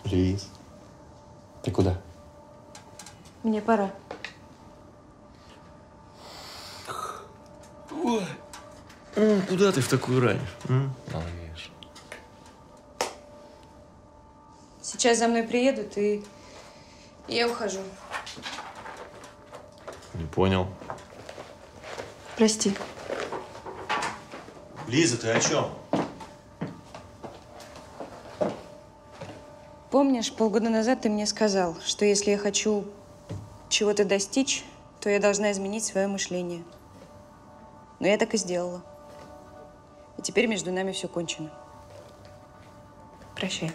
Лиз, ты куда? Мне пора. Ой. Куда ты в такую рань? Малыш. Сейчас за мной приедут, и я ухожу. Не понял. Прости. Лиза, ты о чем? Помнишь, полгода назад ты мне сказал, что если я хочу чего-то достичь, то я должна изменить свое мышление. Но я так и сделала. И теперь между нами все кончено. Прощай.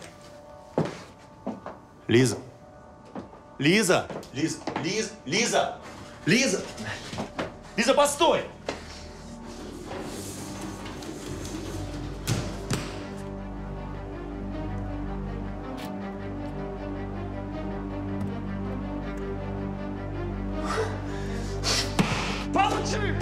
Лиза. Лиза! Лиза! Лиза, постой! Получи!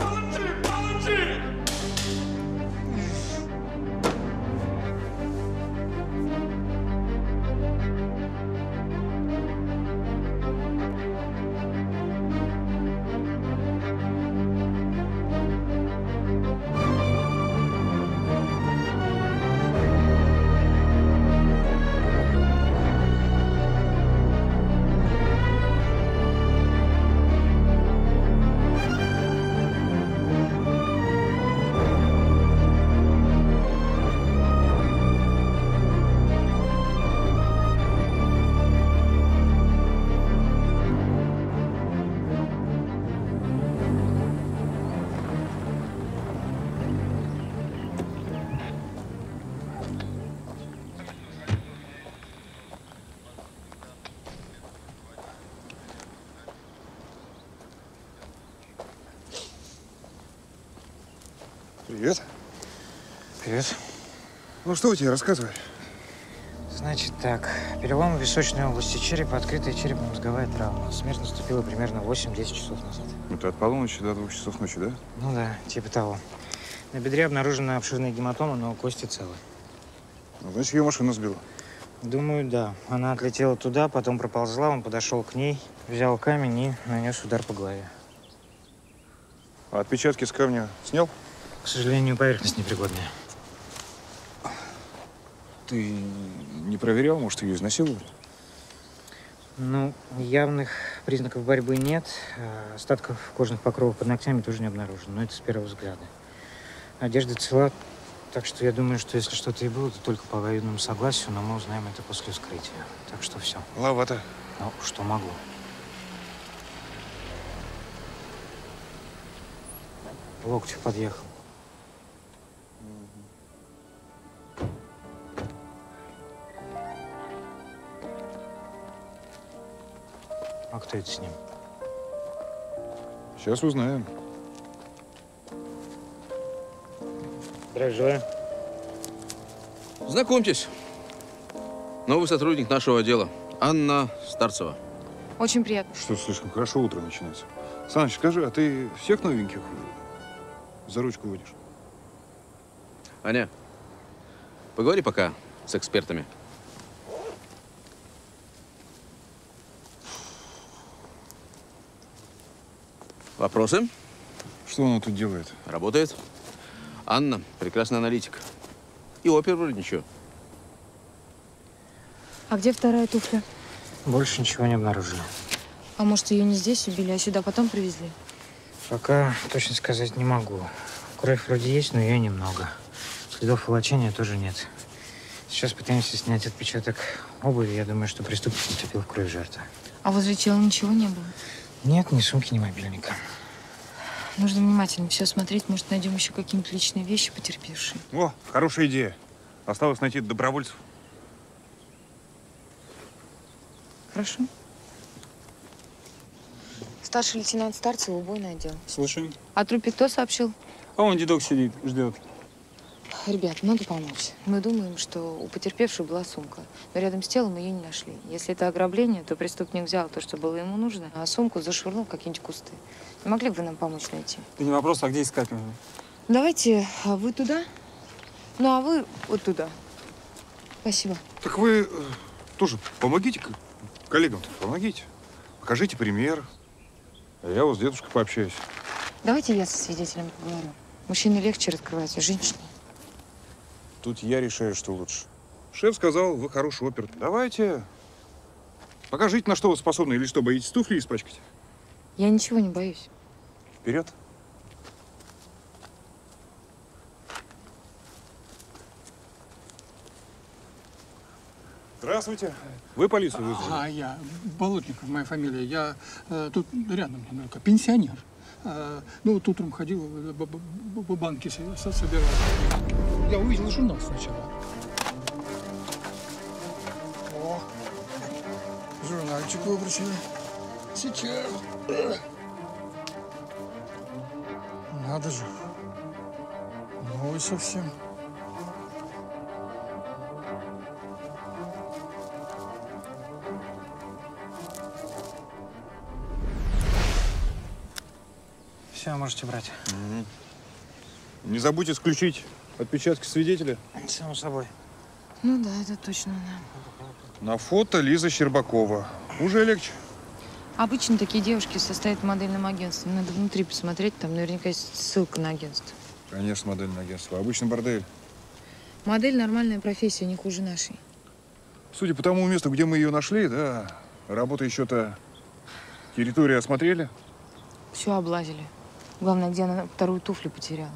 Привет. Привет. Ну что у тебя, рассказывай. Значит так, перелом в височной области черепа, открытая черепно-мозговая травма. Смерть наступила примерно 8-10 часов назад. Это от полуночи до 2 часов ночи, да? Ну да, типа того. На бедре обнаружена обширная гематома, но кости целы. Ну, значит, ее машина сбила. Думаю, да. Она отлетела туда, потом проползла, он подошел к ней, взял камень и нанес удар по голове. А отпечатки с камня снял? К сожалению, поверхность непригодная. Ты не проверял, может, ее изнасиловали? Ну, явных признаков борьбы нет. Остатков кожных покровов под ногтями тоже не обнаружено. Но это с первого взгляда. Одежда цела, так что я думаю, что если что-то и было, то только по обоюдному согласию, но мы узнаем это после вскрытия. Так что все. Маловато. Ну, что могу. Локтев подъехал. А кто это с ним? Сейчас узнаем. Здравия желаю. Знакомьтесь. Новый сотрудник нашего отдела. Анна Старцева. Очень приятно. Что, слишком хорошо утро начинается. Саныч, скажи, а ты всех новеньких за ручку водишь? Аня, поговори пока с экспертами. Вопросы? Что она тут делает? Работает. Анна – прекрасный аналитик. И опер вроде ничего. А где вторая туфля? Больше ничего не обнаружили. А может, ее не здесь убили, а сюда потом привезли? Пока точно сказать не могу. Кровь вроде есть, но ее немного. Следов волочения тоже нет. Сейчас пытаемся снять отпечаток обуви. Я думаю, что преступник наступил в кровь жертвы. А возле тела ничего не было? Нет, ни сумки, ни мобильника. Нужно внимательно все смотреть. Может, найдем еще какие-нибудь личные вещи потерпевшие. О, хорошая идея. Осталось найти добровольцев. Хорошо. Старший лейтенант Старцева, убойный отдел. Слушай. О трупе кто сообщил? А вон дедок сидит, ждет. Ребят, надо помочь. Мы думаем, что у потерпевшей была сумка, но рядом с телом ее не нашли. Если это ограбление, то преступник взял то, что было ему нужно, а сумку зашвырнул в какие-нибудь кусты. Не могли бы вы нам помочь найти? Это не вопрос, а где искать нужно? Давайте вы туда, ну а вы вот туда. Спасибо. Так вы тоже помогите коллегам-то, помогите. Покажите пример. А я вот с дедушкой пообщаюсь. Давайте я со свидетелем поговорю. Мужчине легче раскрывается, женщине. Тут я решаю, что лучше. Шеф сказал, вы хороший опер. Давайте. Покажите, на что вы способны, или что, боитесь туфли испачкать? Я ничего не боюсь. Вперед. Здравствуйте. Вы полицию вызвали? Я Болотников, моя фамилия. Я тут рядом, пенсионер. Ну, вот утром ходил, банки собирал. Я увидел журнал сначала. О, журнальчик выбросили. Сейчас. Надо же. Новый совсем. Все, можете брать. Не забудьте исключить отпечатки свидетеля. Само собой. Ну да, это точно она. На фото Лиза Щербакова. Уже легче. Обычно такие девушки состоят в модельном агентстве. Надо внутри посмотреть, там наверняка есть ссылка на агентство. Конечно, модельное агентство. Обычно бордель. Модель – нормальная профессия, не хуже нашей. Судя по тому месту, где мы ее нашли, да, работающую-то территорию осмотрели. Все облазили. Главное, где она вторую туфлю потеряла.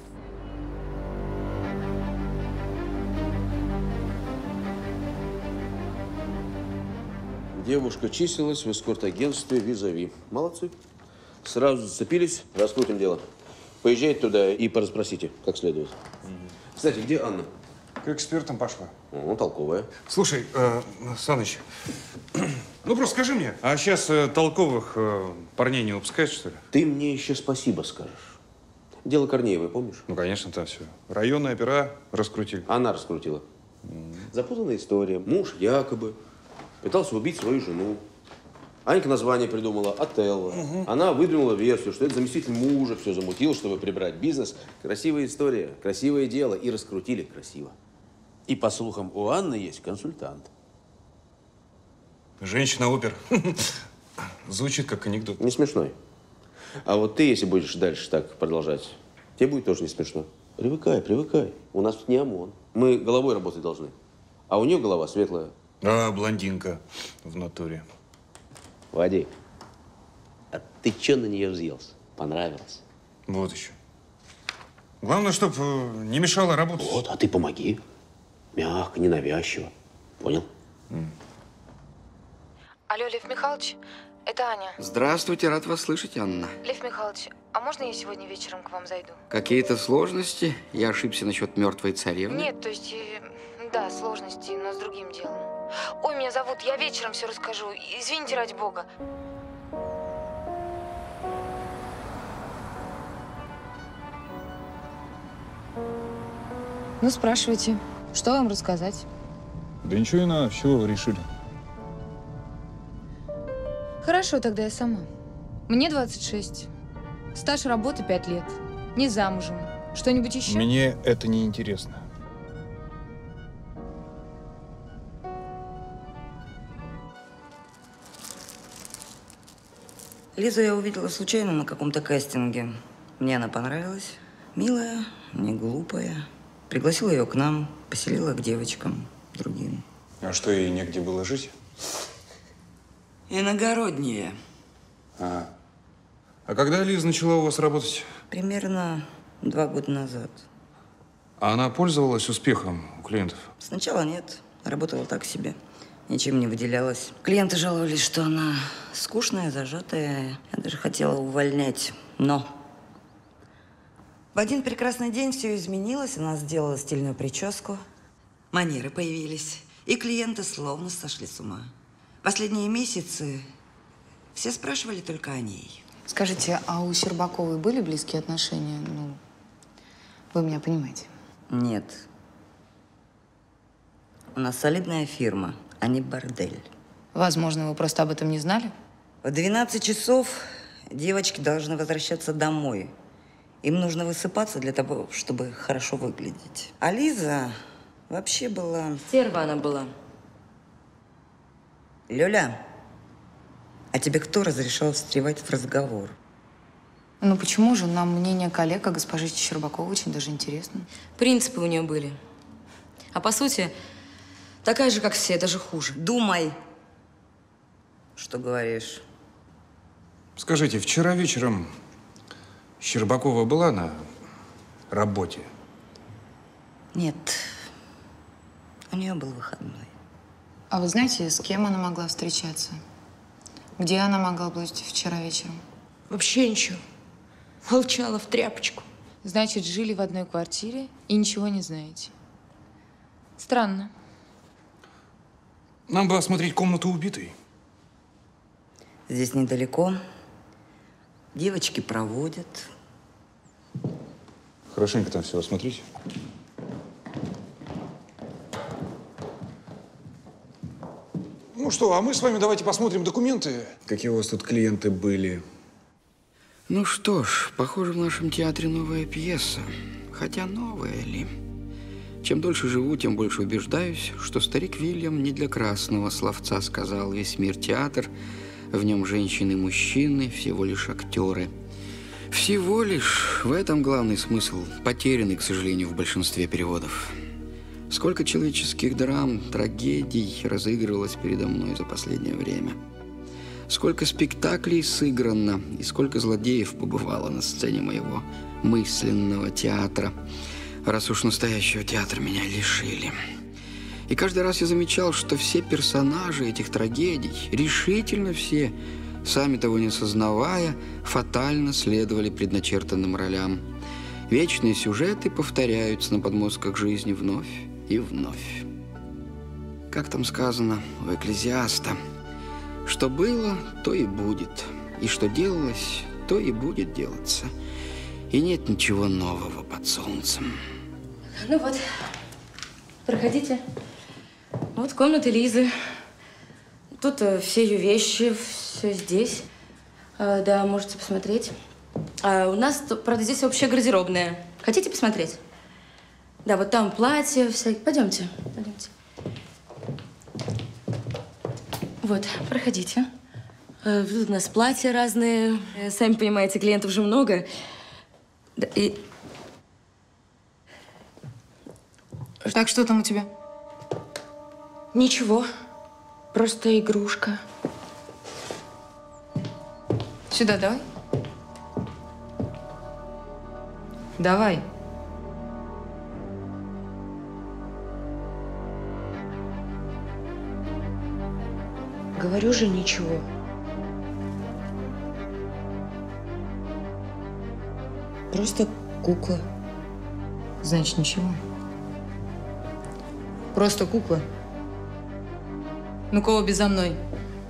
Девушка числилась в эскорт-агентстве «Визави». Молодцы. Сразу зацепились, раскрутим дело. Поезжайте туда и порасспросите, как следует. Кстати, где Анна? К экспертам пошла. О, толковая. Слушай, Саныч, ну просто скажи мне, а сейчас толковых парней не выпускают, что ли? Ты мне еще спасибо скажешь. Дело Корнеевой, помнишь? Ну, конечно, там все. Районные опера раскрутили. Она раскрутила. Запутанная история. Муж якобы пытался убить свою жену. Анька название придумала «Отелло». Она выдвинула версию, что это заместитель мужа все замутил, чтобы прибрать бизнес. Красивая история, красивое дело. И раскрутили красиво. И, по слухам, у Анны есть консультант. Женщина-опер. Звучит как анекдот. Не смешной. А вот ты, если будешь дальше так продолжать, тебе будет тоже не смешно. Привыкай, привыкай. У нас тут не ОМОН. Мы головой работать должны. А у нее голова светлая. А, блондинка в натуре. Вадик, а ты че на нее взъелся? Понравилось? Вот еще. Главное, чтоб не мешало работать. Вот, а ты помоги. Мягко, ненавязчиво. Понял? Алло, Лев Михайлович, это Аня. Здравствуйте, рад вас слышать, Анна. Лев Михайлович, а можно я сегодня вечером к вам зайду? Какие-то сложности? Я ошибся насчет мертвой царевны? Нет, то есть, да, сложности, но с другим делом. Ой, меня зовут, я вечером все расскажу. Извините, ради бога. Ну, спрашивайте, что вам рассказать? Да ничего не надо, все решили. Хорошо, тогда я сама. Мне 26. Стаж работы 5 лет. Не замужем. Что-нибудь еще? Мне это не интересно. Лизу я увидела случайно на каком-то кастинге. Мне она понравилась. Милая, не глупая. Пригласила ее к нам, поселила к девочкам другим. А что, ей негде было жить? Иногородние. А когда Лиза начала у вас работать? Примерно 2 года назад. А она пользовалась успехом у клиентов? Сначала нет. Работала так себе. Ничем не выделялась. Клиенты жаловались, что она скучная, зажатая. Я даже хотела увольнять. Но в один прекрасный день все изменилось. Она сделала стильную прическу. Манеры появились. И клиенты словно сошли с ума. Последние месяцы все спрашивали только о ней. Скажите, а у Щербаковой были близкие отношения? Ну, вы меня понимаете. Нет. У нас солидная фирма, а не бордель. Возможно, вы просто об этом не знали? В 12 часов девочки должны возвращаться домой. Им нужно высыпаться для того, чтобы хорошо выглядеть. А Лиза вообще была… Стерва она была. Лёля, а тебе кто разрешал встревать в разговор? Ну почему же? Нам мнение коллег о госпоже Щербаковой очень даже интересно. Принципы у нее были. А по сути, такая же, как все, даже хуже. Думай, что говоришь. Скажите, вчера вечером Щербакова была на работе? Нет, у нее был выходной. А вы знаете, с кем она могла встречаться? Где она могла быть вчера вечером? Вообще ничего. Молчала в тряпочку. Значит, жили в одной квартире и ничего не знаете. Странно. Нам бы осмотреть комнату убитой. Здесь недалеко. Девочки проводят. Хорошенько там все осмотрите. Ну что, а мы с вами давайте посмотрим документы. Какие у вас тут клиенты были? Ну что ж, похоже, в нашем театре новая пьеса. Хотя новая ли? Чем дольше живу, тем больше убеждаюсь, что старик Вильям не для красного словца сказал «Весь мир театр», в нем женщины и мужчины, всего лишь актеры. Всего лишь в этом главный смысл, потерянный, к сожалению, в большинстве переводов. Сколько человеческих драм, трагедий разыгрывалось передо мной за последнее время. Сколько спектаклей сыграно и сколько злодеев побывало на сцене моего мысленного театра, раз уж настоящего театра меня лишили. И каждый раз я замечал, что все персонажи этих трагедий, решительно все, сами того не осознавая, фатально следовали предначертанным ролям. Вечные сюжеты повторяются на подмостках жизни вновь и вновь. Как там сказано у Экклезиаста, что было, то и будет, и что делалось, то и будет делаться. И нет ничего нового под солнцем. Ну вот, проходите. Вот комната Лизы. Тут все ее вещи, все здесь. Да, можете посмотреть. У нас, правда, здесь общая гардеробная. Хотите посмотреть? Да, вот там платье всякие. Пойдемте, пойдемте. Вот, проходите. Тут у нас платья разные. Сами понимаете, клиентов же много. Да, и... Так, что там у тебя? Ничего. Просто игрушка. Сюда давай. Давай. Говорю же, ничего. Просто кукла. Значит, ничего. Просто кукла. Ну-ка, обе за мной.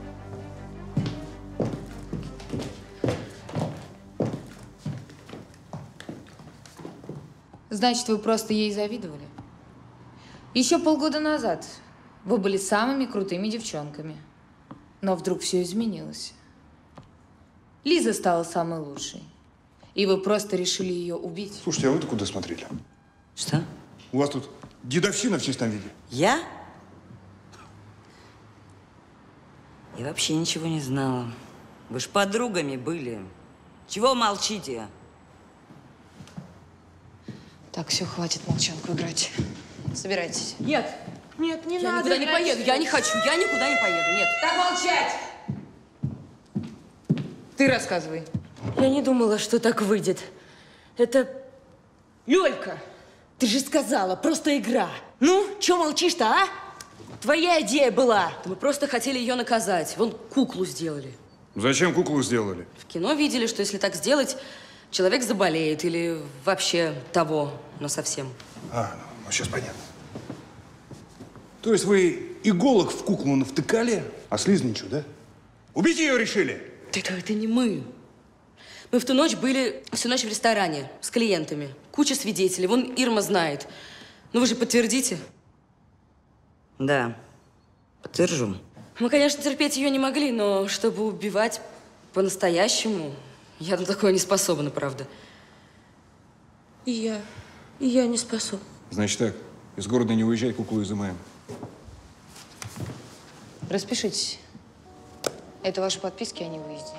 Значит, вы просто ей завидовали? Еще полгода назад вы были самыми крутыми девчонками. Но вдруг все изменилось. Лиза стала самой лучшей. И вы просто решили ее убить. Слушайте, а вы-то куда смотрели? Что? У вас тут дедовщина в чистом виде. Я? Я вообще ничего не знала. Вы ж подругами были. Чего молчите? Так, все, хватит молчанку играть. Собирайтесь. Нет. Нет, не Я надо. никуда не поеду. Я не хочу. Я никуда не поеду. Нет. Так молчать! Ты рассказывай. Я не думала, что так выйдет. Это... Лёлька, ты же сказала, просто игра. Ну, чё молчишь-то, а? Твоя идея была. Мы просто хотели ее наказать. Вон куклу сделали. Зачем куклу сделали? В кино видели, что если так сделать, человек заболеет или вообще того, но совсем. Ну сейчас понятно. То есть вы иголок в куклу навтыкали, а слиз ничего, да? Убить ее решили? Это не мы. Мы в ту ночь были всю ночь в ресторане с клиентами. Куча свидетелей. Вон Ирма знает. Ну вы же подтвердите. Да, подтвержу. Мы, конечно, терпеть ее не могли, но чтобы убивать по-настоящему, я на такое не способна, правда. И я не способна. Значит так, из города не уезжай, куклу изымаем. Распишитесь. Это ваши подписки о невыезде.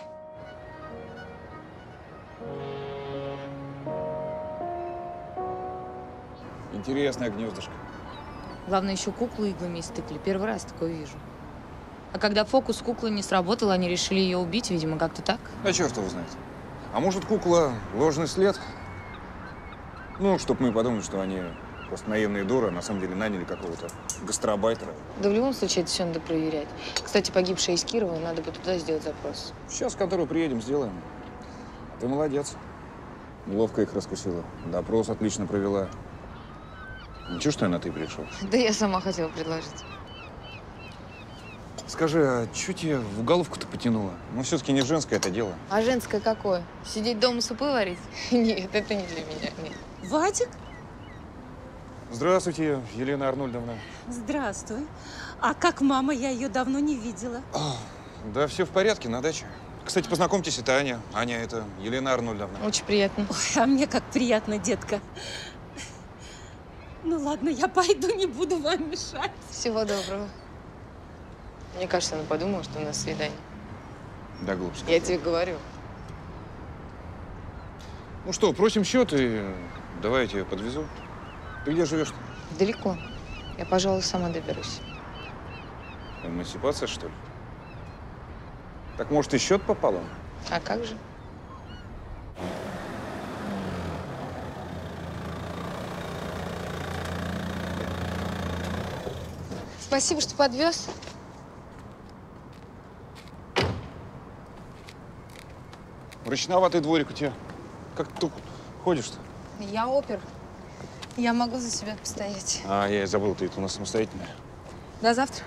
Интересное гнездышко. Главное, еще куклу иглами истыкали. Первый раз такое вижу. А когда фокус с куклой не сработал, они решили ее убить, видимо, как-то так. Да черт его знает. А может, кукла – ложный след? Ну, чтоб мы подумали, что они просто наивные дуры, а на самом деле наняли какого-то гастробайтера. Да в любом случае это все надо проверять. Кстати, погибшая из Кирова, надо бы туда сделать запрос. Сейчас, в которую приедем, сделаем. Ты молодец. Ловко их раскусила. Допрос отлично провела. Ничего, что я на «ты» пришел? Да я сама хотела предложить. Скажи, а что тебе в уголовку-то потянуло? Ну, все-таки не женское это дело. А женское какое? Сидеть дома супы варить? Нет, это не для меня. Нет. Вадик? Здравствуйте, Елена Арнольдовна. Здравствуй. А как мама? Я ее давно не видела. Да, все в порядке, на даче. Кстати, познакомьтесь, это Аня. Аня, это Елена Арнольдовна. Очень приятно. Ой, а мне как приятно, детка. Ну ладно, я пойду, не буду вам мешать. Всего доброго. Мне кажется, она подумала, что у нас свидание. Да, глупость. Я тебе говорю. Ну что, просим счет и давай я тебя подвезу. Ты где живешь-то? Далеко. Я, пожалуй, сама доберусь. Эмансипация, что ли? Так, может, и счет пополам? А как же? Спасибо, что подвез. Мрачноватый дворик у тебя. Как ты тут ходишь-то? Я опер. Я могу за себя постоять. А, я и забыл, ты у нас самостоятельная. До завтра.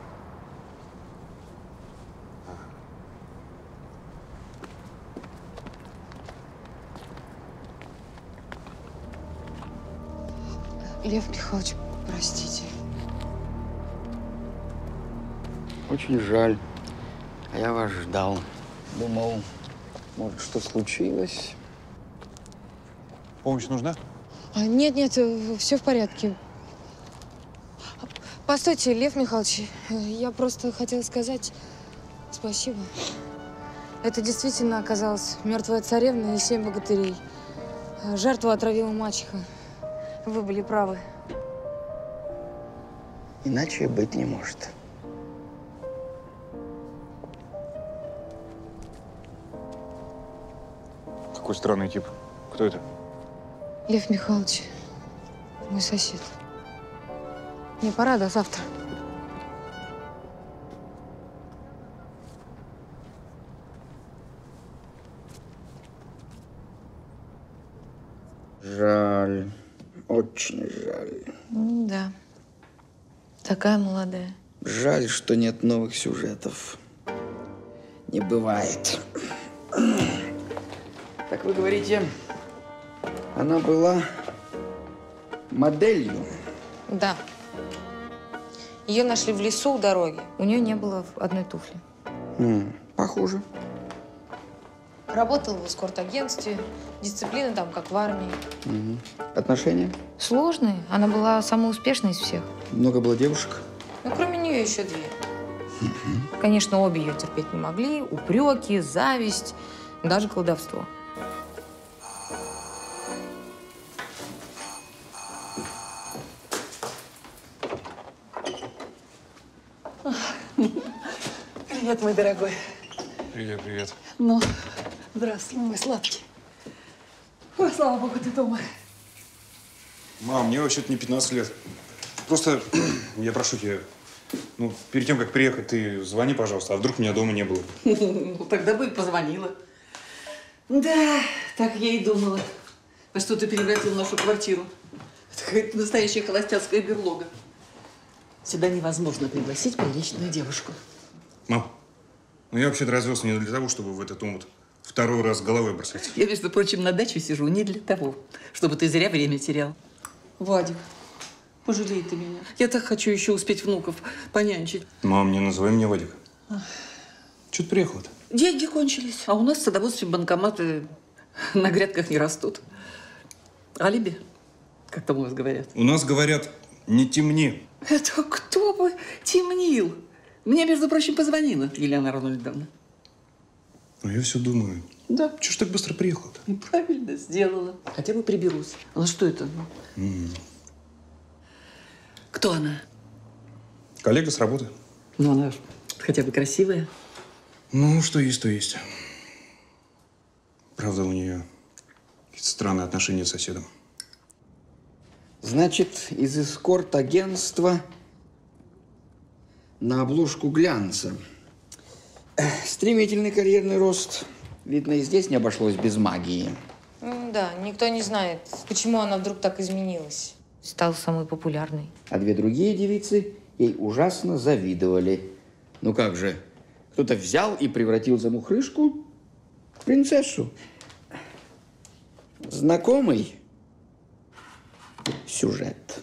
Лев Михайлович, простите. Очень жаль. А я вас ждал. Думал, может, что случилось? Помощь нужна? Нет, все в порядке. Постойте, Лев Михайлович, я просто хотела сказать спасибо. Это действительно оказалась мертвая царевна и 7 богатырей. Жертву отравила мачеха. Вы были правы. Иначе быть не может. Какой странный тип. Кто это? Лев Михайлович, мой сосед. Мне пора, до завтра. Жаль. Очень жаль. Да. Такая молодая. Жаль, что нет новых сюжетов. Не бывает. Так вы говорите, она была моделью? Да. Ее нашли в лесу у дороги. У нее не было одной туфли. Похоже. Работала в эскорт-агентстве. Дисциплина там, как в армии. Отношения? Сложные. Она была самая успешная из всех. Много было девушек? Ну, кроме нее еще 2. Конечно, обе ее терпеть не могли. Упреки, зависть, даже колдовство. Привет, мой дорогой. Привет, привет. Ну, здравствуй, мой сладкий. Ой, слава богу, ты дома. Мам, мне вообще-то не 15 лет. Просто я прошу тебя, ну, перед тем, как приехать, ты звони, пожалуйста, а вдруг меня дома не было. Ну, тогда бы и позвонила. Да, так я и думала. Во что ты превратил нашу квартиру. Это какая-то настоящая холостяцкая берлога. Сюда невозможно пригласить приличную девушку. Мам, ну я вообще-то развелся не для того, чтобы в этот омут второй раз головой бросать. Я, между прочим, на даче сижу не для того, чтобы ты зря время терял. Вадик, пожалей ты меня. Я так хочу еще успеть внуков понянчить. Мам, не называй меня Вадик. Чего ты приехала-то? Деньги кончились, а у нас в садоводстве банкоматы на грядках не растут. Алиби, как там у вас говорят? У нас говорят, не темни. Это кто бы темнил? Мне, между прочим, позвонила Елена Арнольдовна. Ну, я все думаю. Да. Чего ж так быстро приехал-то? И правильно сделала. Хотя бы приберусь. А что это? Кто она? Коллега с работы. Ну, она хотя бы красивая. Ну, что есть, то есть. Правда, у нее какие-то странные отношения с соседом. Значит, из эскорт-агентства на обложку глянца. Стремительный карьерный рост. Видно, и здесь не обошлось без магии. Да, никто не знает, почему она вдруг так изменилась. Стала самой популярной. А две другие девицы ей ужасно завидовали. Ну как же, кто-то взял и превратил замухрышку в принцессу. Знакомый сюжет?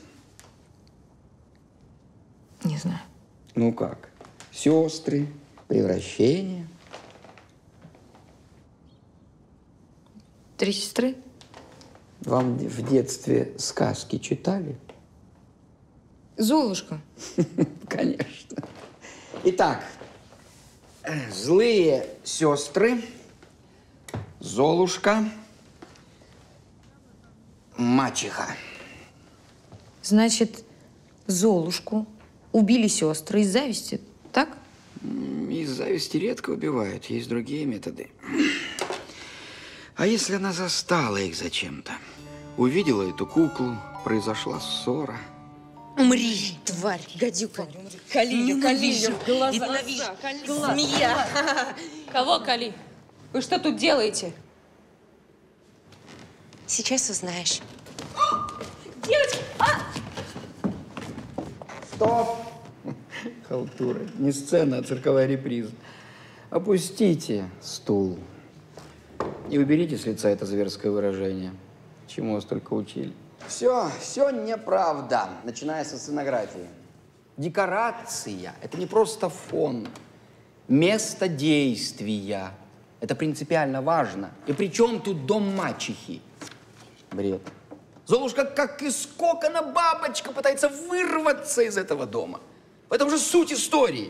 Не знаю. Ну как? Сестры, превращение. 3 сестры? Вам в детстве сказки читали? Золушка. Конечно. Итак, злые сестры, Золушка, мачеха. Значит, Золушку убили сестры из зависти, так? Из зависти редко убивают, есть другие методы. А если она застала их зачем-то? Увидела эту куклу, произошла ссора. Умри, тварь, гадюка. Кали ее, глаза, змея. Кого кали? Вы что тут делаете? Сейчас узнаешь. Девочки! Стоп! Халтура. Не сцена, а цирковая реприза. Опустите стул. И уберите с лица это зверское выражение. Чему вас только учили. Все неправда, начиная со сценографии. Декорация – это не просто фон. Место действия. Это принципиально важно. И при чем тут дом мачехи? Бред. Золушка, как из кокона бабочка, пытается вырваться из этого дома. В этом же суть истории.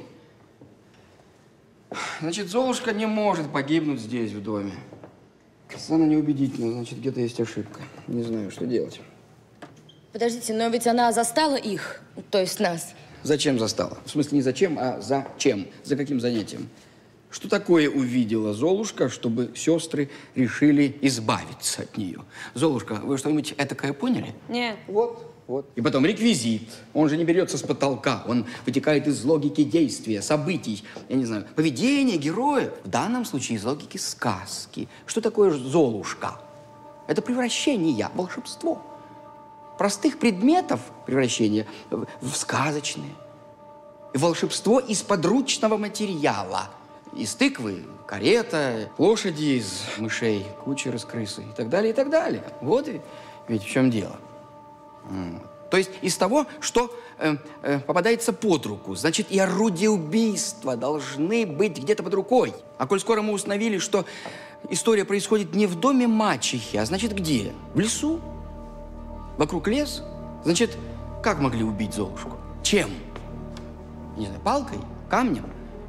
Значит, Золушка не может погибнуть здесь, в доме. Сцена неубедительна, значит, где-то есть ошибка. Не знаю, что делать. Подождите, но ведь она застала их, то есть нас. Зачем застала? В смысле, не зачем, а зачем? За каким занятием? Что такое увидела Золушка, чтобы сестры решили избавиться от нее? Золушка, вы что-нибудь этакое поняли? Нет. Вот. И потом реквизит. Он же не берется с потолка. Он вытекает из логики действия, событий, я не знаю, поведения героя. В данном случае из логики сказки. Что такое Золушка? Это превращение, волшебство. Простых предметов превращения в сказочные. И волшебство из подручного материала. Из тыквы карета, лошади из мышей, кучер из крысы и так далее, и так далее. Вот ведь в чем дело. То есть из того, что попадается под руку. Значит, и орудия убийства должны быть где-то под рукой. А коль скоро мы установили, что история происходит не в доме мачехи, а значит где? В лесу. Вокруг лес. Значит, как могли убить Золушку? Чем? Не знаю, палкой? Камнем?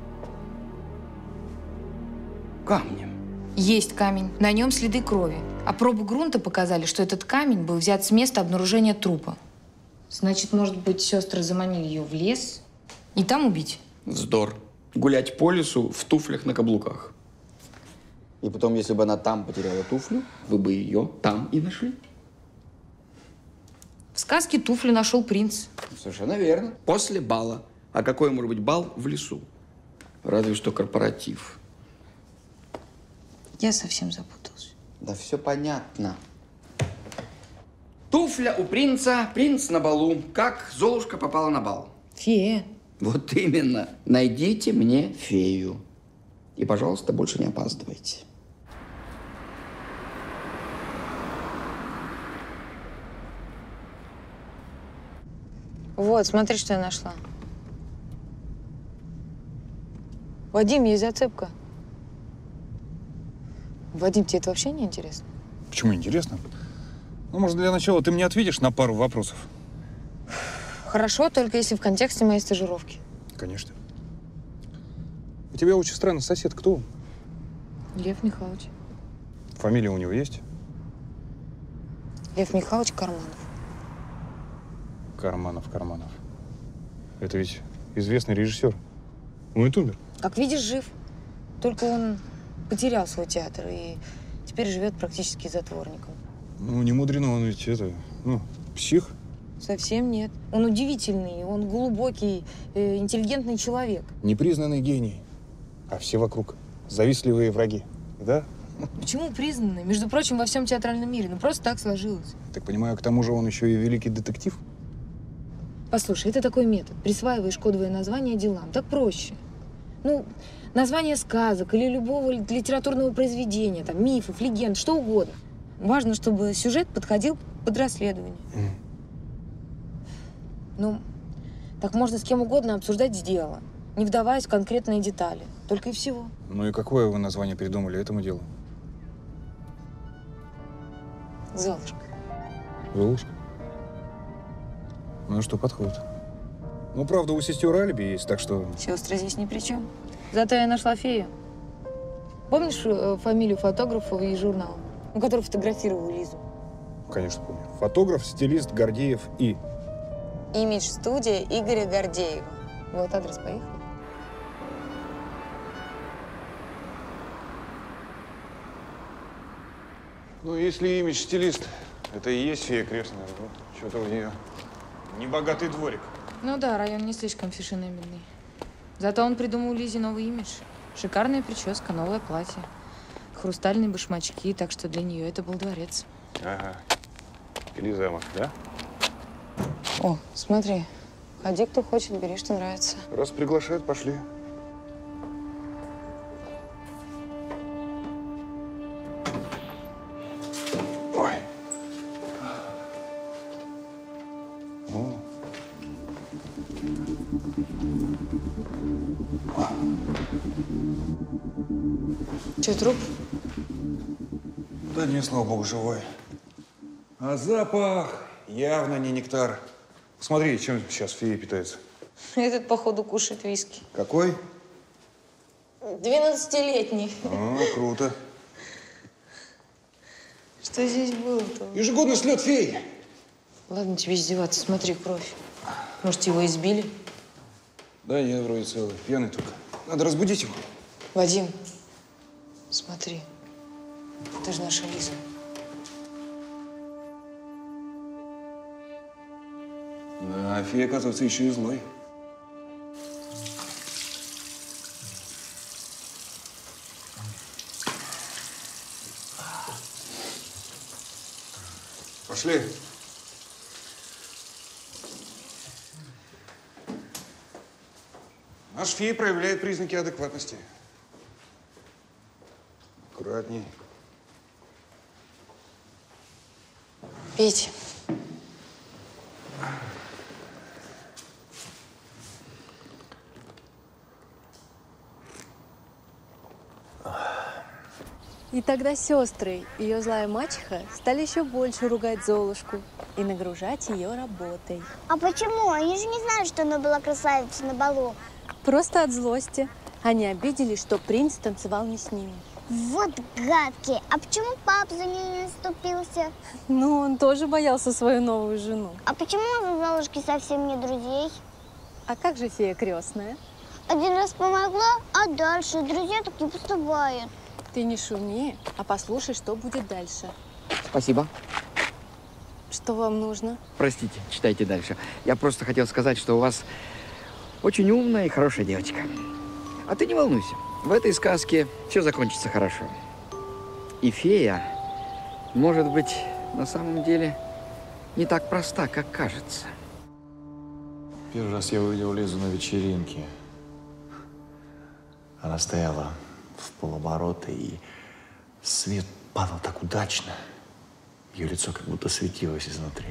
Камнем. Есть камень. На нем следы крови. А пробы грунта показали, что этот камень был взят с места обнаружения трупа. Значит, может быть, сестры заманили ее в лес и там убить? Вздор. Гулять по лесу в туфлях на каблуках. И потом, если бы она там потеряла туфлю, вы бы ее там и нашли. В сказке туфли нашел принц. Совершенно верно. После бала. А какой может быть бал в лесу? Разве что корпоратив. Я совсем запуталась. Да все понятно. Туфля у принца, принц на балу. Как Золушка попала на бал? Фея. Вот именно. Найдите мне фею. И, пожалуйста, больше не опаздывайте. Вот, смотри, что я нашла. Вадим, есть зацепка. Вадим, тебе это вообще не интересно? Почему интересно? Ну, может, для начала ты мне ответишь на пару вопросов? Хорошо, только если в контексте моей стажировки. Конечно. У тебя очень странный сосед. Кто он? Лев Михайлович. Фамилия у него есть? Лев Михайлович Карманов. Карманов. Это ведь известный режиссер. Он ведь умер. Как видишь, жив. Только он потерял свой театр и теперь живет практически затворником. Ну, не мудрено, он ведь псих. Совсем нет. Он удивительный, он глубокий, интеллигентный человек. Непризнанный гений. А все вокруг завистливые враги. Да? Почему признанный? Между прочим, во всем театральном мире. Ну, просто так сложилось. Так понимаю, к тому же он еще и великий детектив? Послушай, это такой метод. Присваиваешь кодовое название делам. Так проще. Ну, название сказок или любого литературного произведения, там, мифов, легенд, что угодно. Важно, чтобы сюжет подходил под расследование. Ну, так можно с кем угодно обсуждать дело, не вдаваясь в конкретные детали. Только и всего. Ну и какое вы название придумали этому делу? Золушка. Золушка? Ну что, подходит. Ну, правда, у сестер алиби есть, так что… Сестры здесь ни при чем. Зато я нашла фею. Помнишь фамилию фотографа из журнала, который фотографировал Лизу? Конечно, помню. Фотограф, стилист Гордеев И. Имидж-студия Игоря Гордеева. Вот адрес, поехали. Ну, если имидж-стилист, это и есть фея крестная. Вот, что-то у нее небогатый дворик. Ну да, район не слишком фешенебельный. Зато он придумал Лизе новый имидж. Шикарная прическа, новое платье. Хрустальные башмачки, так что для нее это был дворец. Ага. Или замок, да? О, смотри. Ходи, кто хочет, бери, что нравится. Раз приглашают, пошли. Ой. Че, труп? Да нет, слава богу, живой. А запах явно не нектар. Смотри, чем сейчас фея питается. Этот, походу, кушает виски. Какой? 12-летний. О, круто. Что здесь было-то? Ежегодный слет феи. Ладно тебе издеваться, смотри, кровь. Может, его избили? Да, я вроде целый. Пьяный только. Надо разбудить его. Вадим, смотри. Это же наша Лиза. Да, фея, оказывается, еще и злой. Пошли. Наш фея проявляет признаки адекватности. Аккуратней. Пейте. И тогда сестры, ее злая мачеха, стали еще больше ругать Золушку и нагружать ее работой. А почему? Они же не знали, что она была красавицей на балу. Просто от злости. Они обиделись, что принц танцевал не с ними. Вот гадкие. А почему папа за нее не заступился? Ну, он тоже боялся свою новую жену. А почему у Золушки совсем нет друзей? А как же фея крестная? Один раз помогла, а дальше друзья так не поступают. Ты не шуми, а послушай, что будет дальше. Спасибо. Что вам нужно? Простите, читайте дальше. Я просто хотел сказать, что у вас очень умная и хорошая девочка. А ты не волнуйся. В этой сказке все закончится хорошо. И фея, может быть, на самом деле не так проста, как кажется. Первый раз я увидел Лизу на вечеринке. Она стояла в полоборота, и свет падал так удачно. Ее лицо как будто светилось изнутри.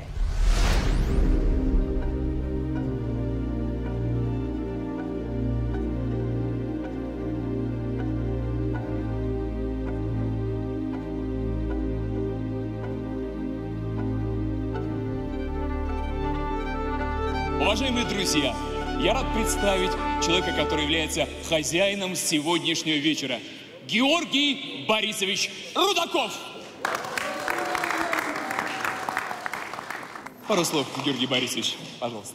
Уважаемые друзья, я рад представить человека, который является хозяином сегодняшнего вечера. Георгий Борисович Рудаков. Пару слов, Георгий Борисович, пожалуйста.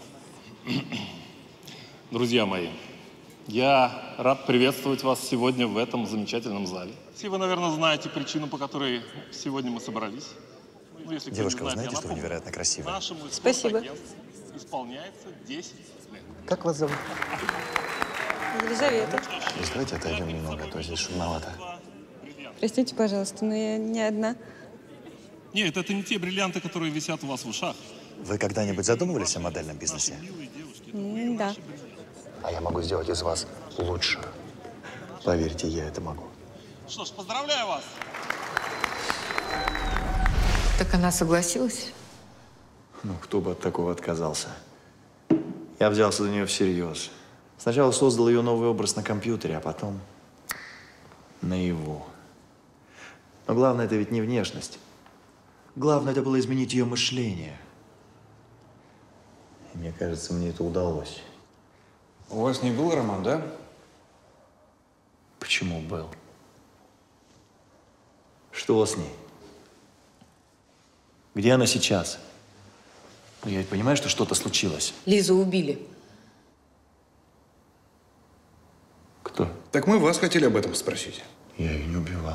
Друзья мои, я рад приветствовать вас сегодня в этом замечательном зале. Все вы, наверное, знаете причину, по которой сегодня мы собрались. Ну, если Девушка, вы знает, знаете, что вы невероятно красивая? Нашему Спасибо. исполняется 10 лет. Как вас зовут? Елизавета. Давайте отойдем немного, а то здесь шумновато. Простите, пожалуйста, но я не одна. Нет, это не те бриллианты, которые висят у вас в ушах. Вы когда-нибудь задумывались о модельном бизнесе? Да. А я могу сделать из вас лучше. Поверьте, я это могу. Что ж, поздравляю вас. Так она согласилась? Ну, кто бы от такого отказался? Я взялся за нее всерьез. Сначала создал ее новый образ на компьютере, а потом наяву. Но главное, это ведь не внешность. Главное, это было изменить ее мышление. И мне кажется, мне это удалось. У вас не был роман, да? Почему был? Что с ней? Где она сейчас? Ну, я ведь понимаю, что что-то случилось. Лизу убили. Кто? Так мы вас хотели об этом спросить. Я ее не убивал.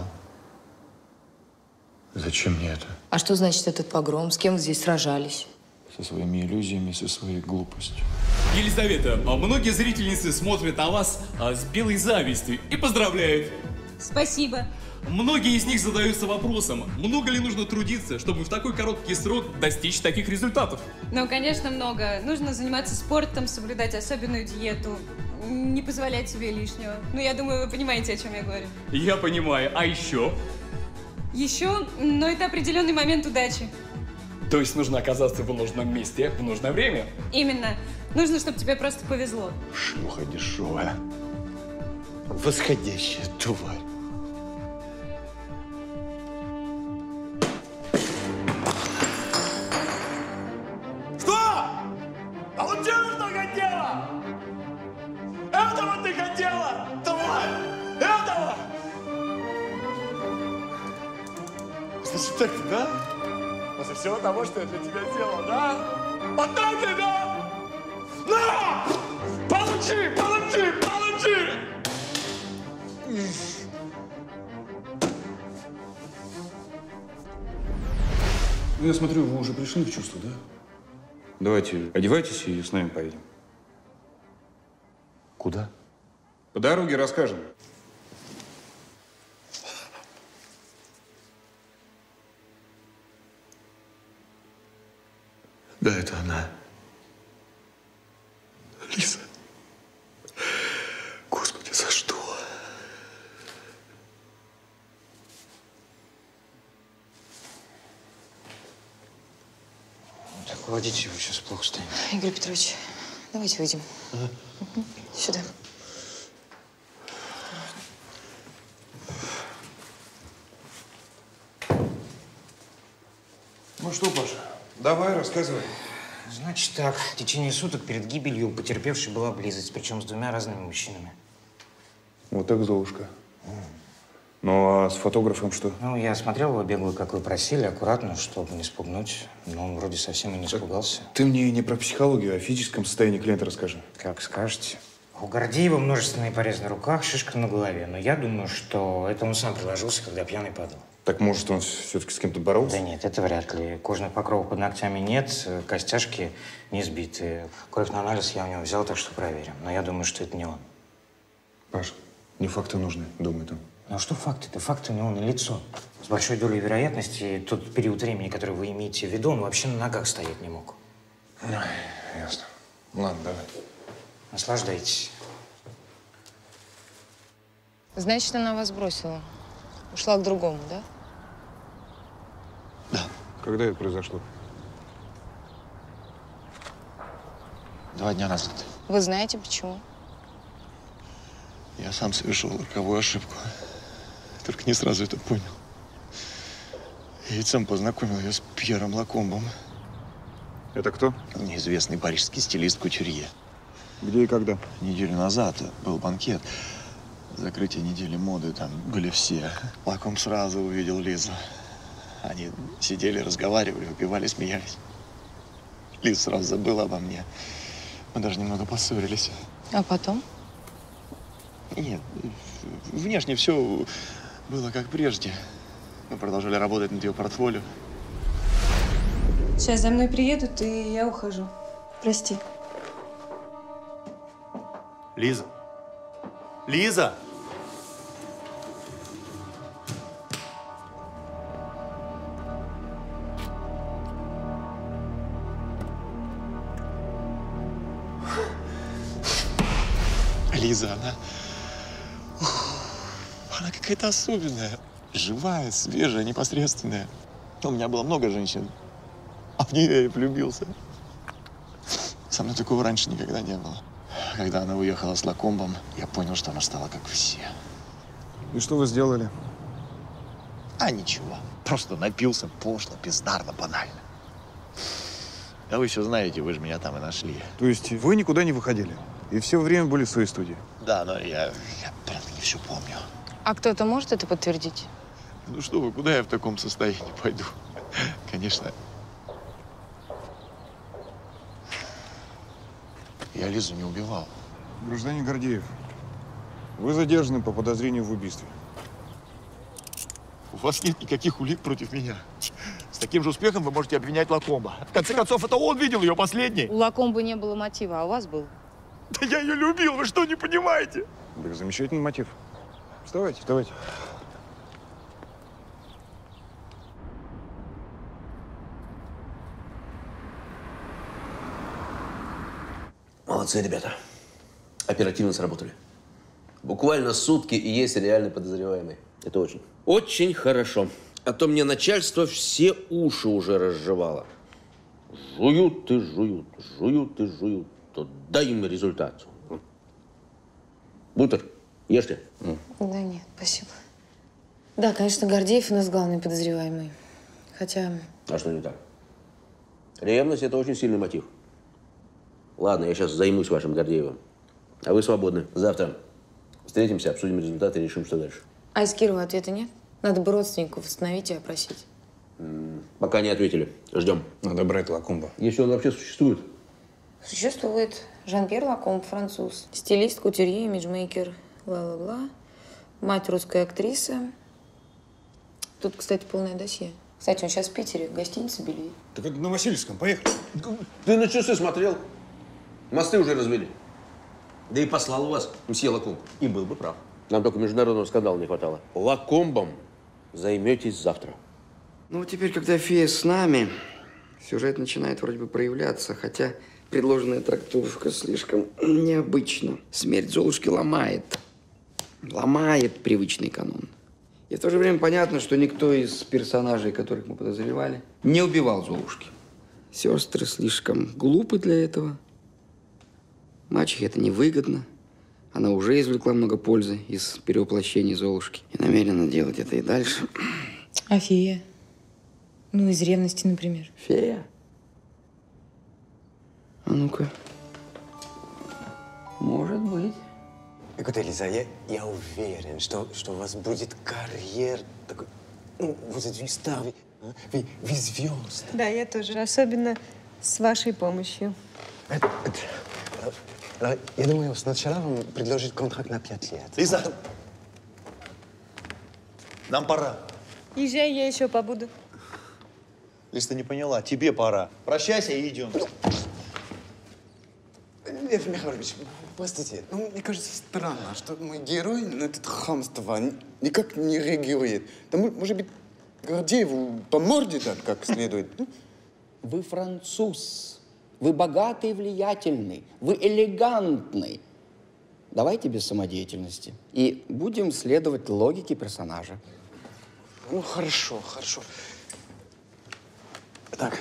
Зачем мне это? А что значит этот погром? С кем вы здесь сражались? Со своими иллюзиями, со своей глупостью. Елизавета, многие зрительницы смотрят на вас с белой завистью и поздравляют. Спасибо. Многие из них задаются вопросом, много ли нужно трудиться, чтобы в такой короткий срок достичь таких результатов? Ну, конечно, много. Нужно заниматься спортом, соблюдать особенную диету, не позволять себе лишнего. Ну, я думаю, вы понимаете, о чем я говорю. Я понимаю. А еще? Еще, но это определенный момент удачи. То есть нужно оказаться в нужном месте в нужное время? Именно. Нужно, чтобы тебе просто повезло. Шлюха дешевая. Восходящая тварь. Что? Получила, что хотела? Этого ты хотела, тварь! Этого! Значит, так, да? После всего того, что я для тебя делал, да? Потом да! На! Получи! Получи! Получи! Ну, я смотрю, вы уже пришли в чувство, да? Давайте, одевайтесь и с нами поедем. Куда? По дороге расскажем. Да, это она. Лиза. Господи, за что? Так, водитель его сейчас плохо станет. Игорь Петрович, давайте выйдем. Угу. Сюда. Ну что, Паша, давай, рассказывай. Значит так, в течение суток перед гибелью у потерпевшей была близость, причем с двумя разными мужчинами. Вот так Золушка. Ну, а с фотографом что? Ну, я смотрел его бегло, как вы просили, аккуратно, чтобы не спугнуть. Но он вроде совсем и не испугался. Ты мне не про психологию, а о физическом состоянии клиента расскажи. Как скажете. У Гордеева множественные порезы на руках, шишка на голове. Но я думаю, что это он сам приложился, когда пьяный падал. Так, может, он все-таки с кем-то боролся? Да нет, это вряд ли. Кожных покровов под ногтями нет, костяшки не сбиты. Кровь на анализ я у него взял, так что проверим. Но я думаю, что это не он. Паш, не факты нужны, думаю, там. Ну а что факты-то? Факты у него налицо. С большой долей вероятности тот период времени, который вы имеете в виду, он вообще на ногах стоять не мог. Ясно. Ладно, давай. Наслаждайтесь. Значит, она вас бросила. Ушла к другому, да? Когда это произошло? 2 дня назад. Вы знаете, почему? Я сам совершил роковую ошибку. Только не сразу это понял. Я ведь сам познакомил ее с Пьером Лакомбом. Это кто? Неизвестный парижский стилист кутюрье. Где и когда? Неделю назад был банкет. Закрытие недели моды, там были все. Лаком сразу увидел Лизу. Они сидели, разговаривали, выпивали, смеялись. Лиза сразу забыла обо мне. Мы даже немного поссорились. А потом? Нет, внешне все было как прежде. Мы продолжали работать над ее портфолио. Сейчас за мной приедут, и я ухожу. Прости. Лиза! Лиза! Лиза, она какая-то особенная. Живая, свежая, непосредственная. У меня было много женщин, а в нее я влюбился. Со мной такого раньше никогда не было. Когда она уехала с Лакомбом, я понял, что она стала как все. И что вы сделали? А ничего. Просто напился пошло, бездарно, банально. Да вы все знаете, вы же меня там и нашли. То есть вы никуда не выходили? И все время были в своей студии? Да, но я прям не все помню. А кто-то может это подтвердить? Ну что вы, куда я в таком состоянии пойду? Конечно. Я Лизу не убивал. Гражданин Гордеев, вы задержаны по подозрению в убийстве. У вас нет никаких улик против меня. С таким же успехом вы можете обвинять Лакомба. В конце концов, это он видел ее последней. У Лакомбы не было мотива, а у вас был. Да я ее любил, вы что, не понимаете? Так замечательный мотив. Вставайте, вставайте. Молодцы, ребята. Оперативно сработали. Буквально сутки и есть реальный подозреваемый. Это очень хорошо. А то мне начальство все уши уже разжевало. Жуют и жуют, жуют и жуют. То дай им результат. Бутер, ешьте. Да нет, спасибо. Да, конечно, Гордеев у нас главный подозреваемый. Хотя… А что не так? Ревность – это очень сильный мотив. Ладно, я сейчас займусь вашим Гордеевым. А вы свободны. Завтра встретимся, обсудим результаты и решим, что дальше. А из Кирова ответа нет? Надо бы родственников восстановить и опросить. Пока не ответили. Ждем. Надо брать Лакомба. Если он вообще существует. Существует. Жан-Пьер Лакомб, француз. Стилист, кутюрье, имиджмейкер, ла-ла-ла. Мать русская актриса. Тут, кстати, полное досье. Кстати, он сейчас в Питере, в гостинице Бельвиль. Так это на Васильевском, поехали. Ты на часы смотрел? Мосты уже развели. Да и послал у вас мсье Лакомб. И был бы прав. Нам только международного скандала не хватало. Лакомбом займетесь завтра. Ну, теперь, когда фея с нами, сюжет начинает вроде бы проявляться, хотя предложенная трактовка слишком необычна. Смерть Золушки ломает привычный канон. И в то же время понятно, что никто из персонажей, которых мы подозревали, не убивал Золушки. Сестры слишком глупы для этого. Мачехе это невыгодно. Она уже извлекла много пользы из перевоплощения Золушки и намерена делать это и дальше. А фея? Ну, из ревности, например. Фея? А ну-ка. Может быть. Écoutez, Лиза, я уверен, что у вас будет карьер такой. Ну, vous êtes une star, вы звезд. Да, я тоже. Особенно с вашей помощью. Я думаю, сначала вам предложить контракт на 5 лет. Лиза! Нам пора. Езжай, я еще побуду. Лиз, ты не поняла, тебе пора. Прощайся и идем. Лев Михайлович, простите, но мне кажется странно, что мой герой на это хамство никак не реагирует. Да, может быть, Гордееву по морде дать как следует? Вы француз. Вы богатый и влиятельный. Вы элегантный. Давайте без самодеятельности. И будем следовать логике персонажа. Ну, хорошо. Так,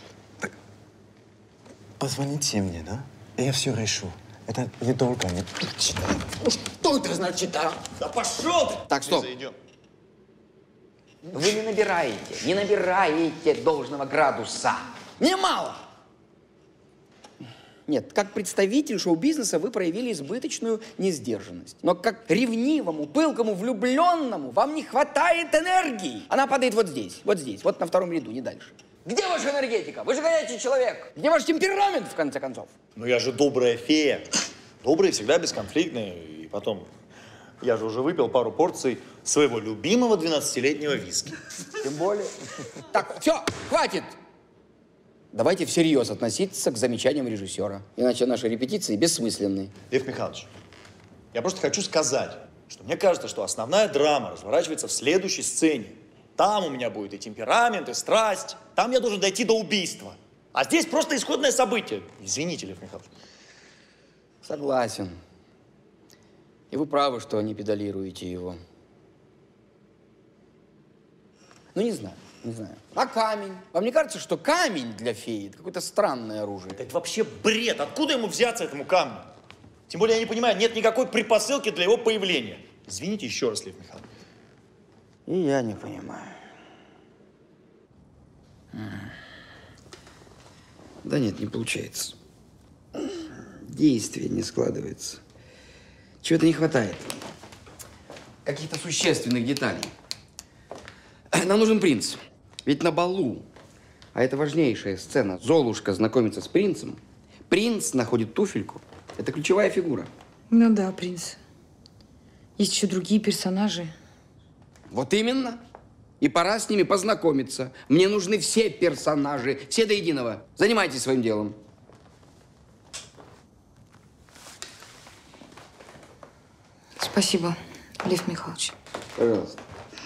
позвоните мне, да? Я все решу. Это не только не... Что это значит, а? Да пошел ты! Так, стоп. Лиза, идем. Вы не набираете должного градуса. Немало. Нет, как представитель шоу-бизнеса вы проявили избыточную несдержанность. Но как ревнивому, пылкому, влюбленному вам не хватает энергии. Она падает вот здесь, вот на втором ряду, не дальше. Где ваша энергетика? Вы же горячий человек. Где ваш темперамент, в конце концов? Ну я же добрая фея. Добрые всегда бесконфликтные. И потом, я же уже выпил пару порций своего любимого 12-летнего виски. Тем более. Так, все, хватит. Давайте всерьез относиться к замечаниям режиссера. Иначе наши репетиции бессмысленны. Лев Михайлович, я просто хочу сказать, что мне кажется, что основная драма разворачивается в следующей сцене. Там у меня будет и темперамент, и страсть. Там я должен дойти до убийства. А здесь просто исходное событие. Извините, Лев Михайлович. Согласен. И вы правы, что не педалируете его. Ну, не знаю. А камень? Вам не кажется, что камень для феи – это какое-то странное оружие? Это вообще бред. Откуда ему взяться, этому камню? Тем более, я не понимаю, нет никакой предпосылки для его появления. Извините еще раз, Лев Михайлович. И я не понимаю. Да нет, не получается. Действие не складывается. Чего-то не хватает. Каких-то существенных деталей. Нам нужен принц. Ведь на балу, а это важнейшая сцена, Золушка знакомится с принцем, принц находит туфельку. Это ключевая фигура. Ну да, принц. Есть еще другие персонажи. Вот именно. И пора с ними познакомиться. Мне нужны все персонажи, все до единого. Занимайтесь своим делом. Спасибо, Лев Михайлович. Пожалуйста.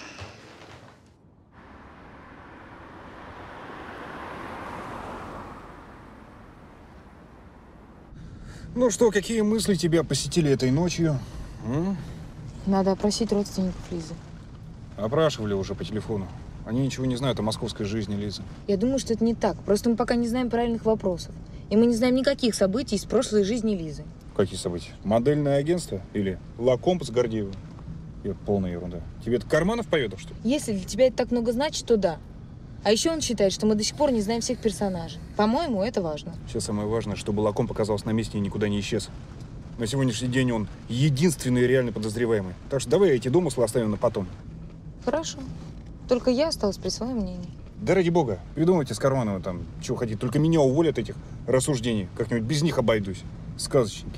Ну что, какие мысли тебя посетили этой ночью? Надо опросить родственников Лизы. Опрашивали уже по телефону. Они ничего не знают о московской жизни Лизы. Я думаю, что это не так. Просто мы пока не знаем правильных вопросов. И мы не знаем никаких событий из прошлой жизни Лизы. Какие события? Модельное агентство? Или Лакомп с Гордеевым? Это полная ерунда. Тебе это Карманов поведал, что ли? Если для тебя это так много значит, то да. А еще он считает, что мы до сих пор не знаем всех персонажей. По-моему, это важно. Сейчас самое важное, чтобы Лакомп оказался на месте и никуда не исчез. На сегодняшний день он единственный реальный подозреваемый. Так что давай эти домыслы оставим на потом. Хорошо. Только я осталась при своем мнении. Да ради бога, придумайте с Кармановым там, чего хотите. Только меня уволят этих рассуждений. Как-нибудь без них обойдусь. Сказочники.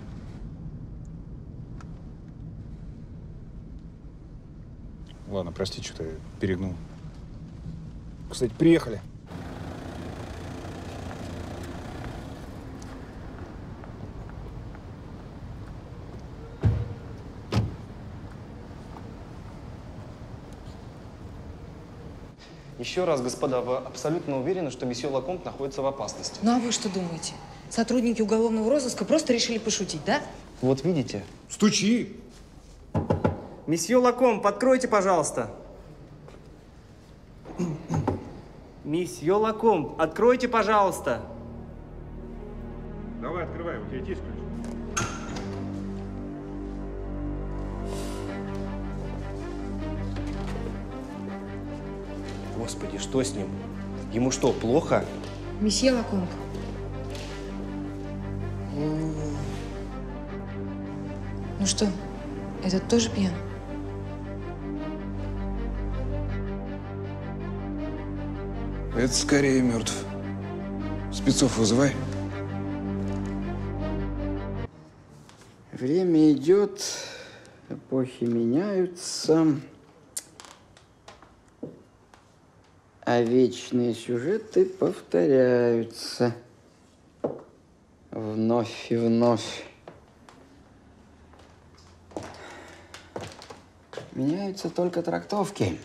Ладно, прости, что-то я перегнул. Кстати, приехали. Еще раз, господа, вы абсолютно уверены, что месье Лакомб находится в опасности? Ну а вы что думаете? Сотрудники уголовного розыска просто решили пошутить, да? Вот видите? Стучи! Месье Лакомб, откройте, пожалуйста. Месье Лакомб, откройте, пожалуйста. Давай, открывай, у тебя есть ключ? Господи, что с ним? Ему что, плохо? Месье Лакомб. Ну что, этот тоже пьян? Это скорее мертв. Спецов вызывай. Время идет, эпохи меняются, а вечные сюжеты повторяются вновь и вновь. Меняются только трактовки.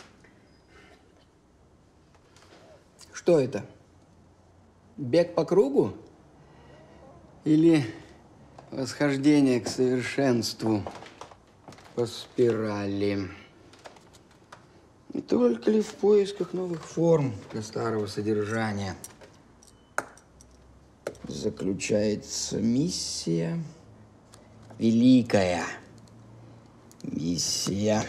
Что это? Бег по кругу? Или восхождение к совершенству по спирали? Не только ли в поисках новых форм для старого содержания заключается миссия великая, миссия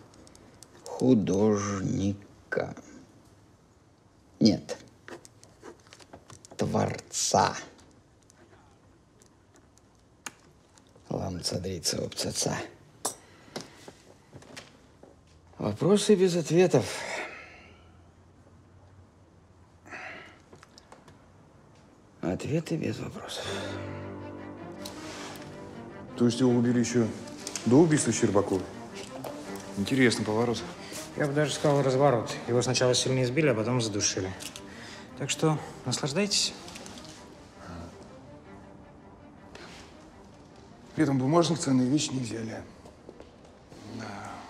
художника? Нет, Творца. там цадрица обцаца. Вопросы без ответов. Ответы без вопросов. То есть его убили еще до убийства Щербакова? Интересный поворот. Я бы даже сказал разворот. Его сначала сильно избили, а потом задушили. Так что наслаждайтесь. При этом бумажных ценные вещи не взяли. Да.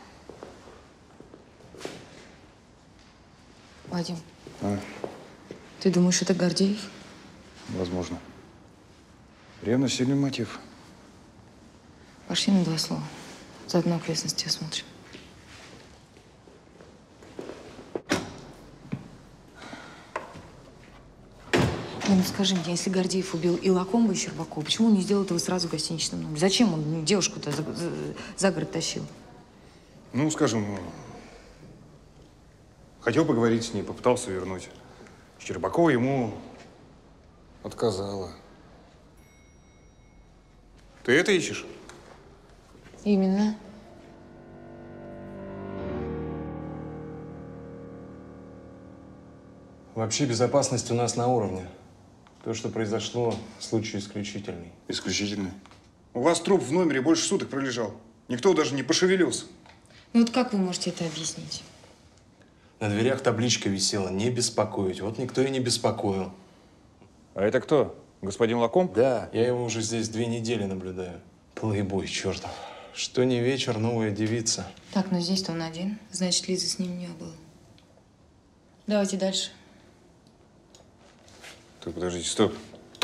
Вадим, А, ты думаешь, это Гордеев? возможно. Ревность – сильный мотив. Пошли на 2 слова. Заодно окрестности осмотрим. Ну, скажи мне, если Гордеев убил и Лакомба, и Щербакова, почему он не сделал этого сразу в гостиничном номере? Зачем он девушку-то за город тащил? Ну, скажем, хотел поговорить с ней, попытался вернуть. Щербакова ему отказала. Ты это ищешь? Именно. Вообще безопасность у нас на уровне. То, что произошло, случай исключительный. Исключительный? У вас труп в номере больше суток пролежал. Никто даже не пошевелился. Ну вот как вы можете это объяснить? На дверях табличка висела «Не беспокоить». Вот никто и не беспокоил. А это кто? Господин Лакомб? Да. Я его уже здесь 2 недели наблюдаю. Плейбой чертов. Что не вечер, новая девица. Так, но здесь-то он один. Значит, Лизы с ним не было. Давайте дальше. Так, подождите, стоп.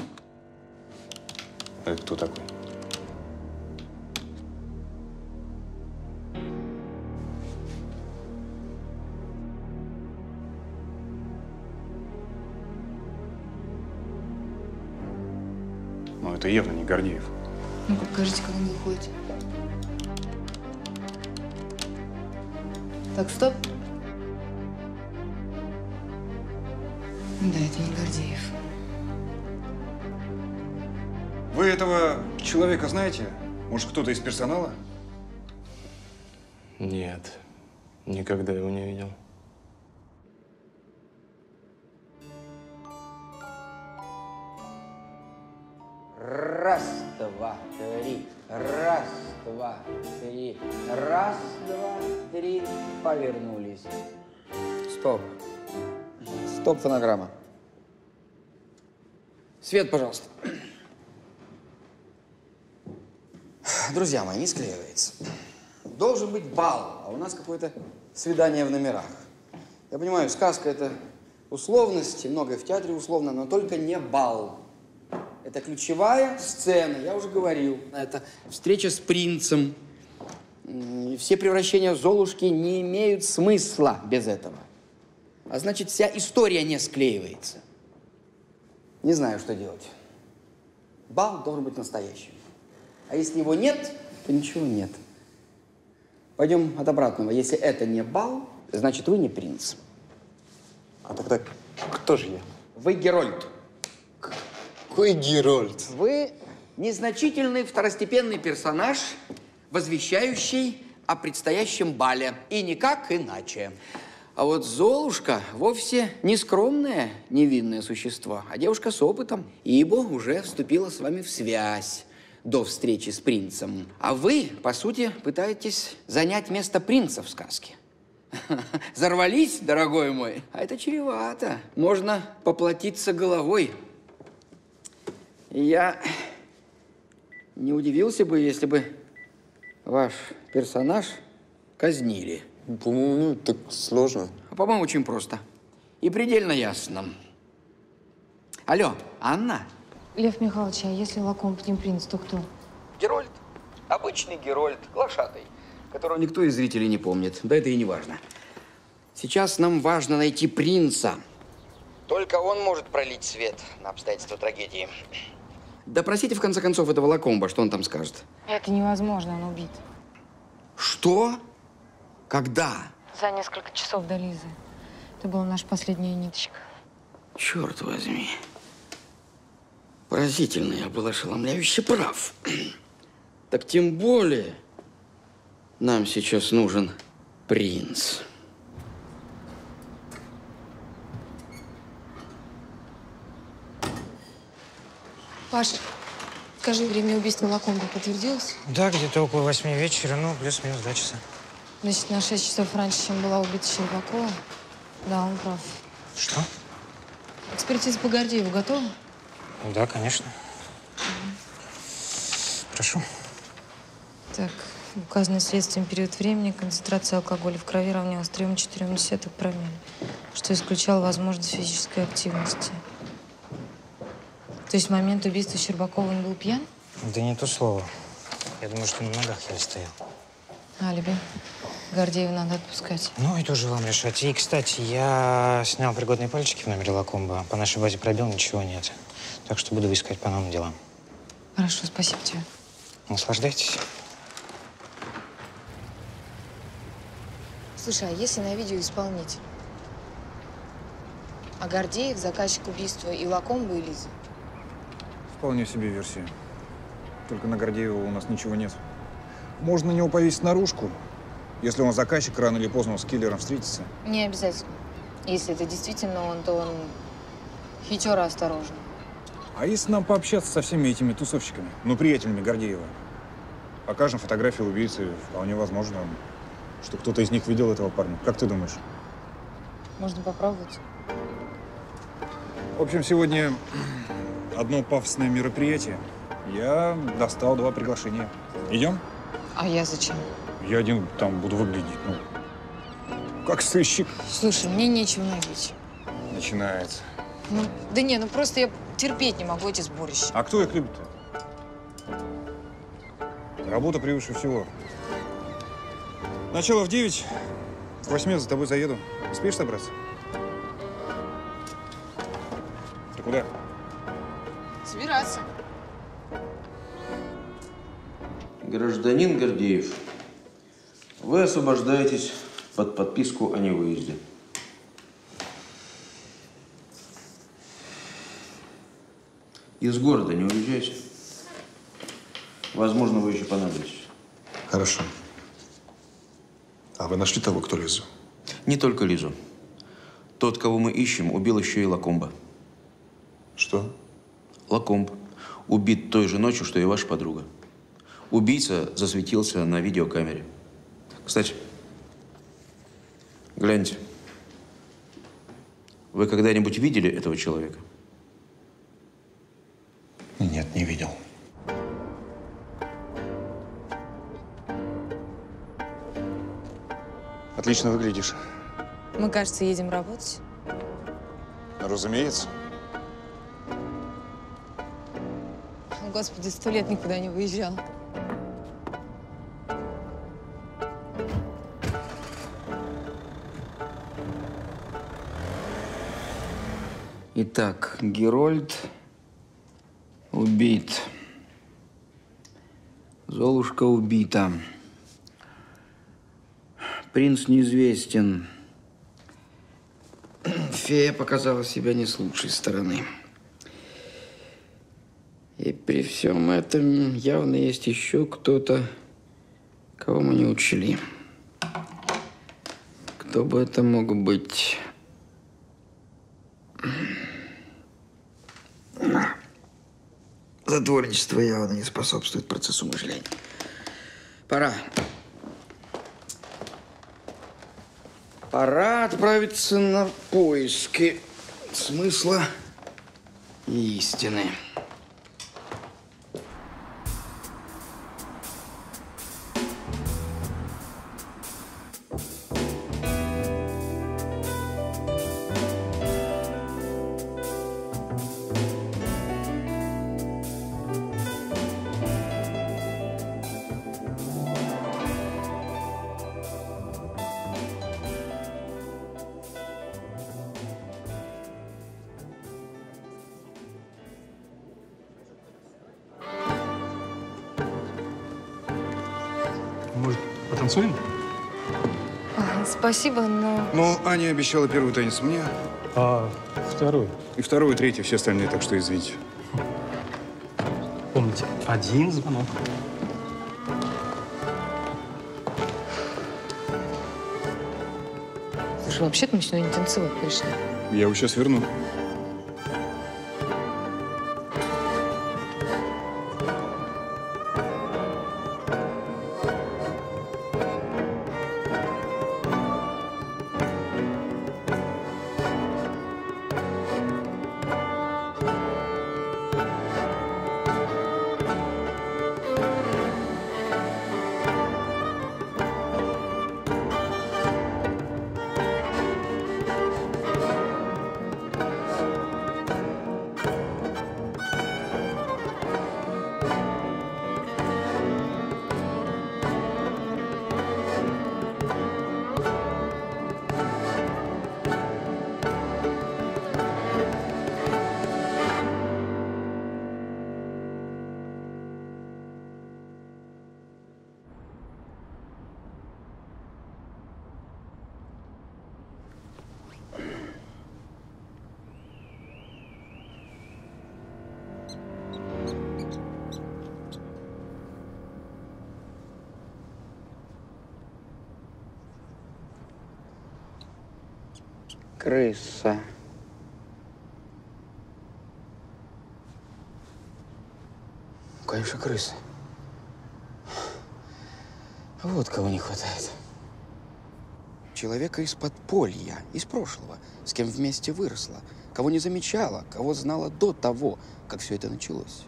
А это кто такой? Ну, это явно не Гордеев. Ну-ка, покажите, как он выходит. Так, стоп. Да, это не Гордеев. Вы этого человека знаете? Может, кто-то из персонала? Нет, никогда его не видел. Раз, два, три. Раз, два, три. Раз, два, три. Повернулись. Стоп. Стоп, фонограмма. Свет, пожалуйста. Друзья мои, не склеивается. Должен быть бал, а у нас какое-то свидание в номерах. Я понимаю, сказка – это условность, и многое в театре условно, но только не бал. Это ключевая сцена, я уже говорил. Это встреча с принцем. И все превращения Золушки не имеют смысла без этого. А значит, вся история не склеивается. Не знаю, что делать. Бал должен быть настоящим. А если его нет, то ничего нет. Пойдем от обратного. Если это не бал, значит, вы не принц. А тогда кто же я? Вы Герольд. Какой Герольд? Вы незначительный второстепенный персонаж, возвещающий о предстоящем бале. И никак иначе. А вот Золушка вовсе не скромное невинное существо, а девушка с опытом, ибо уже вступила с вами в связь до встречи с принцем. А вы, по сути, пытаетесь занять место принца в сказке. Зарвались, дорогой мой, а это чревато. Можно поплатиться головой. И я не удивился бы, если бы ваш персонаж казнили. По-моему, так сложно. А по-моему, очень просто. И предельно ясно. Алло, Анна? Лев Михайлович, а если Лакомб не принц, то кто? Герольд. Обычный Герольд, глашатай, которого никто из зрителей не помнит. Да это и не важно. Сейчас нам важно найти принца. Только он может пролить свет на обстоятельства трагедии. Допросите, в конце концов, этого Лакомба, что он там скажет. Это невозможно, он убит. Что? Когда? За несколько часов до Лизы. Это была наша последняя ниточка. Черт возьми. Поразительно, я был ошеломляюще прав. Так тем более нам сейчас нужен принц. Паш, скажи, время убийства Лакомба подтвердилось? Да, где-то около 8 вечера, ну, плюс-минус 2 часа. Значит, на 6 часов раньше, чем была убита Щербакова. Да, он прав. Что? Экспертиза по Гордееву готова? Да, конечно. Прошу. Так, указанный следствием период времени, концентрация алкоголя в крови равнялась 3,4 промилле, что исключало возможность физической активности. То есть в момент убийства Щербакова он был пьян? Да не то слово. Я думаю, что на ногах еле стоял. Алиби. Гордеева надо отпускать. Ну, это уже вам решать. И, кстати, я снял пригодные пальчики в номере Лакомба. По нашей базе пробел ничего нет. Так что буду искать по новым делам. Хорошо, спасибо тебе. Наслаждайтесь. Слушай, а если на видео исполнитель? А Гордеев – заказчик убийства и Лакомба, и Лизы? Вполне себе версия. Только на Гордеева у нас ничего нет. Можно на него повесить наружку. Если он заказчик, рано или поздно он с киллером встретится. Не обязательно. Если это действительно он, то он хитер и осторожен. А если нам пообщаться со всеми этими тусовщиками, ну, приятелями Гордеева? Покажем фотографии убийцы, вполне возможно, что кто-то из них видел этого парня. Как ты думаешь? Можно попробовать. В общем, сегодня одно пафосное мероприятие. Я достал 2 приглашения. Идем? А я зачем? Я один там буду выглядеть, ну, как сыщик. Слушай, мне нечего надеть. Начинается. Ну, да не, ну просто я терпеть не могу эти сборища. А кто их любит-то? Работа превыше всего. Начало в 9. К 8 за тобой заеду. Успеешь собраться? Ты куда? Собираться. Гражданин Гордеев, вы освобождаетесь под подписку о невыезде. Из города не уезжайте. Возможно, вы еще понадобитесь. Хорошо. А вы нашли того, кто Лизу? Не только Лизу. Тот, кого мы ищем, убил еще и Лакомба. Что? Лакомб убит той же ночью, что и ваша подруга. Убийца засветился на видеокамере. Кстати, гляньте. Вы когда-нибудь видели этого человека? Нет, не видел. Отлично выглядишь. Мы, кажется, едем работать. Разумеется. Господи, 100 лет никуда не выезжал. Итак, Герольд убит. Золушка убита. Принц неизвестен. Фея показала себя не с лучшей стороны. И при всем этом явно есть еще кто-то, кого мы не учли. Кто бы это мог быть? Затворничество явно не способствует процессу мышления. Пора. Пора отправиться на поиски смысла и истины. Может, потанцуем? Спасибо, но… Ну, Аня обещала первый танец мне. А второй? И второй, и третий, все остальные, так что извините. Помните, один звонок. Слушай, вообще-то мы сегодня танцевать пришли. Я его сейчас верну. Крыса. Конечно, крыса. Вот кого не хватает. Человека из подполья, из прошлого, с кем вместе выросла, кого не замечала, кого знала до того, как все это началось.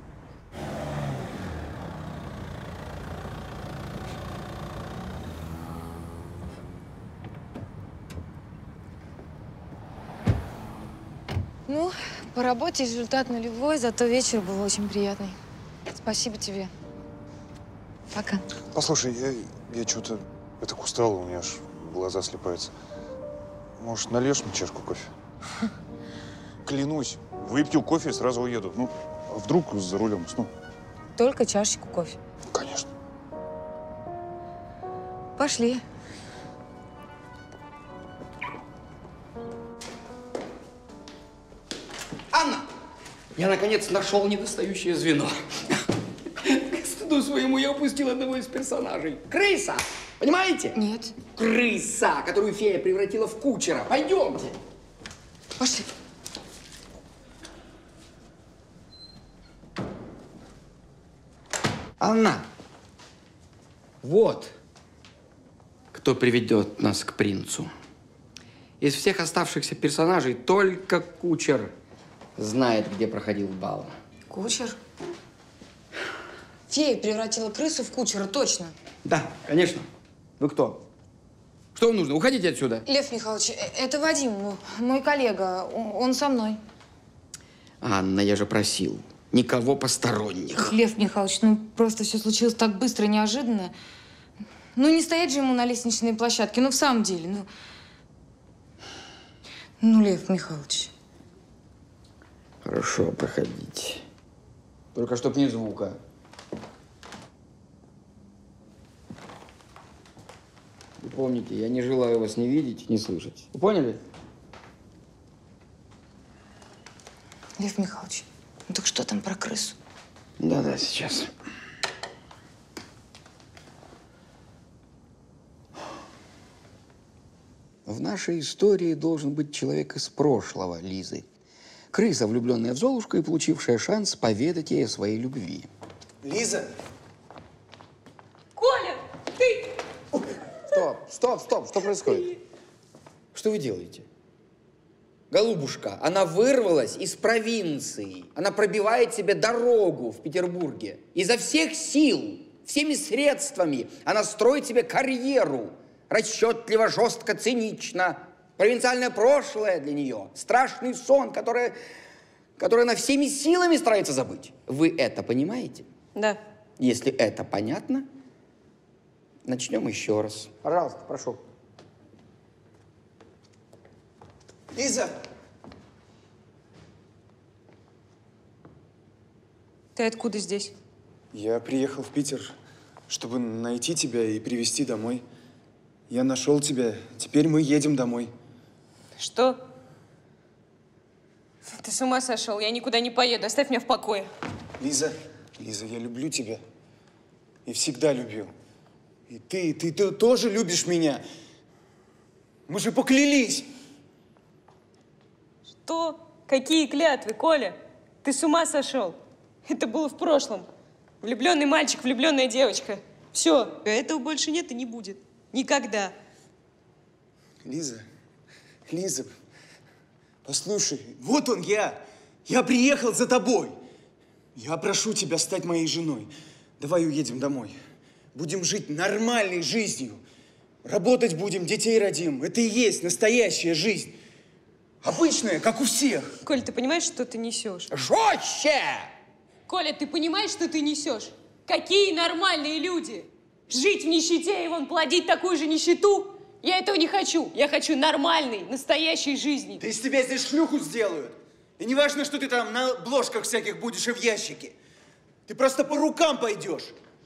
Ну, по работе результат нулевой, зато вечер был очень приятный. Спасибо тебе. Пока. Послушай, я что-то так устал, у меня аж глаза слепаются. Может, нальешь мне чашку кофе? Клянусь, выпью кофе и сразу уеду. Ну, а вдруг за рулем усну? Только чашечку кофе. Конечно. Пошли. Анна! Я, наконец, нашел недостающее звено. К стыду своему я упустил одного из персонажей. Крыса! Понимаете? Нет. Крыса, которую фея превратила в кучера. Пойдемте. Пошли. Анна, вот кто приведет нас к принцу. Из всех оставшихся персонажей только кучер знает, где проходил бал. Кучер? Фея превратила крысу в кучера, точно. Да, конечно. Вы кто? Что вам нужно? Уходите отсюда. Лев Михайлович, это Вадим, мой коллега. Он со мной. Анна, я же просил. Никого посторонних. Лев Михайлович, ну просто все случилось так быстро и неожиданно. Ну не стоять же ему на лестничной площадке, ну в самом деле, ну Лев Михайлович. Хорошо, проходите. Только чтоб не звука. Вы помните, я не желаю вас ни видеть, ни слышать. Вы поняли? Лев Михайлович, ну так что там про крысу? Да-да, сейчас. В нашей истории должен быть человек из прошлого Лизы. Крыса, влюбленная в Золушку и получившая шанс поведать ей о своей любви. Лиза! Коля, ты! Стоп! Что происходит? Что вы делаете? Голубушка, она вырвалась из провинции. Она пробивает себе дорогу в Петербурге. Изо всех сил, всеми средствами она строит себе карьеру. Расчетливо, жестко, цинично. Провинциальное прошлое для нее. Страшный сон, который она всеми силами старается забыть. Вы это понимаете? Да. Если это понятно, начнем еще раз. Пожалуйста, прошу. Лиза! Ты откуда здесь? Я приехал в Питер, чтобы найти тебя и привезти домой. Я нашел тебя. Теперь мы едем домой. Что? Ты с ума сошел? Я никуда не поеду. Оставь меня в покое. Лиза, я люблю тебя. И всегда любил. И ты тоже любишь меня. Мы же поклялись. Что? Какие клятвы, Коля? Ты с ума сошел? Это было в прошлом. Влюбленный мальчик, влюбленная девочка. Все, этого больше нет и не будет. Никогда. Лиза, Лиза, послушай, вот он я. Я приехал за тобой. Я прошу тебя стать моей женой. Давай уедем домой. Будем жить нормальной жизнью. Работать будем, детей родим. Это и есть настоящая жизнь. Обычная, как у всех. Коля, ты понимаешь, что ты несешь? Жестче! Коля, ты понимаешь, что ты несешь? Какие нормальные люди! Жить в нищете и вон плодить такую же нищету? Я этого не хочу. Я хочу нормальной, настоящей жизни. Да из тебя здесь шлюху сделают. И не важно, что ты там на обложках всяких будешь и в ящике. Ты просто по рукам пойдешь.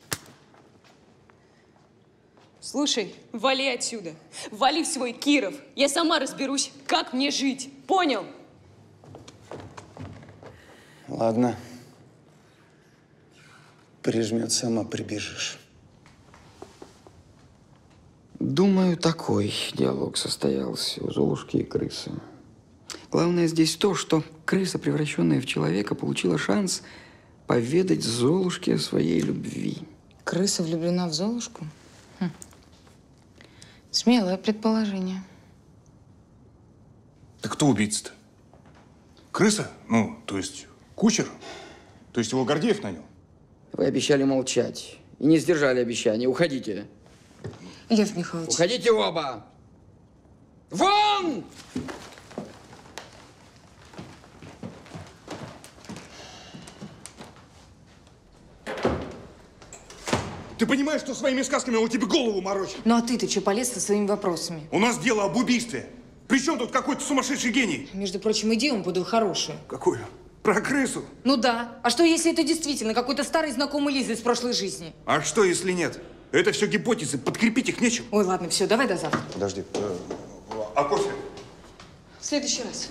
Слушай, вали отсюда. Вали в свой Киров. Я сама разберусь, как мне жить. Понял? Ладно. Прижмет, сама прибежишь. Думаю, такой диалог состоялся у Золушки и крысы. Главное здесь то, что крыса, превращенная в человека, получила шанс поведать Золушке о своей любви. Крыса влюблена в Золушку? Хм. Смелое предположение. Так кто убийца-то? Крыса? Ну, то есть кучер? То есть его Гордеев нанял? Вы обещали молчать. И не сдержали обещания. Уходите. Лев Михайлович. Уходите оба! Вон! Ты понимаешь, что своими сказками он тебе голову морочит? Ну а ты-то что полез со своими вопросами? У нас дело об убийстве. Причем тут какой-то сумасшедший гений? Между прочим, идею он подал хорошую. Какую? Про крысу? Ну да. А что, если это действительно какой-то старый знакомый Лизы из прошлой жизни? А что, если нет? Это все гипотезы, подкрепить их нечем. Ой, ладно, все, давай до завтра. Подожди, а кофе? В следующий раз.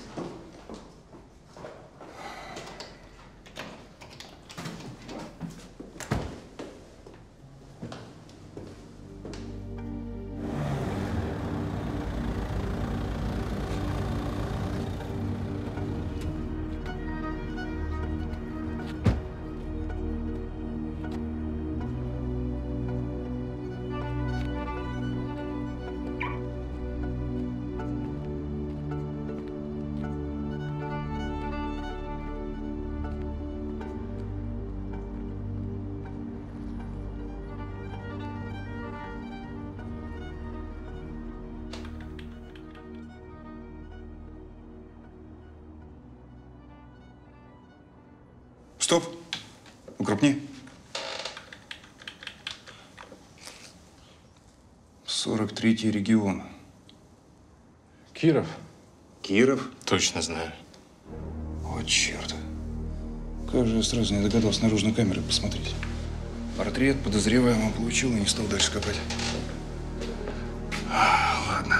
Стоп. Укрупни. 43-й регион. Киров? Киров? Точно знаю. О, черт. Как же я сразу не догадался наружной камеры посмотреть. Портрет подозреваемого получил и не стал дальше копать. Ладно.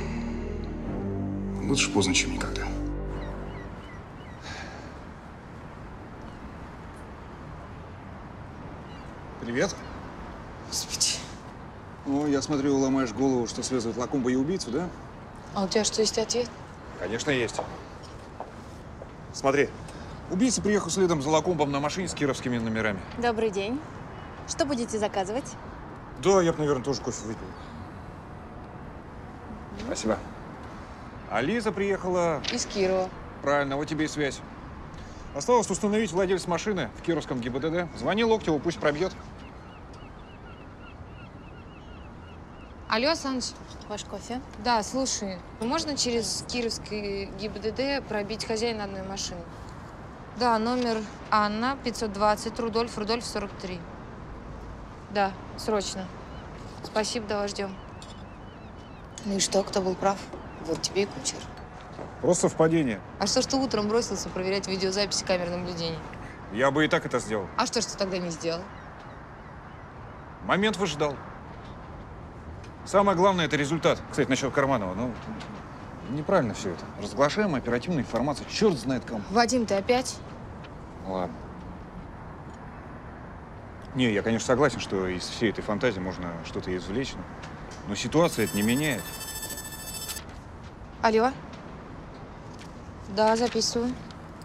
Лучше поздно, чем никогда. Привет. Господи. Ну, я смотрю, ломаешь голову, что связывает Лакомба и убийцу, да? А у тебя что, есть ответ? Конечно, есть. Смотри. Убийца приехал следом за Лакомбом на машине с кировскими номерами. Добрый день. Что будете заказывать? Да, я бы, наверное, тоже кофе выпил. Спасибо. А Лиза приехала… Из Кирова. Правильно, вот тебе и связь. Осталось установить владельца машины в Кировском ГИБДД. Звони Локтеву, пусть пробьет. Алло, Саныч. Ваш кофе? Да, слушай, можно через Кировский ГИБДД пробить хозяина одной машины? Да, номер Анна, 520, Рудольф, 43. Да, срочно. Спасибо, давай ждем. Ну и что, кто был прав? Вот тебе и кучер. Просто совпадение. А что ж ты утром бросился проверять видеозаписи камер наблюдения? Я бы и так это сделал. А что ж ты тогда не сделал? Момент выждал. Самое главное – это результат. Кстати, насчет Карманова. Ну, неправильно все это. Разглашаем оперативную информацию. Черт знает кому. Вадим, ты опять? Ладно. Не, я, конечно, согласен, что из всей этой фантазии можно что-то извлечь, но ситуация это не меняет. Алло. Да, записываю.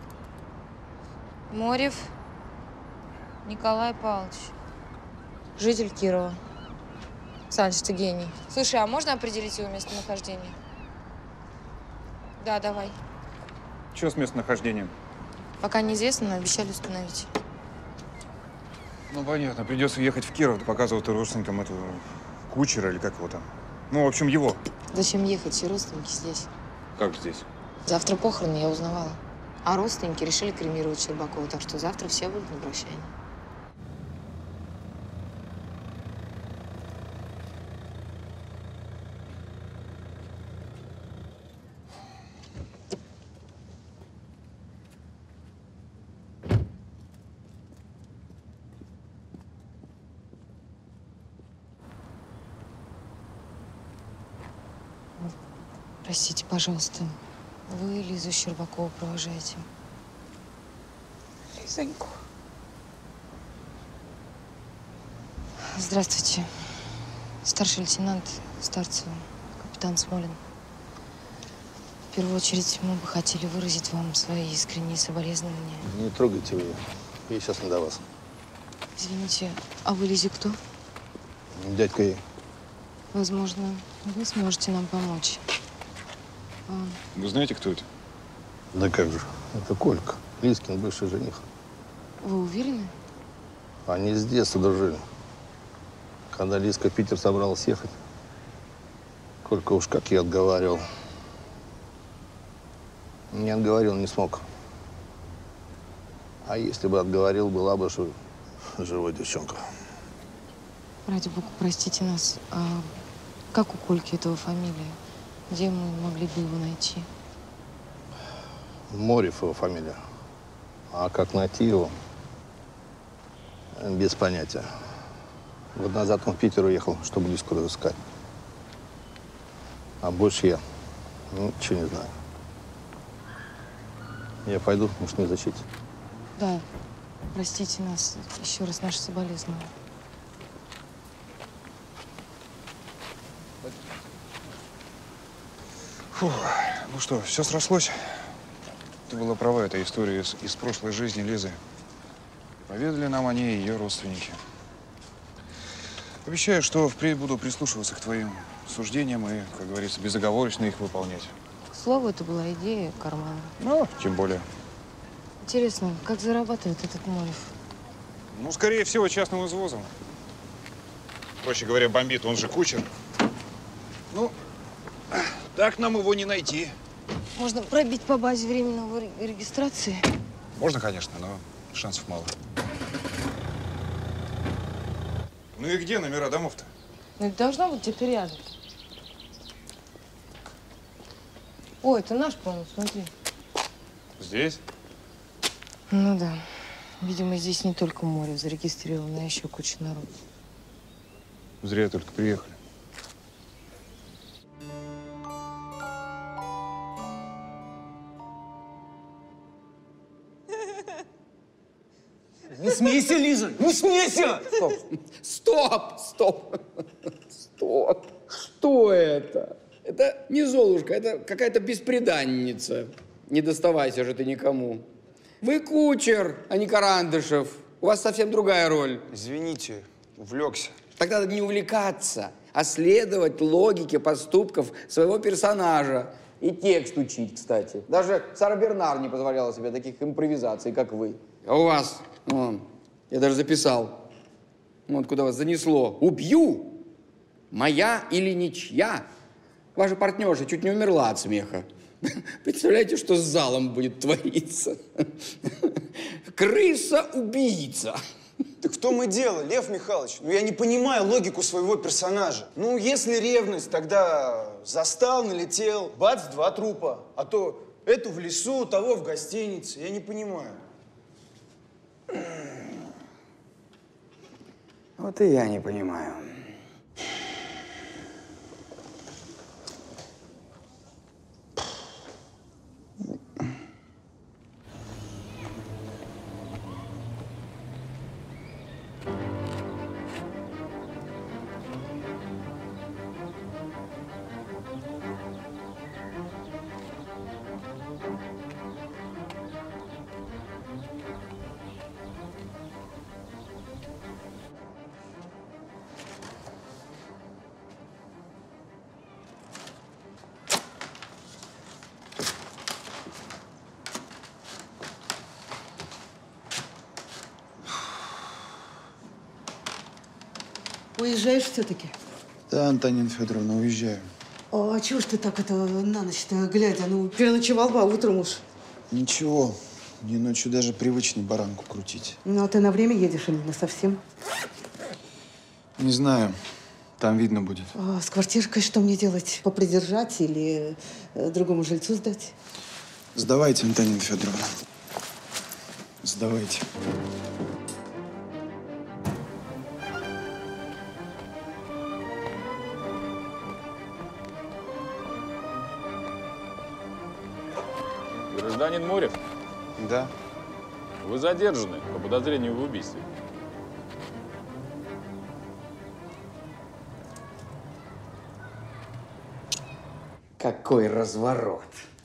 Морев Николай Павлович. Житель Кирова. Саныч, ты гений. Слушай, а можно определить его местонахождение? Да, давай. Что с местонахождением? Пока неизвестно, но обещали установить. Ну, понятно. Придется ехать в Киров, показывать родственникам этого кучера или как его там. Ну, в общем, его. Зачем ехать? Все родственники здесь. Как здесь? Завтра похороны, я узнавала. А родственники решили кремировать Щербакова, так что завтра все будут на прощание. Простите, пожалуйста, вы Лизу Щербакову провожаете? Лизоньку. Здравствуйте. Старший лейтенант Старцева, капитан Смолин. В первую очередь мы бы хотели выразить вам свои искренние соболезнования. Не трогайте вы ее. Ей сейчас не до вас. Извините, а вы Лизе кто? Дядька ей. Возможно, вы сможете нам помочь. Вы знаете, кто это? Да как же. Это Колька. Лизкин бывший жених. Вы уверены? Они с детства дружили. Когда Лизка в Питер собралась ехать, Колька уж как я отговаривал. Не отговорил, не смог. А если бы отговорил, была бы живой девчонка. Ради бога, простите нас. А как у Кольки этого фамилия? Где мы могли бы его найти? Морев его фамилия. А как найти его? Без понятия. Год назад он в Питер уехал, чтобы Лизку разыскать. А больше я ничего не знаю. Я пойду, может, не защитить. Да, простите нас. Еще раз наши соболезнования. Фух, ну что, все срослось? Ты была права, эта история из прошлой жизни Лизы. Поведали нам о ней ее родственники. Обещаю, что впредь буду прислушиваться к твоим суждениям и, как говорится, безоговорочно их выполнять. К слову, это была идея кармана. Ну, тем более. Интересно, как зарабатывает этот Морев? Ну, скорее всего, частным извозом. Проще говоря, бомбит, он же кучер. Ну, так нам его не найти. Можно пробить по базе временного регистрации? Можно, конечно, но шансов мало. Ну и где номера домов-то? Ну, это должно быть где-то рядом. О, это наш, по-моему, смотри. Здесь? Ну да. Видимо, здесь не только Морев зарегистрировано, а еще куча народу. Зря только приехали. Не смейся, Лиза! Не смейся! Стоп! Стоп! Стоп! Стоп! Что это? Это не Золушка, это какая-то бесприданница. Не доставайся же ты никому. Вы кучер, а не Карандышев. У вас совсем другая роль. Извините, увлекся. Тогда надо не увлекаться, а следовать логике поступков своего персонажа. И текст учить, кстати. Даже Сара Бернар не позволяла себе таких импровизаций, как вы. А у вас, вон, я даже записал. Вот куда вас занесло. Убью! Моя или ничья? Ваша партнерша чуть не умерла от смеха. Представляете, что с залом будет твориться? Крыса-убийца. Так в том и дело, Лев Михайлович. Ну, я не понимаю логику своего персонажа. Ну, если ревность, тогда застал, налетел, бац, 2 трупа. А то эту в лесу, того в гостинице. Я не понимаю. Вот и я не понимаю. Уезжаешь все-таки? Да, Антонина Федоровна, уезжаю. А чего ж ты так это на ночь-то глядя? Ну, переночевал бы, а утром уж. Ничего, мне ночью даже привычнее баранку крутить. Ну, а ты на время едешь или на совсем? Не знаю, там видно будет. А с квартиркой что мне делать? Попридержать или другому жильцу сдать? Сдавайте, Антонина Федоровна. Сдавайте. Гражданин Морев? Да. Вы задержаны по подозрению в убийстве. Какой разворот.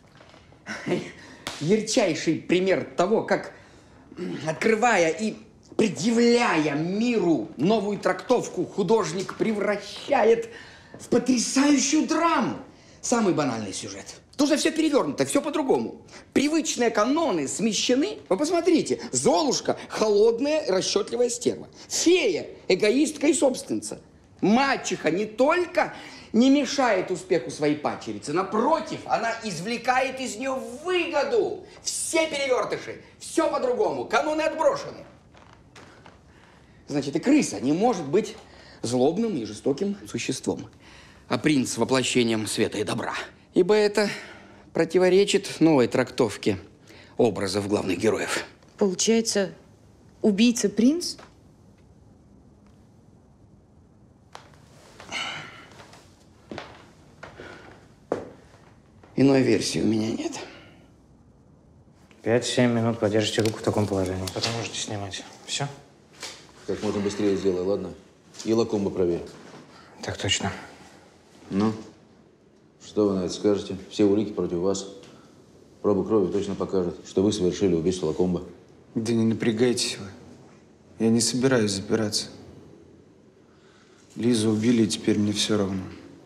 Ярчайший пример того, как, открывая и предъявляя миру новую трактовку, художник превращает в потрясающую драму. Самый банальный сюжет. Тут же все перевернуто, все по-другому. Привычные каноны смещены. Вы посмотрите. Золушка – холодная, расчетливая стерва. Фея – эгоистка и собственница. Мачеха не только не мешает успеху своей падчерицы, напротив, она извлекает из нее выгоду. Все перевертыши, все по-другому, каноны отброшены. Значит, и крыса не может быть злобным и жестоким существом, а принц – воплощением света и добра. Ибо это противоречит новой трактовке образов главных героев. Получается, убийца принц? Иной версии у меня нет. 5-7 минут подержите руку в таком положении. Потом можете снимать. Все? Как можно быстрее сделай, ладно? И лакомбо проверь. Так точно. Ну? Что вы на это скажете? Все улики против вас. Проба крови точно покажет, что вы совершили убийство Лакомбо. Да не напрягайтесь вы. Я не собираюсь запираться. Лизу убили, и теперь мне все равно.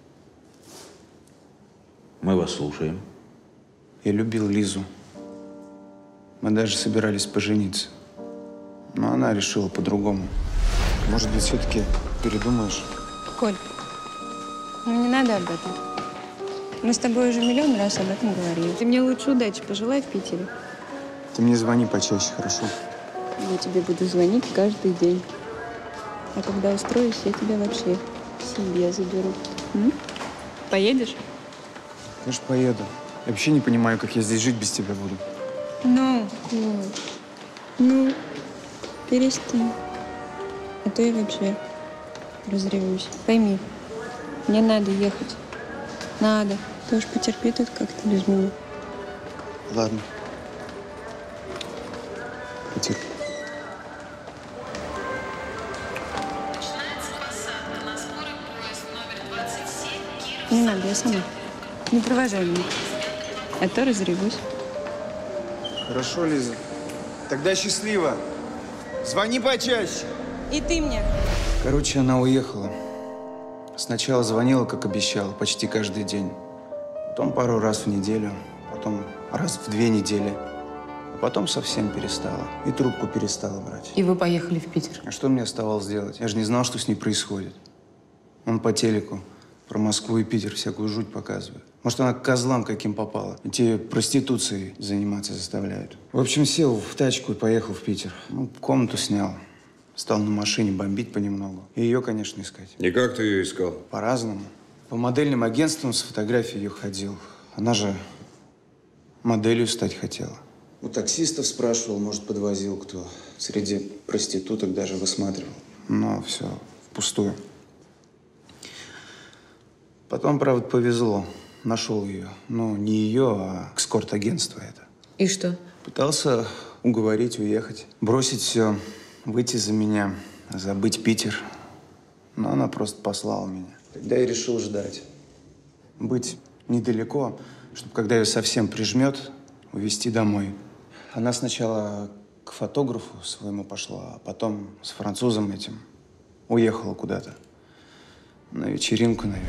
Мы вас слушаем. Я любил Лизу. Мы даже собирались пожениться. Но она решила по-другому. Может быть, все-таки передумаешь? Коль, ну не надо об этом. Мы с тобой уже миллион раз об этом говорили. Ты мне лучше удачи пожелай в Питере. Ты мне звони почаще, хорошо? Я тебе буду звонить каждый день. А когда устроюсь, я тебя вообще себе заберу. Поедешь? Конечно, поеду. Я вообще не понимаю, как я здесь жить без тебя буду. Ну, Коль, ну, перестань. А то я вообще разревусь. Пойми, мне надо ехать. Надо. Ты уж потерпи тут как-то без меня. Ладно. Потерпи. Не надо, я сама. Не провожай меня. А то разревусь. Хорошо, Лиза. Тогда счастливо. Звони почаще. И ты мне. Короче, она уехала. Сначала звонила, как обещала, почти каждый день. Потом пару раз в неделю. Потом раз в 2 недели. А потом совсем перестала. И трубку перестала брать. И вы поехали в Питер? А что мне оставалось делать? Я же не знал, что с ней происходит. Он по телеку про Москву и Питер всякую жуть показывает. Может, она к козлам каким попала. И те проституцией заниматься заставляют. В общем, сел в тачку и поехал в Питер. Ну, комнату снял. Стал на машине бомбить понемногу. И ее, конечно, искать. И как ты ее искал? По-разному. По модельным агентствам с фотографией ее ходил. Она же моделью стать хотела. У таксистов спрашивал, может, подвозил кто. Среди проституток даже высматривал. Но все впустую. Потом, правда, повезло. Нашел ее. Ну, не ее, а экскорт-агентство это. И что? Пытался уговорить уехать. Бросить все, выйти за меня, забыть Питер. Но она просто послала меня. Тогда я решил ждать. Быть недалеко, чтобы, когда ее совсем прижмет, увезти домой. Она сначала к фотографу своему пошла, а потом с французом этим уехала куда-то. На вечеринку, наверное.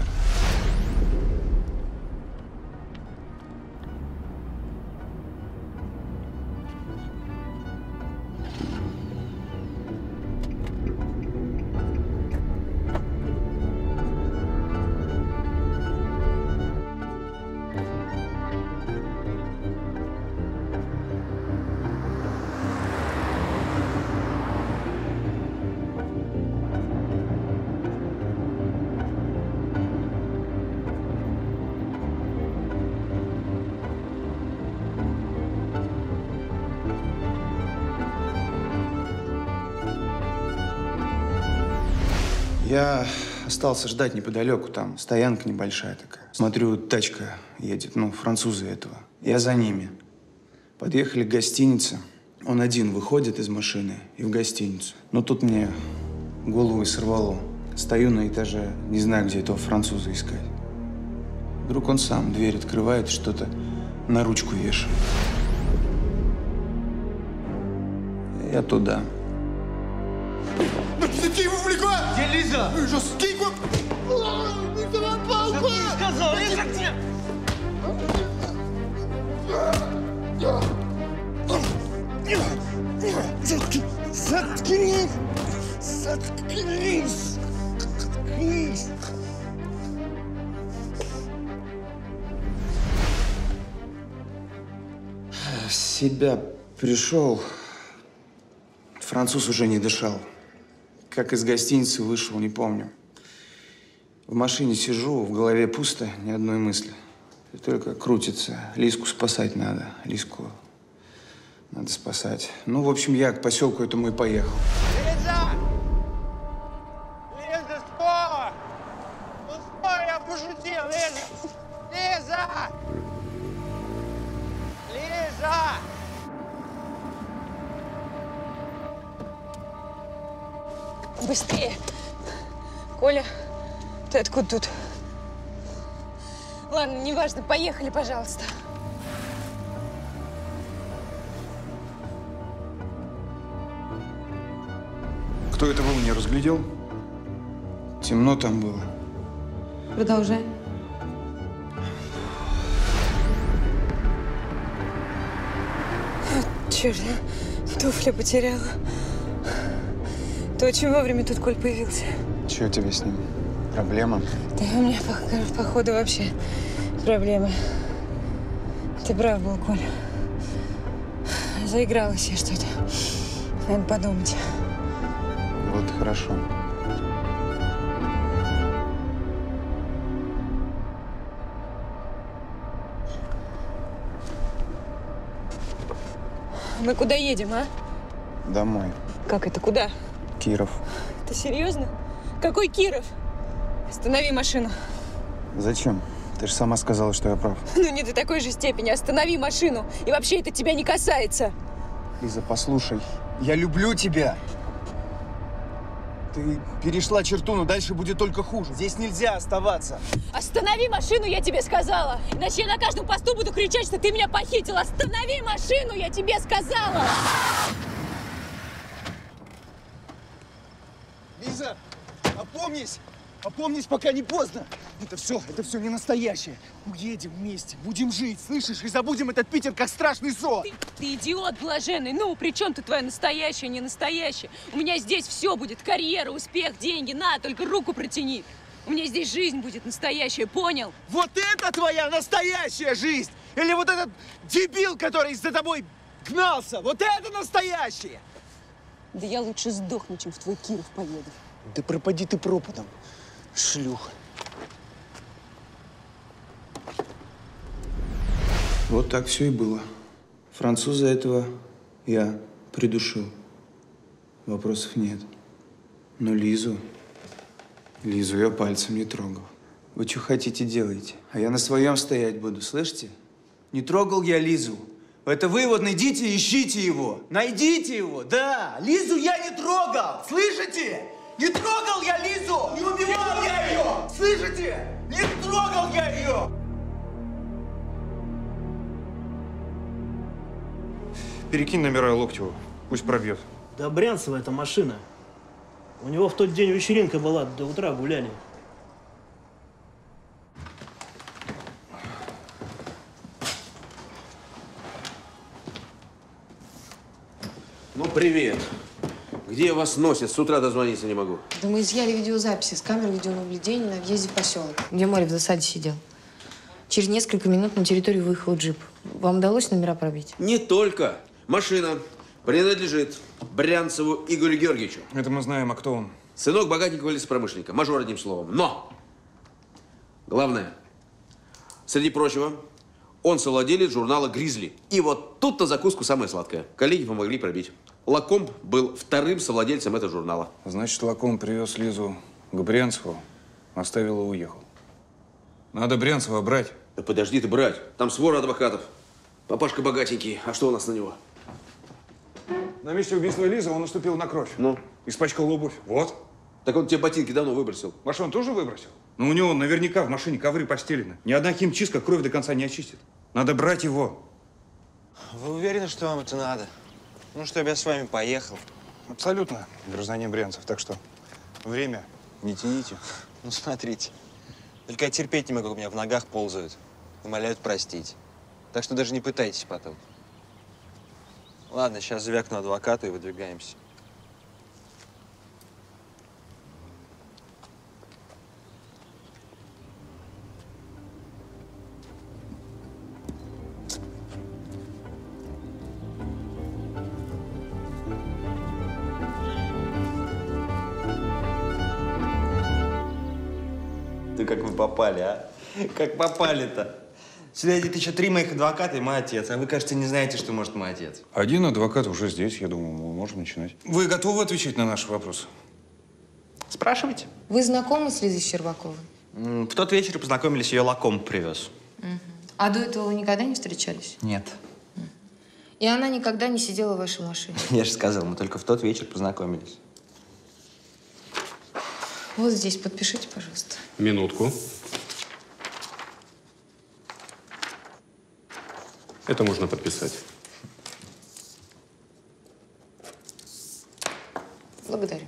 Я остался ждать неподалеку, там стоянка небольшая такая. Смотрю, тачка едет, ну, французы этого. Я за ними. Подъехали к гостинице. Он один выходит из машины и в гостиницу. Но тут мне голову и сорвало. Стою на этаже, не знаю, где этого француза искать. Вдруг он сам дверь открывает, что-то на ручку вешает. Я туда. Ты его увлекла! Где Лиза? Скинь его! Что ты сказал? Лиза где? Заткнись! Заткнись! Заткнись! В себя пришел. Француз уже не дышал. Как из гостиницы вышел, не помню. В машине сижу, в голове пусто, ни одной мысли. И только крутится. Лизку спасать надо. Лизку надо спасать. Ну, в общем, я к поселку этому и поехал. Лиза! Лиза, скоро! Ну, скоро, я пошутил, Лиза! Лиза! Лиза! Быстрее! Коля, ты откуда тут? Ладно, неважно, поехали, пожалуйста. Кто это был, не разглядел? Темно там было. Продолжай. Черт, туфли потеряла. Ты очень вовремя тут, Коль, появился. Че у тебя с ним? Проблема? Да у меня, походу, вообще проблемы. Ты прав был, Коль. Заигралась я что-то. Надо подумать. Вот хорошо. Мы куда едем, а? Домой. Как это, куда? Киров. Ты серьезно? Какой Киров? Останови машину. Зачем? Ты же сама сказала, что я прав. Ну, не до такой же степени. Останови машину. И вообще это тебя не касается. Лиза, послушай. Я люблю тебя. Ты перешла черту, но дальше будет только хуже. Здесь нельзя оставаться. Останови машину, я тебе сказала. Иначе я на каждом посту буду кричать, что ты меня похитил. Останови машину, я тебе сказала. Лиза, опомнись! Опомнись, пока не поздно. Это все не настоящее. Уедем вместе, будем жить, слышишь? И забудем этот Питер, как страшный сон. Ты идиот блаженный. Ну, при чем тут твое настоящее, не настоящее? У меня здесь все будет. Карьера, успех, деньги. На, только руку протяни. У меня здесь жизнь будет настоящая, понял? Вот это твоя настоящая жизнь! Или вот этот дебил, который за тобой гнался! Вот это настоящее! Да я лучше сдохну, чем в твой Киров поеду. Да пропади ты пропадом, шлюха. Вот так все и было. Француза этого я придушил. Вопросов нет. Но Лизу я пальцем не трогал. Вы что хотите, делаете. А я на своем стоять буду, слышите? Не трогал я Лизу. Это вы вот найдите, ищите его. Найдите его, да. Лизу я не трогал, слышите? Не трогал я Лизу! Не убивал я ее! Слышите? Не трогал я ее! Перекинь номера Локтеву, пусть пробьет. Да Брянцева эта машина. У него в тот день вечеринка была, до утра гуляли. Ну, привет. Где вас носит? С утра дозвониться не могу. Да мы изъяли видеозаписи с камер видеонаблюдения на въезде в поселок, где Море в засаде сидел. Через несколько минут на территорию выехал джип. Вам удалось номера пробить? Не только. Машина принадлежит Брянцеву Игорю Георгиевичу. Это мы знаем, а кто он? Сынок богатенького лесопромышленника. Мажор, одним словом. Но! Главное, среди прочего, он совладелец журнала «Гризли». И вот тут-то закуску самая сладкая. Коллеги помогли пробить. Лакомб был вторым совладельцем этого журнала. Значит, Лакомб привез Лизу к Брянцеву, оставил и уехал. Надо Брянцева брать. Да подожди ты брать. Там свора адвокатов. Папашка богатенький. А что у нас на него? На месте убийства Лизы он наступил на кровь. Ну? Испачкал обувь. Вот. Так он тебе ботинки давно выбросил. Ваш он тоже выбросил? Но у него наверняка в машине ковры постелены. Ни одна химчистка кровь до конца не очистит. Надо брать его. Вы уверены, что вам это надо? Ну, чтобы я с вами поехал? Абсолютно, гражданин Брянцев. Так что время не тяните. Ну, смотрите. Только я терпеть не могу, как у меня в ногах ползают. Умоляют простить. Так что даже не пытайтесь потом. Ладно, сейчас звякну адвокату и выдвигаемся. Ты как вы попали, а? Как попали-то? Сюда едет еще 3 моих адвоката и мой отец. А вы, кажется, не знаете, что может мой отец. Один адвокат уже здесь, я думаю, мы можем начинать. Вы готовы отвечать на наши вопросы? Спрашивайте. Вы знакомы с Лизой Щербаковой? В тот вечер познакомились, ее лаком привез. А до этого вы никогда не встречались? Нет. И она никогда не сидела в вашей машине? Я же сказал, мы только в тот вечер познакомились. Вот здесь подпишите, пожалуйста. Минутку. Это можно подписать. Благодарю.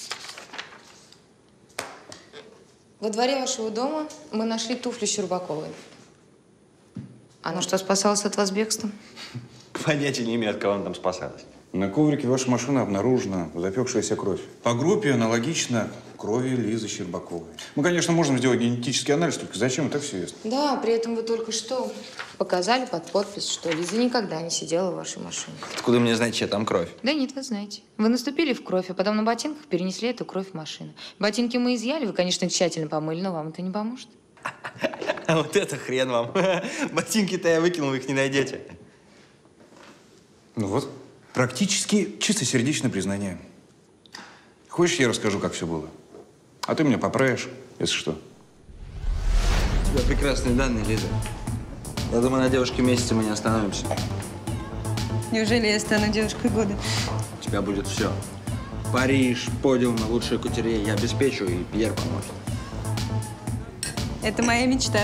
Во дворе вашего дома мы нашли туфли Щербаковой. Она что, спасалась от вас бегством? Понятия не имею, от кого она там спасалась. На коврике вашей машины обнаружена запекшаяся кровь. По группе аналогично крови Лизы Щербаковой. Мы, конечно, можем сделать генетический анализ, только зачем, это все ясно. Да, при этом вы только что показали под подпись, что Лиза никогда не сидела в вашей машине. Откуда мне знать, чья там кровь? Да нет, вы знаете. Вы наступили в кровь, а потом на ботинках перенесли эту кровь в машину. Ботинки мы изъяли, вы, конечно, тщательно помыли, но вам это не поможет. А вот это хрен вам. Ботинки-то я выкинул, вы их не найдете. Ну вот, практически чистосердечное признание. Хочешь, я расскажу, как все было? А ты меня поправишь, если что. У тебя прекрасные данные, Лиза. Я думаю, на девушке месяца мы не остановимся. Неужели я стану девушкой года? У тебя будет все. Париж, подиум на лучшей кутерье я обеспечу, и Пьер поможет. Это моя мечта.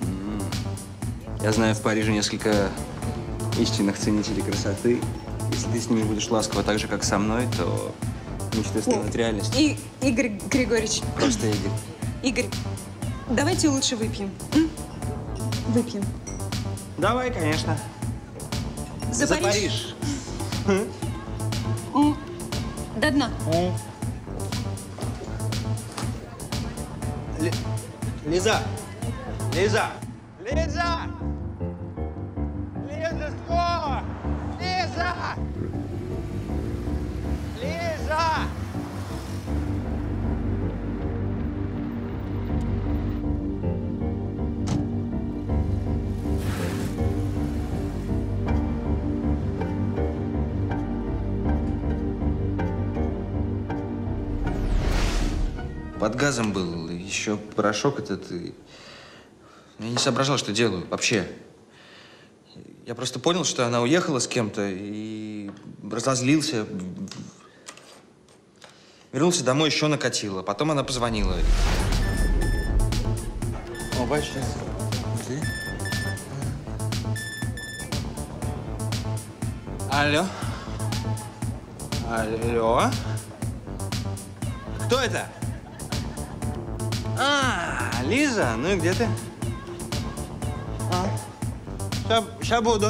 Я знаю в Париже несколько истинных ценителей красоты. Если ты с ними будешь ласково так же, как со мной, то мечты станут реальностью. И Игорь Григорьевич. Просто Игорь. Игорь, давайте лучше выпьем. Выпьем. Давай, конечно. За Париж. До дна. Лиза! Лиза! Лиза! Лиза, скоро! Лиза! Лиза! Под газом был, еще порошок этот. Я не соображал, что делаю вообще. Я просто понял, что она уехала с кем-то и разозлился. Вернулся домой, еще накатило. Потом она позвонила. О, бачишь, ты? Алло? Алло? Кто это? А, Лиза, ну и где ты? Сейчас буду.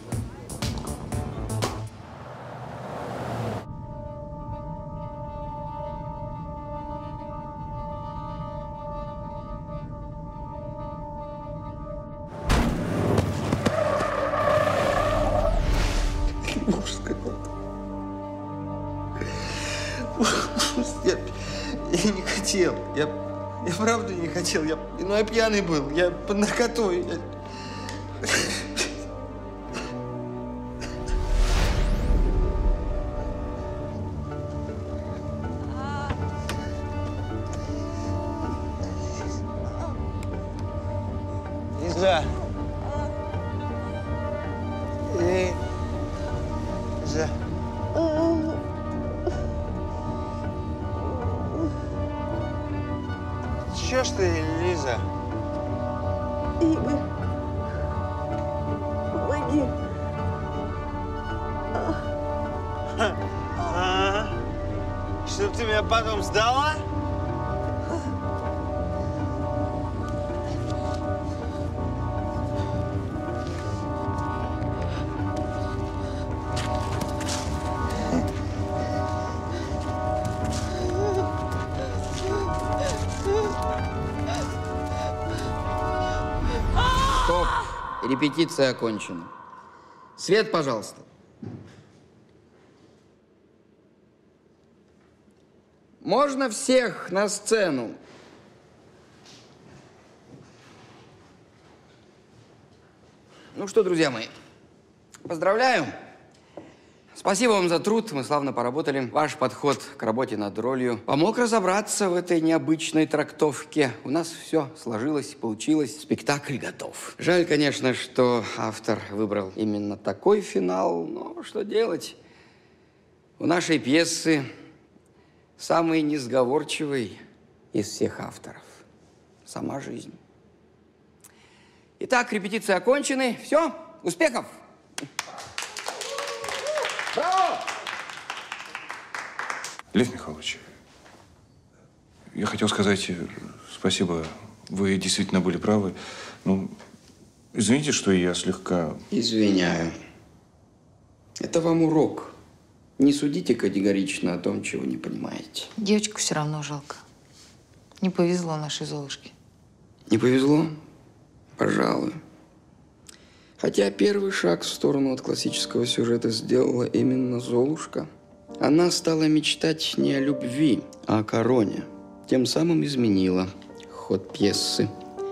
Ужас какой-то. Я не хотел. Я правда не хотел. Я пьяный был. Я под наркотой. Течешь ты, Лиза? Игорь, помоги. Чтоб ты меня потом сдала? Стоп! Репетиция окончена. Свет, пожалуйста. Можно всех на сцену? Ну что, друзья мои, поздравляю. Спасибо вам за труд, мы славно поработали. Ваш подход к работе над ролью помог разобраться в этой необычной трактовке. У нас все сложилось, получилось, спектакль готов. Жаль, конечно, что автор выбрал именно такой финал, но что делать? У нашей пьесы самый несговорчивый из всех авторов. Сама жизнь. Итак, репетиции окончены. Все, успехов! Браво! Лев Михайлович, я хотел сказать спасибо. Вы действительно были правы. Ну, извините, что я слегка… Извиняю. Это вам урок. Не судите категорично о том, чего не понимаете. Девочку все равно жалко. Не повезло нашей Золушке. Не повезло? Пожалуй. Хотя первый шаг в сторону от классического сюжета сделала именно Золушка. Она стала мечтать не о любви, а о короне. Тем самым изменила ход пьесы.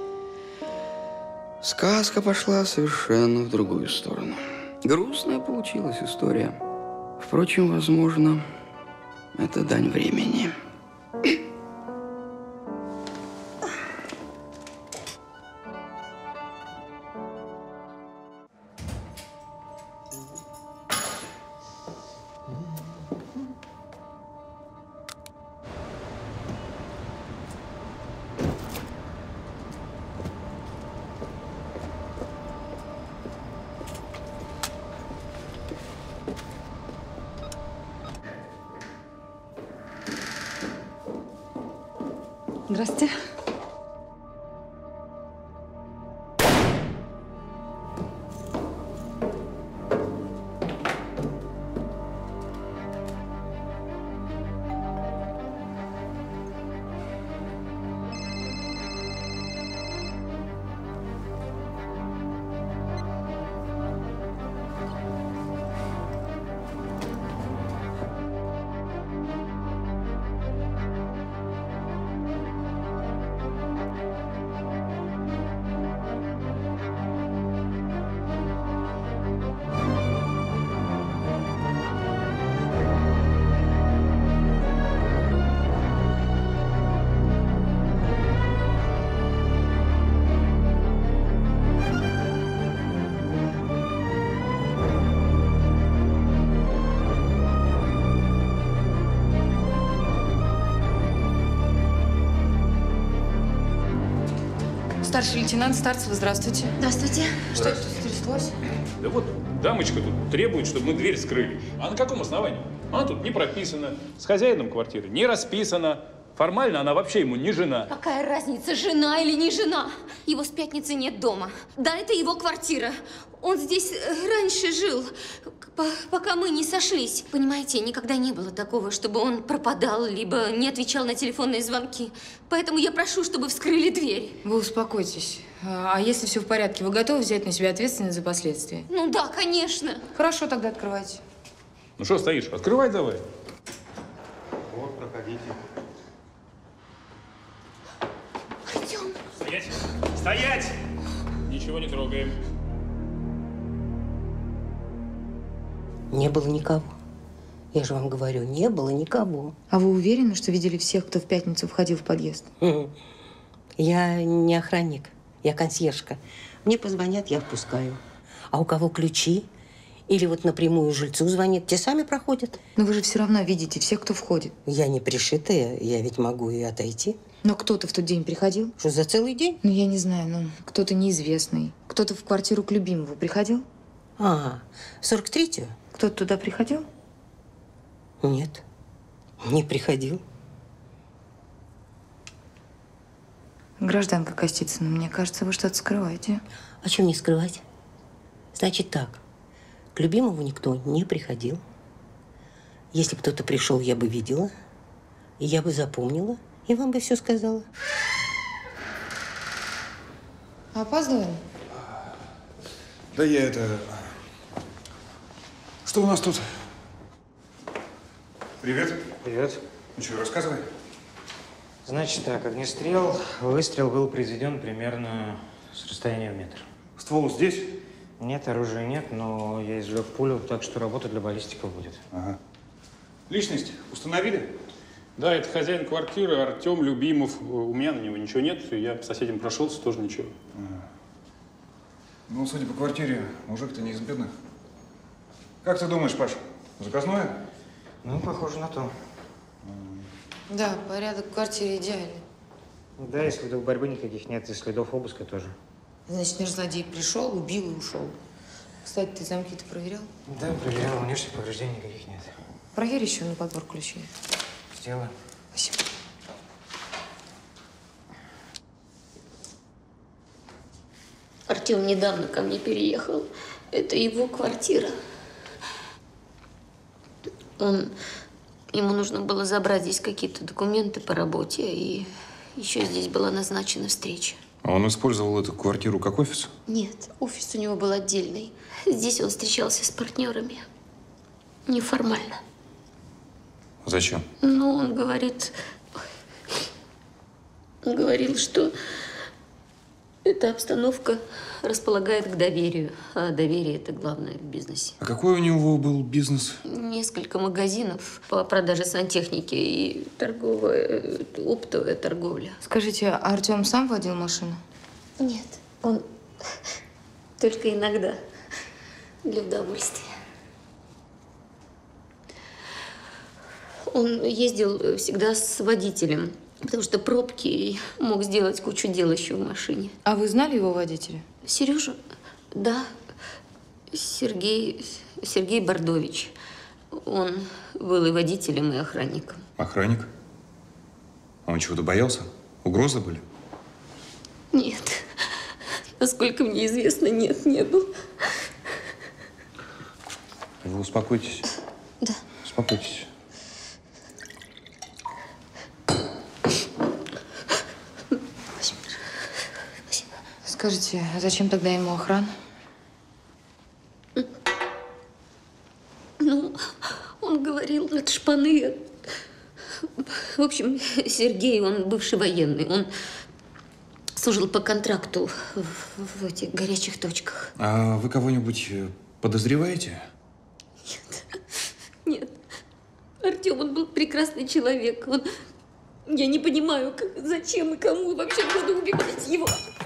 Сказка пошла совершенно в другую сторону. Грустная получилась история. Впрочем, возможно, это дань времени. Здравствуйте. Старший лейтенант Старцева, здравствуйте. Здравствуйте. Что это тут стряслось? Да вот дамочка тут требует, чтобы мы дверь скрыли. А на каком основании? Она тут не прописана. С хозяином квартиры не расписана. Формально она вообще ему не жена. Какая разница, жена или не жена? Его с пятницы нет дома. Да, это его квартира. Он здесь раньше жил, пока мы не сошлись. Понимаете, никогда не было такого, чтобы он пропадал, либо не отвечал на телефонные звонки. Поэтому я прошу, чтобы вскрыли дверь. Вы успокойтесь. А если все в порядке, вы готовы взять на себя ответственность за последствия? Ну да, конечно. Хорошо, тогда открывайте. Ну что стоишь? Открывай давай. Вот, проходите. Артем. Стоять! Стоять! Ничего не трогаем. Не было никого. Я же вам говорю, не было никого. А вы уверены, что видели всех, кто в пятницу входил в подъезд? Я не охранник, я консьержка. Мне позвонят, я впускаю. А у кого ключи? Или вот напрямую жильцу звонит, те сами проходят. Но вы же все равно видите всех, кто входит. Я не пришитая, я ведь могу и отойти. Но кто-то в тот день приходил? Что, за целый день? Ну, я не знаю, ну, кто-то неизвестный. Кто-то в квартиру к любимому приходил? А, 43-ю? Кто-то туда приходил? Нет, не приходил. Гражданка Костицына, мне кажется, вы что-то скрываете. А чем не скрывать? Значит так, к любимому никто не приходил. Если бы кто-то пришел, я бы видела, и я бы запомнила, и вам бы все сказала. Опаздываем? Да я это… Что у нас тут? Привет. Привет. Ну что, рассказывай. Значит так, огнестрел, выстрел был произведен примерно с расстояния в метр. Ствол здесь? Нет, оружия нет, но я извлек пулю, так что работа для баллистика будет. Ага. Личность установили? Да, это хозяин квартиры Артем Любимов. У меня на него ничего нет. Я по соседям прошелся, тоже ничего. Ага. Ну, судя по квартире, мужик-то не из бедных. Как ты думаешь, Паш, заказное? Ну, похоже на то. Да, порядок в квартире идеальный. Да, и следов борьбы никаких нет, и следов обыска тоже. Значит, наш злодей пришел, убил и ушел. Кстати, ты замки-то проверял? Да, проверял, внешних повреждений никаких нет. Проверь еще на подбор ключей. Сделаю. Спасибо. Артем недавно ко мне переехал. Это его квартира. Ему нужно было забрать здесь какие-то документы по работе, и еще здесь была назначена встреча. А он использовал эту квартиру как офис? Нет, офис у него был отдельный. Здесь он встречался с партнерами. Неформально. Зачем? Ну, он говорит… Он говорил, что эта обстановка располагает к доверию. А доверие – это главное в бизнесе. А какой у него был бизнес? Несколько магазинов по продаже сантехники и оптовая торговля. Скажите, а Артем сам водил машину? Нет, он только иногда для удовольствия. Он ездил всегда с водителем, потому что пробки, и мог сделать кучу дел еще в машине. А вы знали его водителя? Сережа? Да. Сергей Бордович. Он был и водителем, и охранником. Охранник? А он чего-то боялся? Угрозы были? Нет. Насколько мне известно, нет, не был. Вы успокойтесь. Да. Успокойтесь. Скажите, а зачем тогда ему охрана? Ну, он говорил, это шпаны. В общем, Сергей, он бывший военный. Он служил по контракту в этих горячих точках. А вы кого-нибудь подозреваете? Нет. Артем, он был прекрасный человек. Я не понимаю, зачем и кому вообще надо убивать его.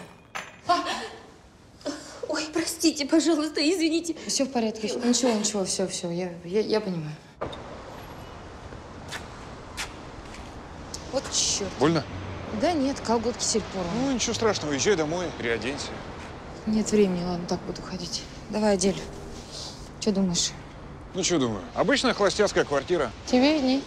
Ой, простите, пожалуйста, извините. Все в порядке. Ничего, все, я понимаю. Вот черт. Больно? Да нет, колготки сельпором. Ну, ничего страшного, езжай домой, переоденься. Нет времени, ладно, так буду ходить. Давай, Адель. Что думаешь? Ну, что думаю, обычная холостяцкая квартира. Тебе видней.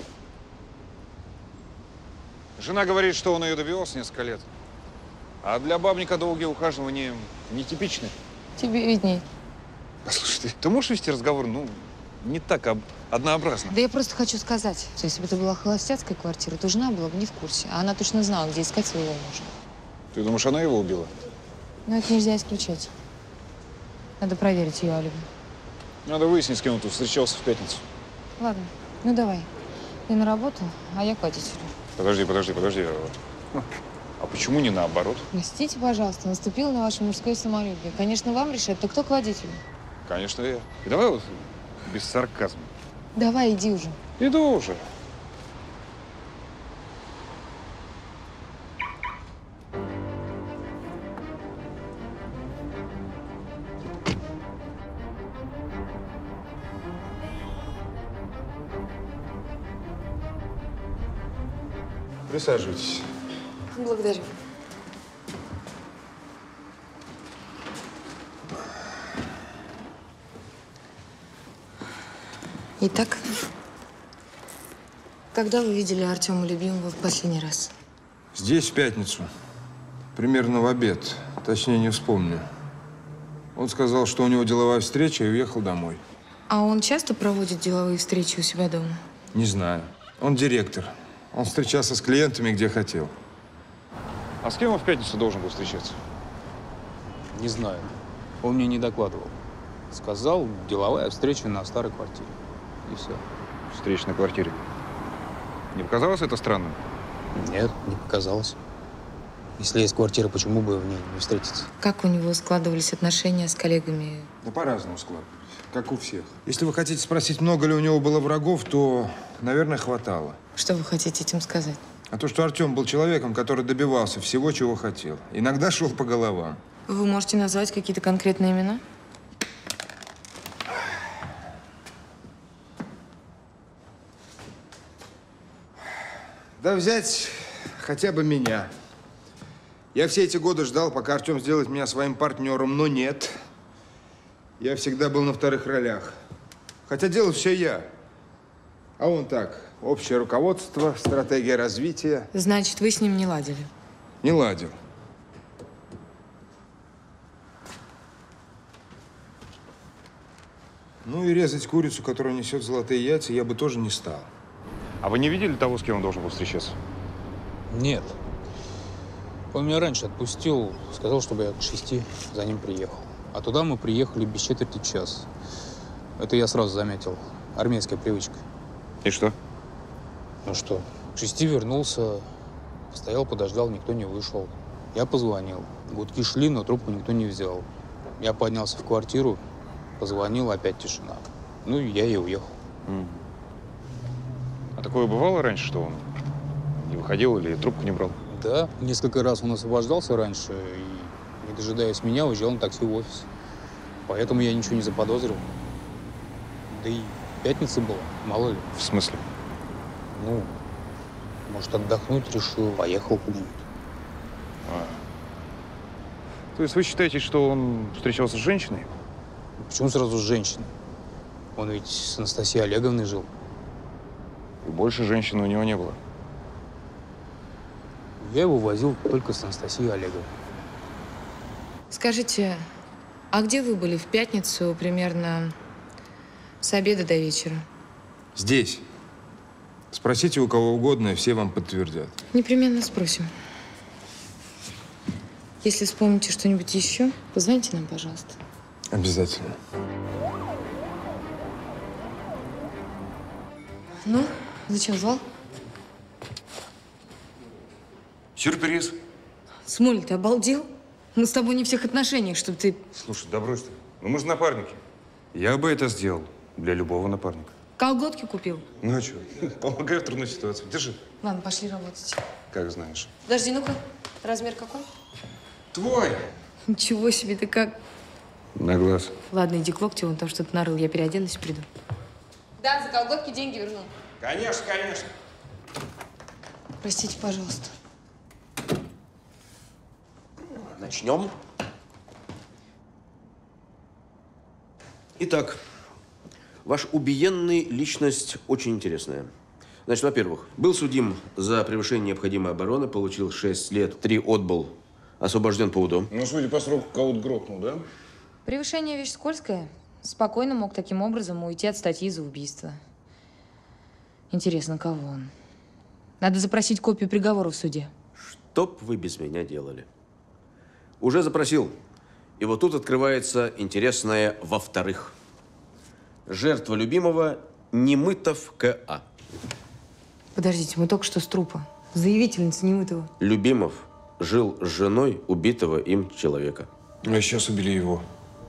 Жена говорит, что он ее добивался несколько лет. А для бабника долгие ухаживания нетипичны. Тебе видней. Послушай, ты можешь вести разговор, не так однообразно? Да я просто хочу сказать, что если бы это была холостяцкая квартира, то жена была бы не в курсе. А она точно знала, где искать своего мужа. Ты думаешь, она его убила? Но это нельзя исключать. Надо проверить ее алиби. Надо выяснить, с кем он тут встречался в пятницу. Ладно, ну давай. Ты на работу, а я к водителю. Подожди. А почему не наоборот? Простите, пожалуйста, наступило на ваше мужское самолюбие. Конечно, вам решать, то кто к водителю? Конечно, я. И давай вот без сарказма. Давай, иди уже. Иду уже. Присаживайтесь. Благодарю. Итак, когда вы видели Артема Любимого в последний раз? Здесь в пятницу. Примерно в обед. Точнее, не вспомню. Он сказал, что у него деловая встреча, и уехал домой. А он часто проводит деловые встречи у себя дома? Не знаю. Он директор. Он встречался с клиентами, где хотел. А с кем он в пятницу должен был встречаться? Не знаю. Он мне не докладывал. Сказал, деловая встреча на старой квартире. И все. Встреча на квартире. Не показалось это странным? Нет, не показалось. Если есть квартира, почему бы в ней не встретиться? Как у него складывались отношения с коллегами? Да по-разному складывались. Как у всех. Если вы хотите спросить, много ли у него было врагов, то, наверное, хватало. Что вы хотите этим сказать? А то, что Артем был человеком, который добивался всего, чего хотел. Иногда шел по головам. Вы можете назвать какие-то конкретные имена? Да взять хотя бы меня. Я все эти годы ждал, пока Артем сделает меня своим партнером, но нет. Я всегда был на вторых ролях. Хотя делал все я. А он так. Общее руководство, стратегия развития. Значит, вы с ним не ладили? Не ладил. Ну и резать курицу, которая несет золотые яйца, я бы тоже не стал. А вы не видели того, с кем он должен был встречаться? Нет. Он меня раньше отпустил, сказал, чтобы я к 6 за ним приехал. А туда мы приехали без четверти час. Это я сразу заметил. Армейская привычка. И что? Ну что, к 6 вернулся, постоял, подождал, никто не вышел. Я позвонил. Гудки шли, но трубку никто не взял. Я поднялся в квартиру, позвонил, опять тишина. Ну, я и уехал. А такое бывало раньше, что он не выходил или трубку не брал? Да, несколько раз он освобождался раньше и, не дожидаясь меня, уезжал на такси в офис. Поэтому я ничего не заподозрил. Да и пятница была, мало ли. В смысле? Ну, может, отдохнуть решил, поехал куда-нибудь. То есть вы считаете, что он встречался с женщиной? Почему сразу с женщиной? Он ведь с Анастасией Олеговной жил. И больше женщин у него не было? Я его возил только с Анастасией Олеговной. Скажите, а где вы были в пятницу примерно с обеда до вечера? Здесь. Спросите у кого угодно, и все вам подтвердят. Непременно спросим. Если вспомните что-нибудь еще, позвоните нам, пожалуйста. Обязательно. Ну, зачем звал? Сюрприз. Смоль, ты обалдел? Мы с тобой не в тех отношениях, чтобы ты… Слушай, да брось ты. Ну мы же напарники. Я бы это сделал для любого напарника. Колготки купил? Ну а что? Помогаю в трудной ситуации. Держи. Ладно, пошли работать. Как знаешь. Подожди, ну-ка. Размер какой? Твой. Ничего себе, ты как… На глаз. Ладно, иди к Локтеву, он там что-то нарыл. Я переоденусь и приду. Да, за колготки деньги верну. Конечно, конечно. Простите, пожалуйста. Начнем. Итак, ваш убиенный личность очень интересная. Значит, во-первых, был судим за превышение необходимой обороны, получил 6 лет, 3 отбыл, освобожден по УДО. Ну, судя по сроку, кого-то грохнул, да? Превышение – вещь скользкая. Спокойно мог таким образом уйти от статьи за убийство. Интересно, кого он? Надо запросить копию приговора в суде. Что б вы без меня делали? Уже запросил. И вот тут открывается интересное во-вторых. Жертва любимого Немытов К.А. Подождите, мы только что с трупа. Заявительница Немытова. Любимов жил с женой убитого им человека. А сейчас убили его.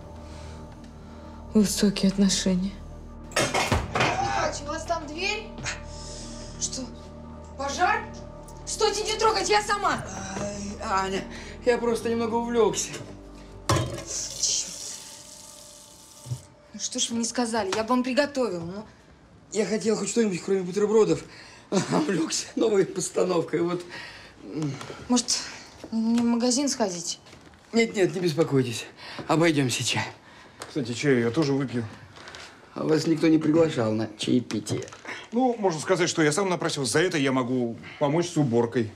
Высокие отношения. У вас там дверь? Что, пожар? Стойте, не трогать, я сама. Аня, я просто немного увлекся. Ну что ж вы не сказали, я бы вам приготовил, ну. Я хотел хоть что-нибудь, кроме бутербродов. Увлекся новой постановкой. Вот Может, мне в магазин сходить? Нет, не беспокойтесь. Обойдемся чай. Кстати, чай я тоже выпью. А вас никто не приглашал на чаепитие? Ну, можно сказать, что я сам напросился. За это я могу помочь с уборкой.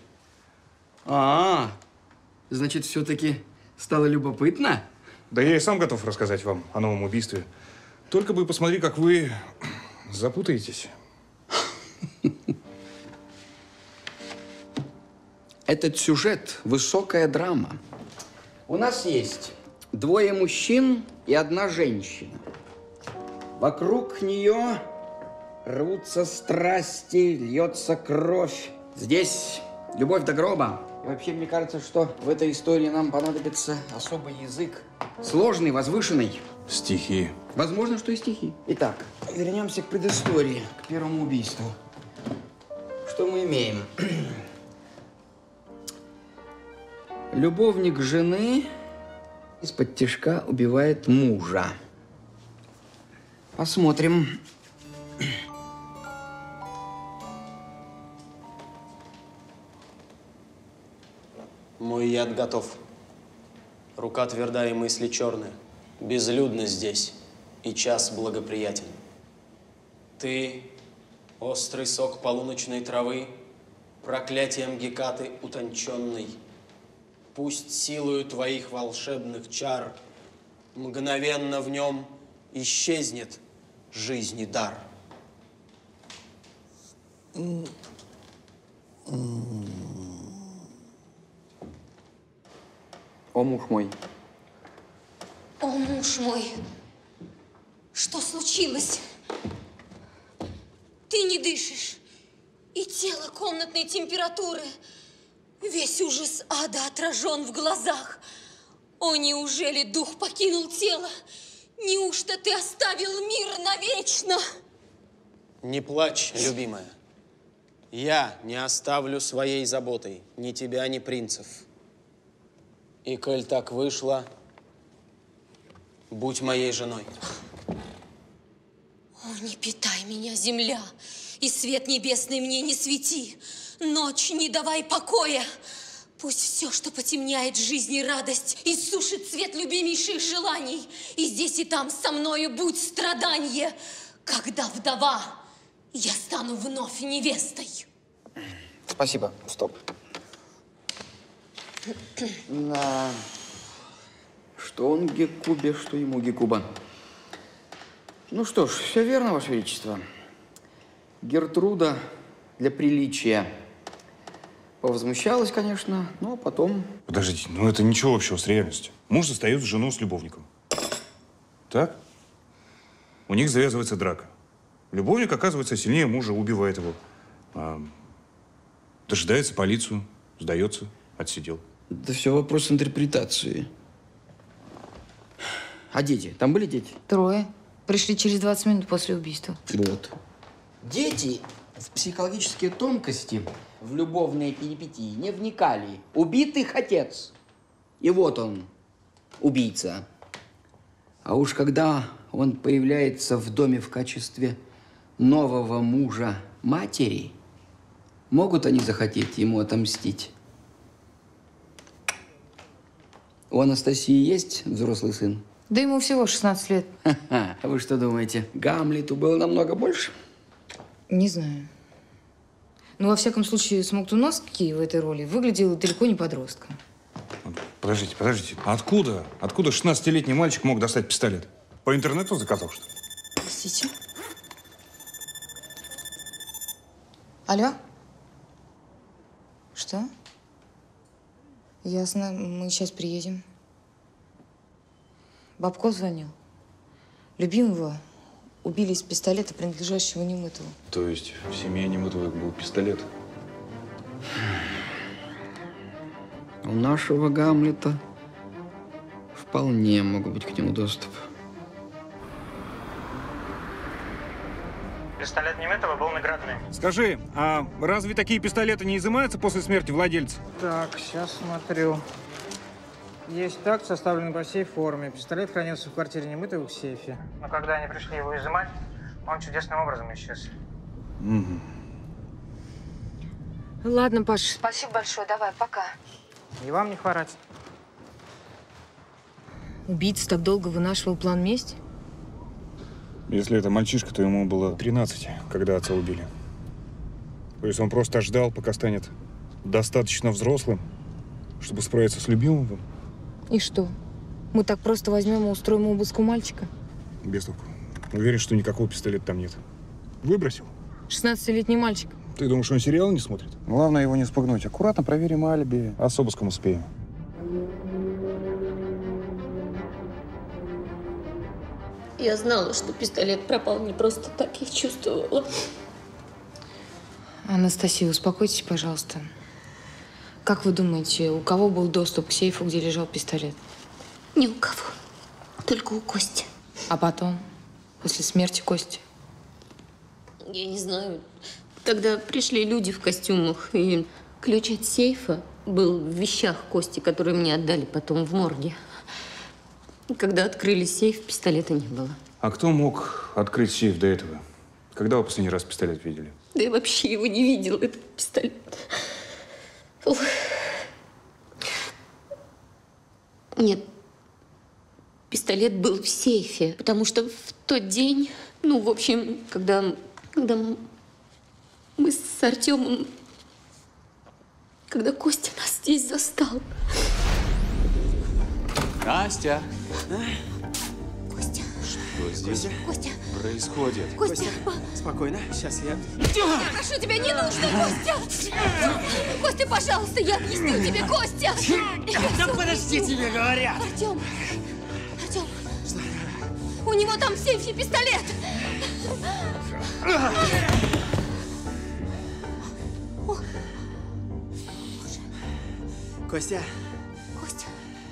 Значит, все-таки стало любопытно? Да я и сам готов рассказать вам о новом убийстве. Только бы посмотри, как вы запутаетесь. Этот сюжет – высокая драма. У нас есть 2 мужчин и 1 женщина. Вокруг нее рвутся страсти, льется кровь. Здесь любовь до гроба. И вообще, мне кажется, что в этой истории нам понадобится особый язык. Сложный, возвышенный. Стихи. Возможно, что и стихи. Итак, вернемся к предыстории, к первому убийству. Что мы имеем? Любовник жены из-под тишка убивает мужа. Посмотрим. Мой яд готов. Рука тверда и мысли черные. Безлюдно здесь, и час благоприятен. Ты, острый сок полуночной травы, проклятием Гекаты утонченный, пусть силою твоих волшебных чар мгновенно в нем исчезнет жизни дар. О, муж мой. О, муж мой, что случилось? Ты не дышишь, и тело комнатной температуры. Весь ужас ада отражен в глазах. О, неужели дух покинул тело? Неужто ты оставил мир навечно? Не плачь, любимая. Я не оставлю своей заботой ни тебя, ни принцев. И коль так вышло, будь моей женой. О, не питай меня, земля, и свет небесный мне не свети. Ночь, не давай покоя. Пусть все, что потемняет жизнь и радость, иссушит цвет любимейших желаний. И здесь, и там со мною будь страданье. Когда вдова, я стану вновь невестой. Спасибо. Стоп. Да. Что он Гекубе, что ему Гекуба. Ну что ж, все верно, Ваше Величество. Гертруда для приличия повозмущалась, конечно, но потом… Подождите, ну это ничего общего с реальностью. Муж застает жену с любовником. Так? У них завязывается драка. Любовник оказывается сильнее мужа, убивает его. Дожидается полицию, сдается, отсидел. Это все вопрос интерпретации. А дети? Там были дети? 3. Пришли через 20 минут после убийства. Вот. Дети в психологические тонкости, в любовные перипетии не вникали. Убит их отец. И вот он, убийца. А уж когда он появляется в доме в качестве нового мужа матери, могут они захотеть ему отомстить? У Анастасии есть взрослый сын? Да ему всего 16 лет. А вы что думаете, Гамлету было намного больше? Не знаю. Ну, во всяком случае, Смоктуновский в этой роли выглядел далеко не подростком. Подождите. Откуда 16-летний мальчик мог достать пистолет? По интернету заказал, что ли? Простите? Алло? Что? Ясно, мы сейчас приедем. Бабков звонил. Любимого убили из пистолета, принадлежащего Немытову. То есть в семье Немытовых был пистолет? У нашего Гамлета вполне мог быть к нему доступ. Пистолет Немытова был наградный. Скажи, а разве такие пистолеты не изымаются после смерти владельца? Так, сейчас смотрю. Есть акт, составленный по всей форме. Пистолет хранился в квартире Немытовых в сейфе. Но когда они пришли его изымать, он чудесным образом исчез. Ладно, Паш, спасибо большое. Давай, пока. И вам не хворать. Убийца так долго вынашивал план мести? Если это мальчишка, то ему было 13, когда отца убили. То есть он просто ждал, пока станет достаточно взрослым, чтобы справиться с любимым. И что? Мы так просто возьмем и устроим обыск у мальчика? Бестолку. Уверен, что никакого пистолета там нет. Выбросил. 16-летний мальчик. Ты думаешь, он сериал не смотрит? Главное его не спугнуть. Аккуратно проверим алиби, а с обыском успеем. Я знала, что пистолет пропал не просто так, я чувствовала. Анастасия, успокойтесь, пожалуйста. Как вы думаете, у кого был доступ к сейфу, где лежал пистолет? Ни у кого. Только у Кости. А потом? После смерти Кости? Я не знаю. Тогда пришли люди в костюмах, и ключ от сейфа был в вещах Кости, которые мне отдали потом в морге. Когда открыли сейф, пистолета не было. А кто мог открыть сейф до этого? Когда вы последний раз пистолет видели? Да я вообще его не видела, этот пистолет. Ох. Нет, пистолет был в сейфе, потому что в тот день, ну, в общем, когда мы с Артемом, когда Костя нас здесь застал. Настя! Костя. Что здесь Костя. происходит? Костя. Спокойно, сейчас я... Я прошу тебя, не нужно, Костя! Костя, пожалуйста, я объясню тебе, Костя! Да подожди, тебе говорят! Артем! У него там в сейфе пистолет! Костя. Костя.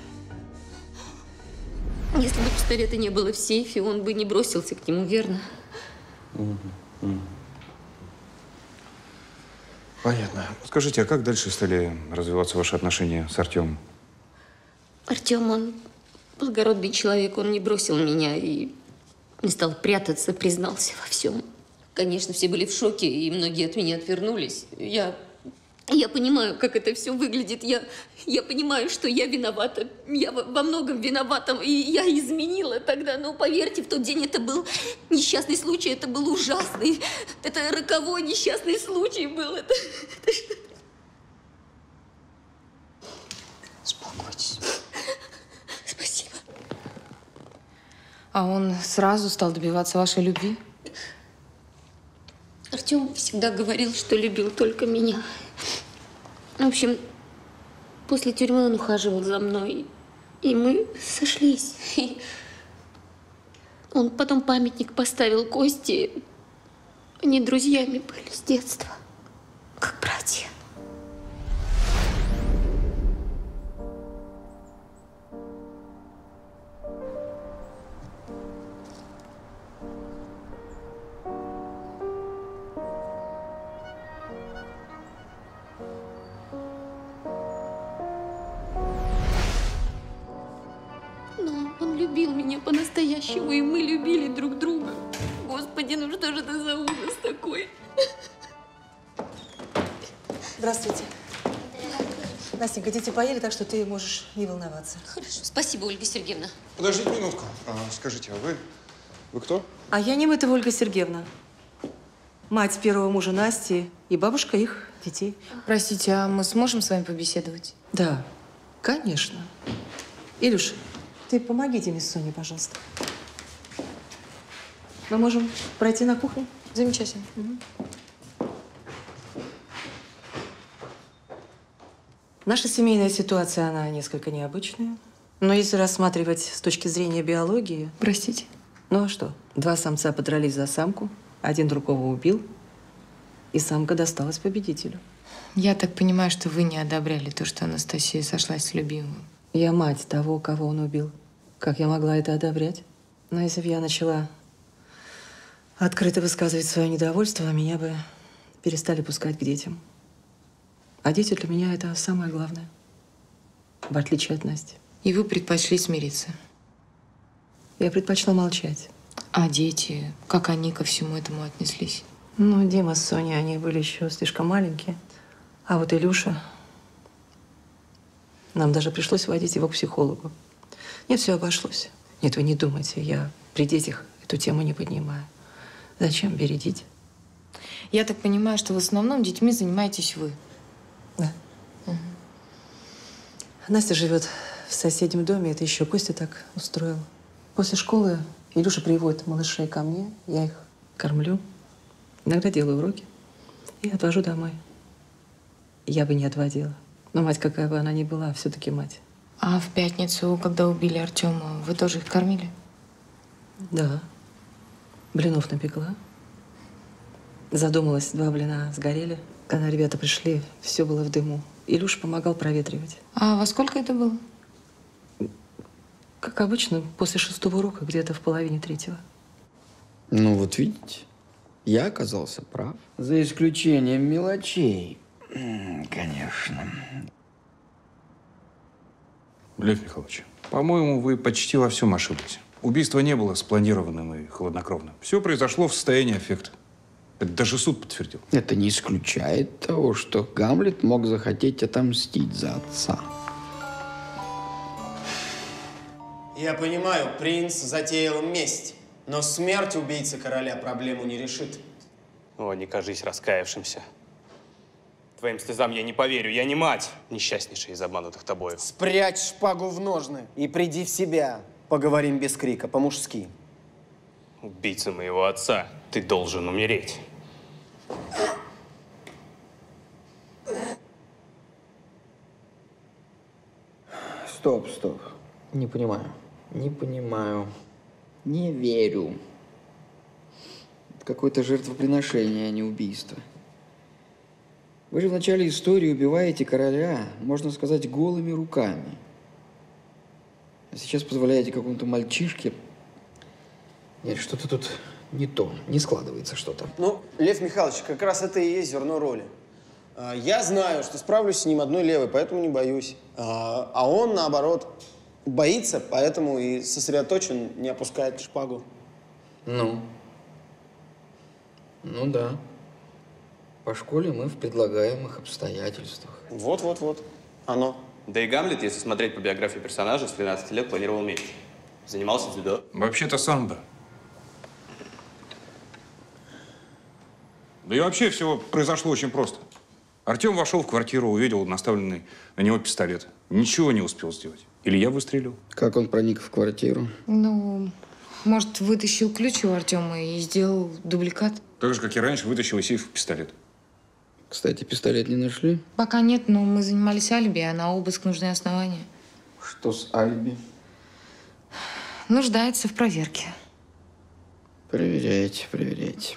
Если бы пистолета не было в сейфе, он бы не бросился к нему, верно? Понятно. Скажите, а как дальше стали развиваться ваши отношения с Артемом? Артем, он благородный человек, он не бросил меня и не стал прятаться, признался во всем. Конечно, все были в шоке, и многие от меня отвернулись. Я понимаю, как это все выглядит. Я понимаю, что я виновата. Я во многом виновата. И я изменила тогда. Но поверьте, в тот день это был несчастный случай. Это был ужасный. Это роковой несчастный случай был. Это что? Успокойтесь. Спасибо. А он сразу стал добиваться вашей любви? Артем всегда говорил, что любил только меня. В общем, после тюрьмы он ухаживал за мной, и мы сошлись. И он потом памятник поставил Косте. Они друзьями были с детства, как братья. Он любил меня по-настоящему, и мы любили друг друга. Господи, ну что же это за ужас такой? Здравствуйте. Настенька, дети поели, так что ты можешь не волноваться. Хорошо, спасибо, Ольга Сергеевна. Подождите минутку. Скажите, а вы кто? А я Немытова Ольга Сергеевна. Мать первого мужа Насти и бабушка их детей. Простите, а мы сможем с вами побеседовать? Да, конечно. Илюш, ты помогите мисс Соне, пожалуйста. Мы можем пройти на кухню? Замечательно. Наша семейная ситуация, она несколько необычная. Но если рассматривать с точки зрения биологии… Простите? Ну а что? Два самца подрались за самку, один другого убил, и самка досталась победителю. Я так понимаю, что вы не одобряли то, что Анастасия сошлась с любимым. Я мать того, кого он убил. Как я могла это одобрять? Но если бы я начала открыто высказывать свое недовольство, меня бы перестали пускать к детям. А дети для меня – это самое главное, в отличие от Насти. И вы предпочли смириться? Я предпочла молчать. А дети, как они ко всему этому отнеслись? Ну, Дима с Соней, они были еще слишком маленькие. А вот Илюша, нам даже пришлось водить его к психологу. Нет, все обошлось. Нет, вы не думайте, я при детях эту тему не поднимаю. Зачем бередить? Я так понимаю, что в основном детьми занимаетесь вы. Да. Настя живет в соседнем доме, это еще Костя так устроил. После школы Илюша приводит малышей ко мне, я их кормлю, иногда делаю уроки и отвожу домой. Я бы не отводила. Но мать, какая бы она ни была, все-таки мать. А в пятницу, когда убили Артема, вы тоже их кормили? Да. Блинов напекла. Задумалась, 2 блина сгорели. Когда ребята пришли, все было в дыму. Илюша помогал проветривать. А во сколько это было? Как обычно, после 6-го урока, где-то в половине 3-го. Ну вот видите, я оказался прав. За исключением мелочей. Конечно. Лев Михайлович, по-моему, вы почти во всем ошиблись. Убийство не было спланированным и хладнокровным. Все произошло в состоянии аффекта. Это даже суд подтвердил. Это не исключает того, что Гамлет мог захотеть отомстить за отца. Я понимаю, принц затеял месть, но смерть убийцы короля проблему не решит. О, не кажись раскаявшимся. Твоим слезам я не поверю. Я не мать, несчастнейшая из обманутых тобою. Спрячь шпагу в ножны и приди в себя. Поговорим без крика, по-мужски. Убийца моего отца, ты должен умереть. Стоп, стоп. Не понимаю. Не понимаю. Не верю. Это какое-то жертвоприношение, а не убийство. Вы же в начале истории убиваете короля, можно сказать, голыми руками. А сейчас позволяете какому-то мальчишке... Нет, что-то тут не то, не складывается что-то. Ну, Лев Михайлович, как раз это и есть зерно роли. Я знаю, что справлюсь с ним одной левой, поэтому не боюсь. А он, наоборот, боится, поэтому и сосредоточен, не опускает шпагу. Ну? Ну да. По школе мы в предлагаемых обстоятельствах. Вот-вот-вот. Оно. Да и Гамлет, если смотреть по биографии персонажа, с 13 лет планировал месть. Занимался дзюдо. Вообще-то самбо. Да и вообще все произошло очень просто. Артем вошел в квартиру, увидел наставленный на него пистолет. Ничего не успел сделать. Или я выстрелил. Как он проник в квартиру? Ну, может, вытащил ключ у Артема и сделал дубликат? Так же, как и раньше, вытащил из сейфа пистолет. Кстати, пистолет не нашли? Пока нет, но мы занимались алиби, а на обыск нужны основания. Что с алиби? Нуждается в проверке. Проверяйте, проверяйте.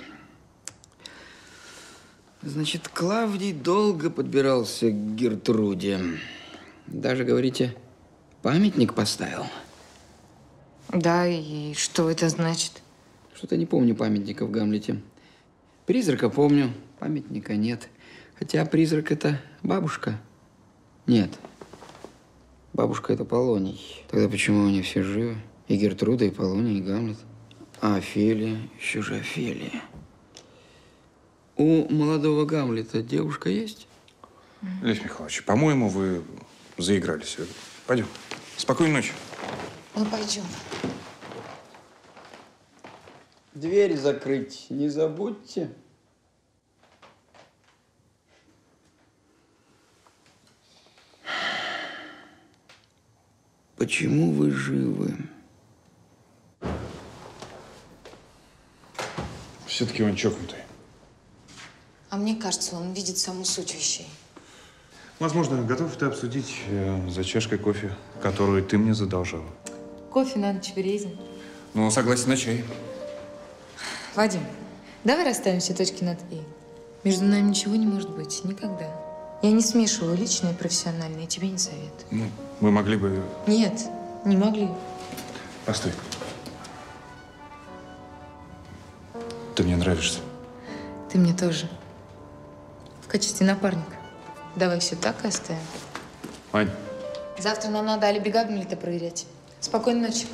Значит, Клавдий долго подбирался к Гертруде. Даже, говорите, памятник поставил. Да, и что это значит? Что-то не помню памятника в Гамлете. Призрака помню, памятника нет. Хотя призрак – это бабушка. Нет. Бабушка – это Полоний. Тогда почему они все живы? И Гертруда, и Полоний, и Гамлет. А Офелия? Еще же Офелия. У молодого Гамлета девушка есть? Лев Михайлович, по-моему, вы заигрались. Пойдем. Спокойной ночи. Ну, пойдем. Дверь закрыть не забудьте. Почему вы живы? Все-таки он чокнутый. А мне кажется, он видит саму суть вещей. Возможно, готов ты обсудить за чашкой кофе, которую ты мне задолжала? Кофе на ночь березин. Ну, согласен на чай. Вадим, давай расставим все точки над «и». Между нами ничего не может быть. Никогда. Я не смешиваю личное и профессиональное, и тебе не советую. Ну, мы могли бы… Нет, не могли. Постой. Ты мне нравишься. Ты мне тоже. В качестве напарника. Давай все так и оставим. Ань. Завтра нам надо алиби Гамлета проверять. Спокойной ночи.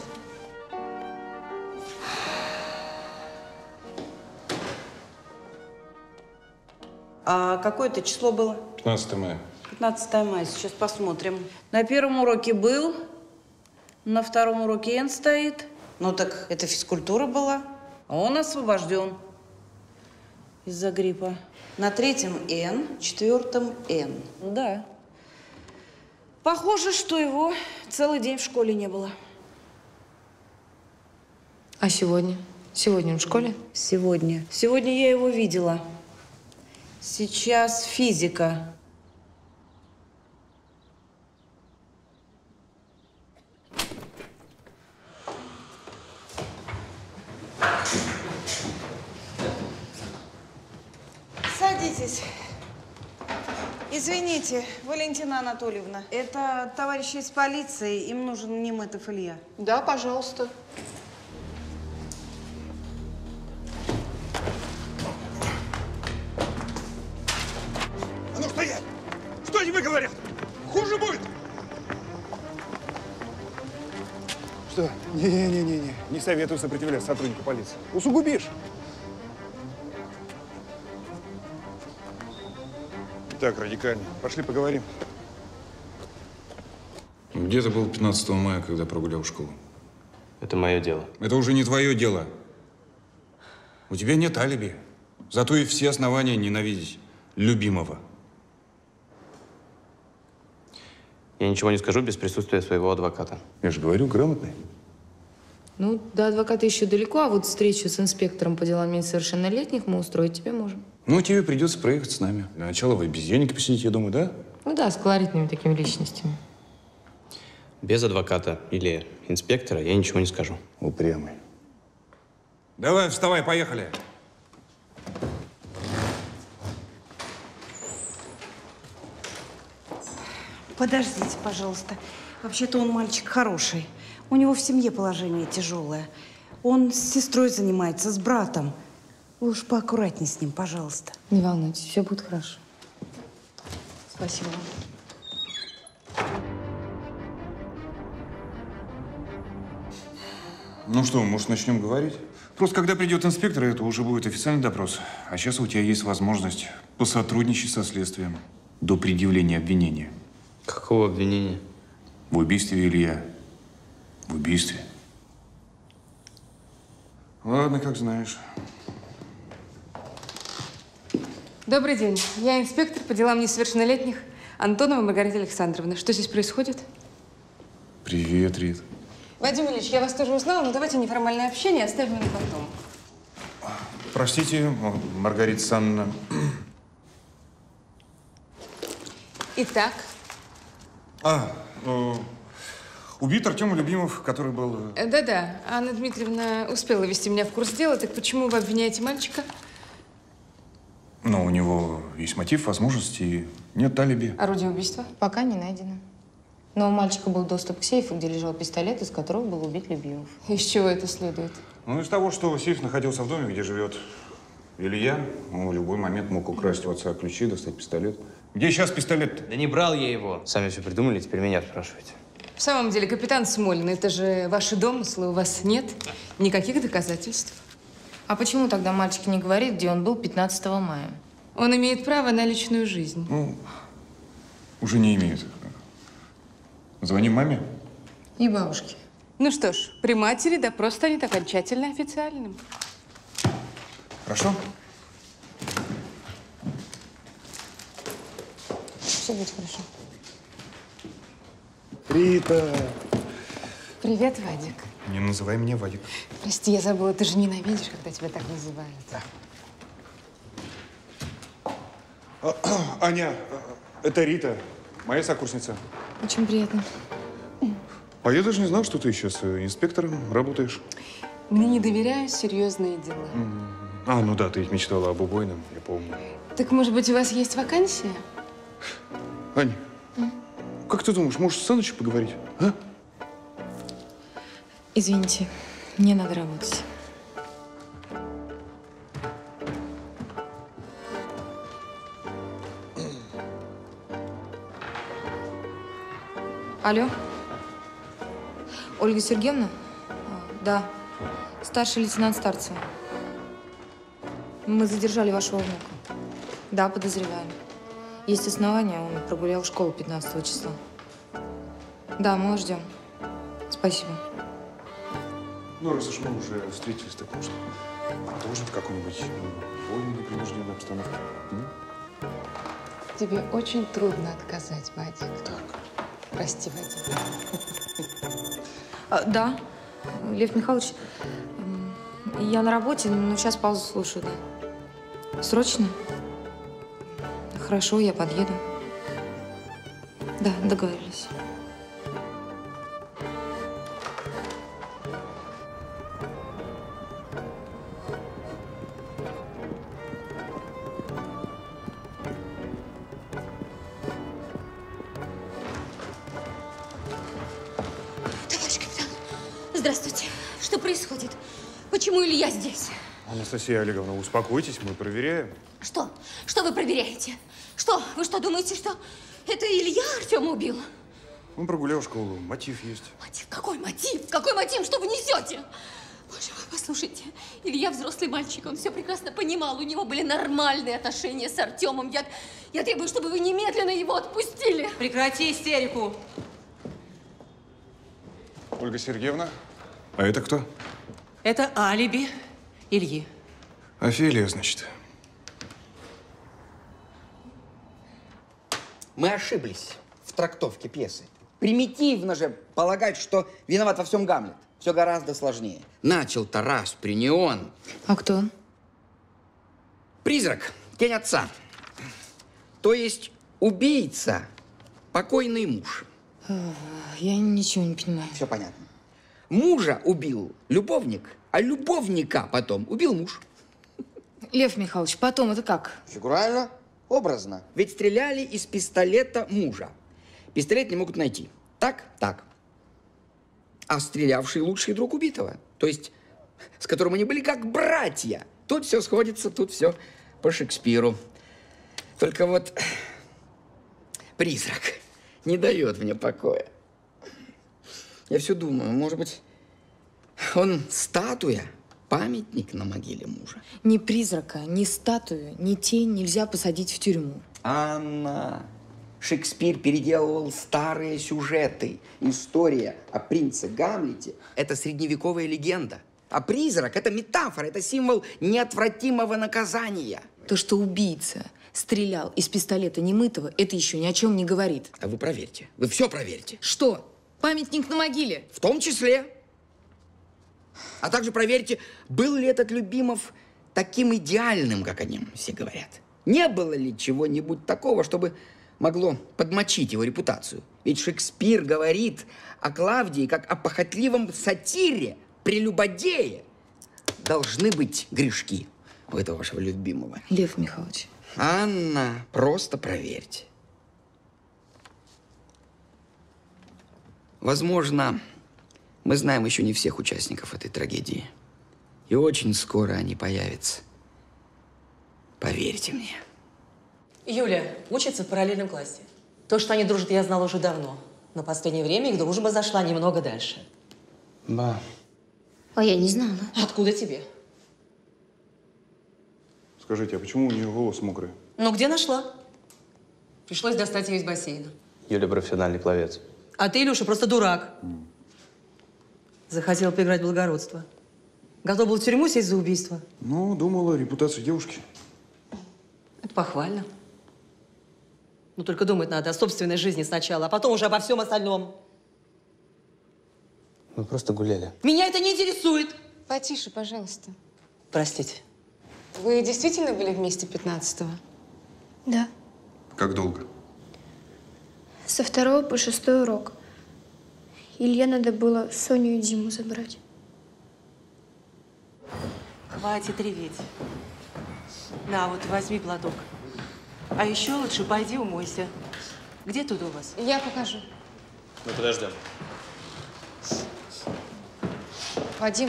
А какое это число было? 15 мая. 15 мая. Сейчас посмотрим. На первом уроке был, на втором уроке Н стоит. Ну так это физкультура была. А он освобожден из-за гриппа. На третьем Н, четвертом Н. Да. Похоже, что его целый день в школе не было. А сегодня? Сегодня он в школе? Сегодня. Сегодня я его видела. Сейчас физика. Садитесь. Извините, Валентина Анатольевна, это товарищи из полиции, им нужен Неметов Илья. Да, пожалуйста. А ну стоять! Что тебе говорят? Хуже будет! Что? Не-не-не-не. Не советую сопротивляться сотруднику полиции. Усугубишь. Так, радикально. Пошли поговорим. Где ты был 15 мая, когда прогулял школу? Это мое дело. Это уже не твое дело. У тебя нет алиби. Зато и все основания ненавидеть любимого. Я ничего не скажу без присутствия своего адвоката. Я же говорю, грамотный. Ну, до адвоката еще далеко, а вот встречу с инспектором по делам несовершеннолетних мы устроить тебе можем. Ну, тебе придется проехать с нами. Для начала в обезьяннике посидеть, я думаю, да? Ну да, с колоритными такими личностями. Без адвоката или инспектора я ничего не скажу. Упрямый. Давай, вставай, поехали. Подождите, пожалуйста. Вообще-то он мальчик хороший. У него в семье положение тяжелое. Он с сестрой занимается, с братом. Вы уж поаккуратнее с ним, пожалуйста. Не волнуйтесь, все будет хорошо. Спасибо вам. Ну что, может, начнем говорить? Просто когда придет инспектор, это уже будет официальный допрос. А сейчас у тебя есть возможность посотрудничать со следствием до предъявления обвинения. Какого обвинения? В убийстве Илья. В убийстве. Ладно, как знаешь. Добрый день. Я инспектор по делам несовершеннолетних Антонова Маргарита Александровна. Что здесь происходит? Привет, Рит. Вадим Ильич, я вас тоже узнала, но давайте неформальное общение оставим на потом. Простите, Маргарита Санна. Итак, Убит Артем Любимов, который был… да-да, Анна Дмитриевна успела ввести меня в курс дела, так почему вы обвиняете мальчика? Но у него есть мотив, возможности, и нет алиби. Орудие убийства? Пока не найдено. Но у мальчика был доступ к сейфу, где лежал пистолет, из которого был убит Любимов. Из чего это следует? Ну, из того, что сейф находился в доме, где живет Илья, он в любой момент мог украсть у отца ключи, достать пистолет. Где сейчас пистолет? Да не брал я его. Сами все придумали, теперь меня спрашиваете. В самом деле, капитан Смолин, это же ваши домыслы, у вас нет никаких доказательств. А почему тогда мальчик не говорит, где он был 15 мая? Он имеет право на личную жизнь. Ну, уже не имеет. Звоним маме? И бабушке. Ну что ж, при матери допрос станет окончательно официальным. Хорошо? Все будет хорошо. Рита! Привет, Вадик. Не называй меня Вадик. Прости, я забыла, ты же ненавидишь, когда тебя так называют. Аня, это Рита, моя сокурсница. Очень приятно. А я даже не знал, что ты еще с инспектором работаешь. Мне не доверяют серьезные дела. Ну да, ты мечтала об убойном, я помню. Так, может быть, у вас есть вакансия? Ань, как ты думаешь, можешь с Санычем поговорить, а? Извините, мне надо работать. Алло? Ольга Сергеевна? Да. Старший лейтенант Старцева. Мы задержали вашего внука. Да, подозреваем. Есть основания, он прогулял школу 15 числа. Да, мы его ждем. Спасибо. Ну, раз уж мы уже встретились, так может, продолжим в какой-нибудь более непринужденной обстановке. Тебе очень трудно отказать, Вадик. Так. Прости, Вадик. Да, Лев Михайлович, я на работе, но сейчас паузу слушаю, да. Срочно? Хорошо, я подъеду. Да, договорились. Товарищ капитан, здравствуйте. Что происходит? Почему Илья здесь? Анастасия Олеговна, успокойтесь, мы проверяем. Что? Что вы проверяете? Что? Вы что, думаете, что это Илья Артема убил? Он прогулял школу, мотив есть. Мотив? Какой мотив? Какой мотив? Что вы несете? Боже мой, послушайте, Илья взрослый мальчик, он все прекрасно понимал, у него были нормальные отношения с Артемом. Я требую, чтобы вы немедленно его отпустили. Прекрати истерику. Ольга Сергеевна, а это кто? Это алиби Ильи. Офелия, значит. Мы ошиблись в трактовке пьесы. Примитивно же полагать, что виноват во всем Гамлет. Все гораздо сложнее. Начал-то распри не он. А кто он? Призрак, тень отца. То есть убийца, покойный муж. Я ничего не понимаю. Все понятно. Мужа убил любовник, а любовника потом убил муж. Лев Михайлович, потом это как? Фигурально, образно. Ведь стреляли из пистолета мужа. Пистолет не могут найти. Так? Так. А стрелявший лучший друг убитого. То есть, с которым они были как братья. Тут все сходится, тут все по Шекспиру. Только вот призрак не дает мне покоя. Я все думаю, может быть, он статуя, памятник на могиле мужа. Ни призрака, ни статую, ни тень нельзя посадить в тюрьму. Анна, Шекспир переделывал старые сюжеты. История о принце Гамлете – это средневековая легенда. А призрак – это метафора, это символ неотвратимого наказания. То, что убийца стрелял из пистолета немытого, это еще ни о чем не говорит. А вы проверьте. Вы все проверьте. Что? Памятник на могиле? В том числе. А также проверьте, был ли этот Любимов таким идеальным, как о нем все говорят. Не было ли чего-нибудь такого, чтобы могло подмочить его репутацию? Ведь Шекспир говорит о Клавдии как о похотливом сатире, прелюбодее. Должны быть грешки у этого вашего любимого. Лев Михайлович. Анна, просто проверьте. Возможно, мы знаем еще не всех участников этой трагедии. И очень скоро они появятся. Поверьте мне. Юля учится в параллельном классе. То, что они дружат, я знала уже давно. Но в последнее время их дружба зашла немного дальше. Ба. А я не знала. Откуда тебе? Скажите, а почему у нее волосы мокрые? Ну, где нашла? Пришлось достать ее из бассейна. Юля профессиональный пловец. А ты, Илюша, просто дурак. Захотел поиграть в благородство. Готов был в тюрьму сесть за убийство. Ну, думала, репутация девушки. Это похвально. Но только думать надо о собственной жизни сначала, а потом уже обо всем остальном. Мы просто гуляли. Меня это не интересует. Потише, пожалуйста. Простите. Вы действительно были вместе 15-го? Да. Как долго? Со 2 по 6 урок. Илье надо было Соню и Диму забрать. Хватит реветь. На, вот возьми платок. А еще лучше пойди умойся. Где тут у вас? Я покажу. Мы подождем. Вадим.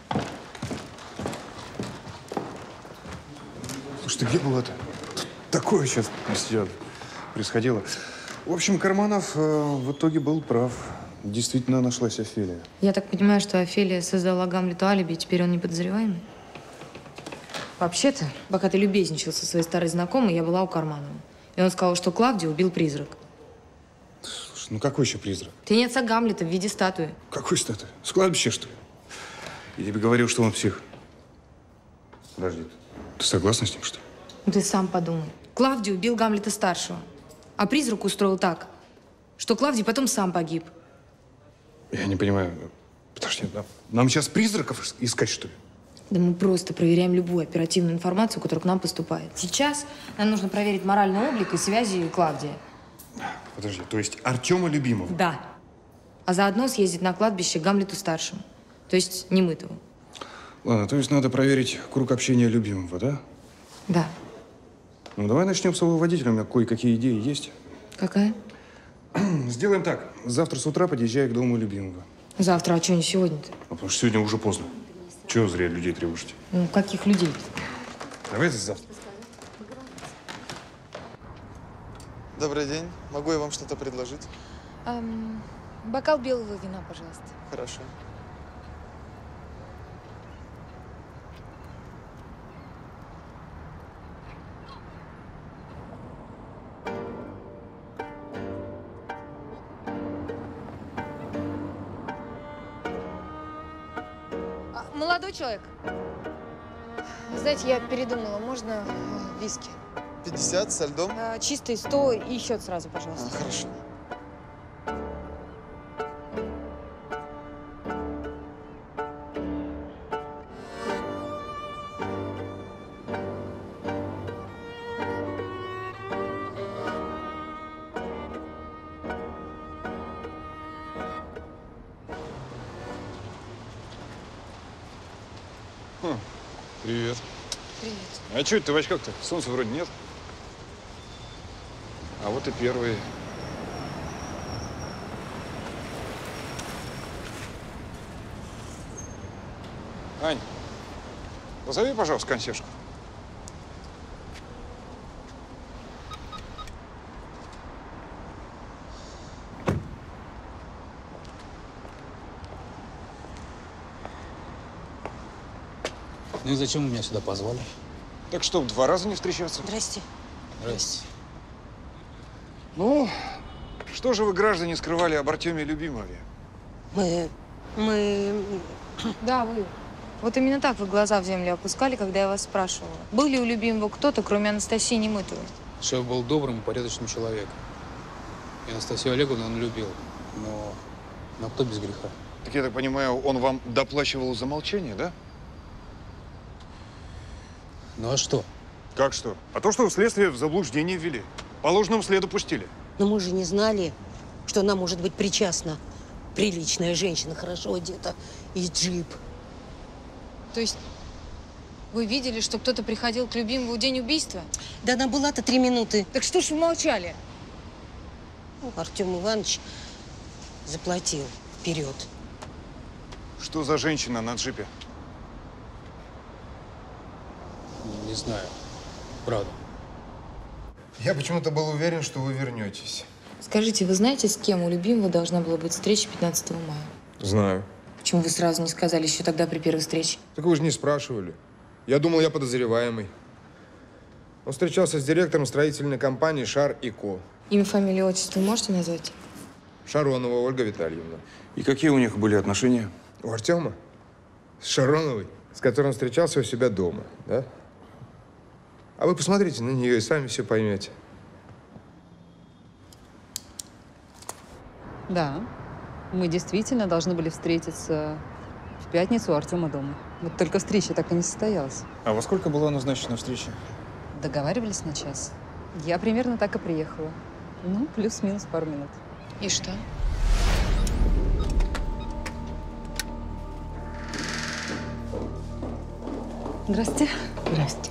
Слушай, ты где была-то? Такое сейчас происходило. В общем, Карманов в итоге был прав. Действительно нашлась Офелия. Я так понимаю, что Офелия создала Гамлету алиби, и теперь он не подозреваемый? Вообще-то, пока ты любезничал со своей старой знакомой, я была у Карманова. И он сказал, что Клавдию убил призрак. Слушай, ну какой еще призрак? Тенец Гамлета в виде статуи. Какой статуи? С кладбища, что ли? Я тебе говорил, что он псих. Подожди, ты согласна с ним, что ли? Ну ты сам подумай. Клавдию убил Гамлета-старшего. А призрак устроил так, что Клавдий потом сам погиб. Я не понимаю. Подожди, нам сейчас призраков искать, что ли? Да мы просто проверяем любую оперативную информацию, которая к нам поступает. Сейчас нам нужно проверить моральный облик и связи Клавдия. Подожди, то есть Артема Любимова? Да. А заодно съездить на кладбище к Гамлету-старшему. То есть Немытову. Ладно, то есть надо проверить круг общения Любимого, да? Да. Ну, давай начнем с его водителя. У меня кое-какие идеи есть. Какая? Сделаем так. Завтра с утра подъезжай к дому Любимого. Завтра, а что не сегодня-то? Потому что сегодня уже поздно. Чего зря людей тревожите? Ну, каких людей? Давай завтра. Добрый день. Могу я вам что-то предложить? Бокал белого вина, пожалуйста. Хорошо. Молодой человек. Знаете, я передумала. Можно виски? 50 со льдом? Чистый 100 и счет сразу, пожалуйста. Хорошо. Привет. Привет. А что это ты в очках-то? Солнца вроде нет. А вот и первые. Ань, позови, пожалуйста, консьержку. Ну и зачем вы меня сюда позвали? Так что, 2 раза не встречаться? Здрасте. Здрасте. Ну, что же вы, граждане, скрывали об Артеме Любимове? Мы… Да, вы. Вот именно так вы глаза в землю опускали, когда я вас спрашивала. Был ли у Любимого кто-то, кроме Анастасии Немытовой? Шеф был добрым и порядочным человеком. И Анастасию Олеговну он любил. Но кто без греха? Так я так понимаю, он вам доплачивал за молчание, да? Ну а что? Как что? А то, что следствие в заблуждение ввели. По ложному следу пустили. Но мы же не знали, что она может быть причастна. Приличная женщина, хорошо одета, и джип. То есть вы видели, что кто-то приходил к Любимову в день убийства? Да она была-то 3 минуты. Так что ж вы молчали? Артем Иванович заплатил вперед. Что за женщина на джипе? Не знаю. Правда. Я почему-то был уверен, что вы вернетесь. Скажите, вы знаете, с кем у Любимого должна была быть встреча 15 мая? Знаю. Почему вы сразу не сказали еще тогда при первой встрече? Так вы же не спрашивали. Я думал, я подозреваемый. Он встречался с директором строительной компании «Шар и Ко». Имя, фамилию, отчество можете назвать? Шаронова Ольга Витальевна. И какие у них были отношения? У Артема? С Шароновой, с которой он встречался у себя дома, да? А вы посмотрите на нее и сами все поймете. Да, мы действительно должны были встретиться в пятницу у Артема дома. Вот только встреча так и не состоялась. А во сколько была назначена встреча? Договаривались на час. Я примерно так и приехала. Ну, плюс-минус пару минут. И что? Здрасте. Здрасте.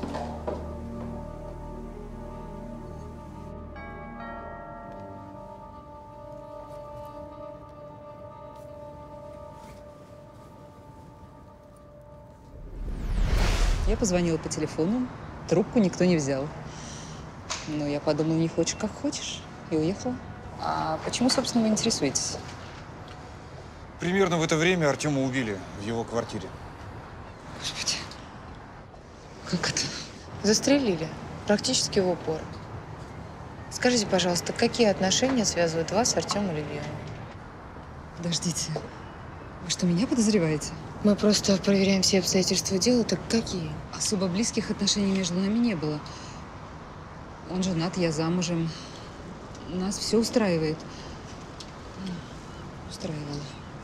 Я позвонила по телефону, трубку никто не взял. Ну, я подумала, не хочешь, как хочешь, и уехала. А почему, собственно, вы интересуетесь? Примерно в это время Артема убили в его квартире. Господи, как это? Застрелили. Практически в упор. Скажите, пожалуйста, какие отношения связывают вас с Артемом Любимовым? Подождите. Вы что, меня подозреваете? Мы просто проверяем все обстоятельства дела. Так какие? Особо близких отношений между нами не было. Он женат, я замужем. Нас все устраивает. Устраивало.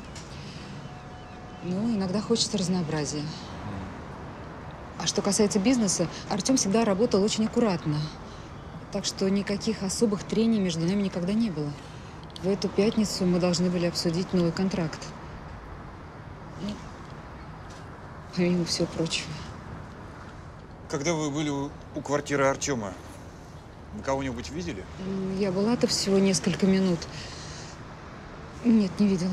Ну, иногда хочется разнообразия. А что касается бизнеса, Артем всегда работал очень аккуратно. Так что никаких особых трений между нами никогда не было. В эту пятницу мы должны были обсудить новый контракт. Ну, помимо всего прочего. Когда вы были у квартиры Артема, вы кого-нибудь видели? Я была-то всего несколько минут. Нет, не видела.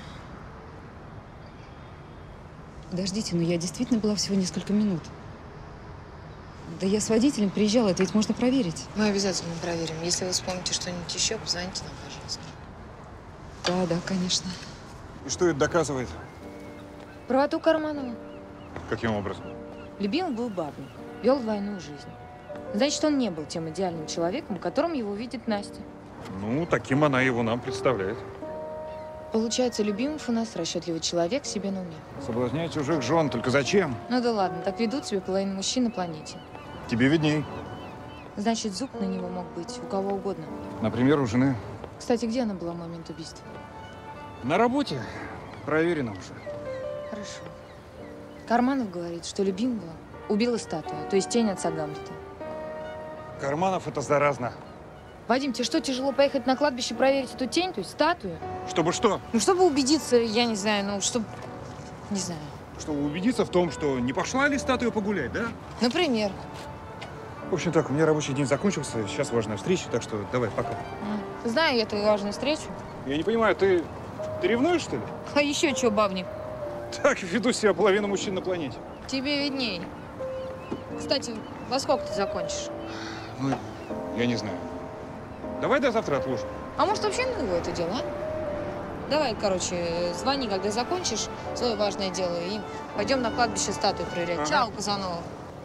Подождите, но я действительно была всего несколько минут. Да я с водителем приезжала, это ведь можно проверить. Мы обязательно проверим. Если вы вспомните что-нибудь еще, позвоните нам, пожалуйста. Да, конечно. И что это доказывает? Правоту Карманова. Каким образом? Любимый был бабник, вел двойную жизнь. Значит, он не был тем идеальным человеком, которым его видит Настя. Ну, таким она его нам представляет. Получается, Любимов у нас расчетливый человек, себе на уме. Соблазнять чужих жен, только зачем? Ну да ладно, так ведут себя половина мужчин на планете. Тебе видней. Значит, зуб на него мог быть у кого угодно. Например, у жены. Кстати, где она была в момент убийства? На работе. Проверено уже. Хорошо. Карманов говорит, что Любимова убила статуя, то есть тень отца Гамлета. Карманов — это заразно. Вадим, тебе что, тяжело поехать на кладбище проверить эту тень, то есть статую? Чтобы что? Ну, чтобы убедиться, я не знаю, ну, чтобы... Не знаю. Чтобы убедиться в том, что не пошла ли статуя погулять, да? Например. В общем так, у меня рабочий день закончился, сейчас важная встреча, так что давай, пока. Знаю я твою важную встречу. Я не понимаю, ты ревнуешь, что ли? А еще что, бабник? Так веду себя половина мужчин на планете. Тебе видней. Кстати, во сколько ты закончишь? Ну, я не знаю. Давай до завтра отложим. А может, вообще на его это дело, а? Давай, короче, звони, когда закончишь свое важное дело, и пойдем на кладбище статую проверять. Ага. Чао, Казанова.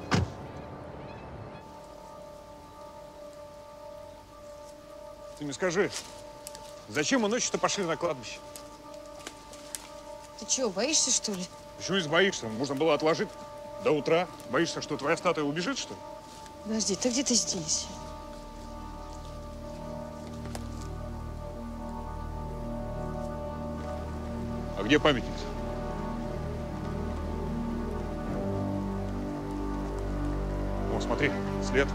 Ты мне скажи, зачем мы ночью-то пошли на кладбище? Ты чего, боишься, что ли? Почему боишься? Можно было отложить до утра. Боишься, что твоя статуя убежит, что ли? Подожди, ты где-то здесь. А где памятник? О, смотри, след.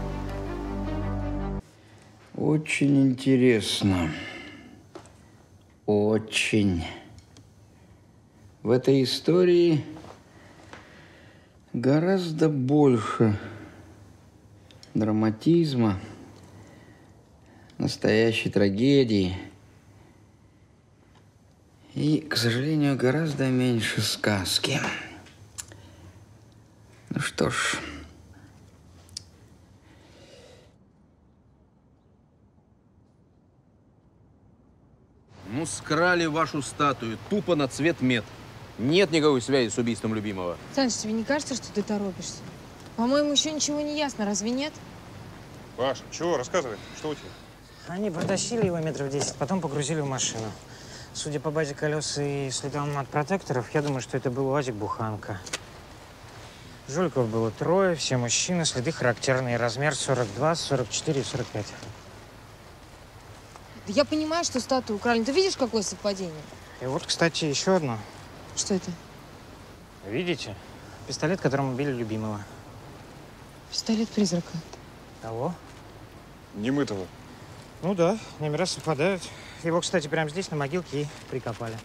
Очень интересно. Очень. В этой истории гораздо больше драматизма, настоящей трагедии и, к сожалению, гораздо меньше сказки. Ну что ж. Ну, скрали вашу статую тупо на цвет мед. Нет никакой связи с убийством Любимого. Саныч, тебе не кажется, что ты торопишься? По-моему, еще ничего не ясно, разве нет? Паш, чего? Рассказывай, что у тебя? Они протащили его метров 10, потом погрузили в машину. Судя по базе колес и следам от протекторов, я думаю, что это был УАЗик-буханка. Жульков было 3, все мужчины, следы характерные, размер 42, 44 и 45. Да я понимаю, что статую украли. Ты видишь, какое совпадение? И вот, кстати, еще одно. Что это? Видите? Пистолет, которым убили Любимого. Пистолет призрака. Того? Немытого. Ну да, номера совпадают. Его, кстати, прямо здесь, на могилке, и прикопали.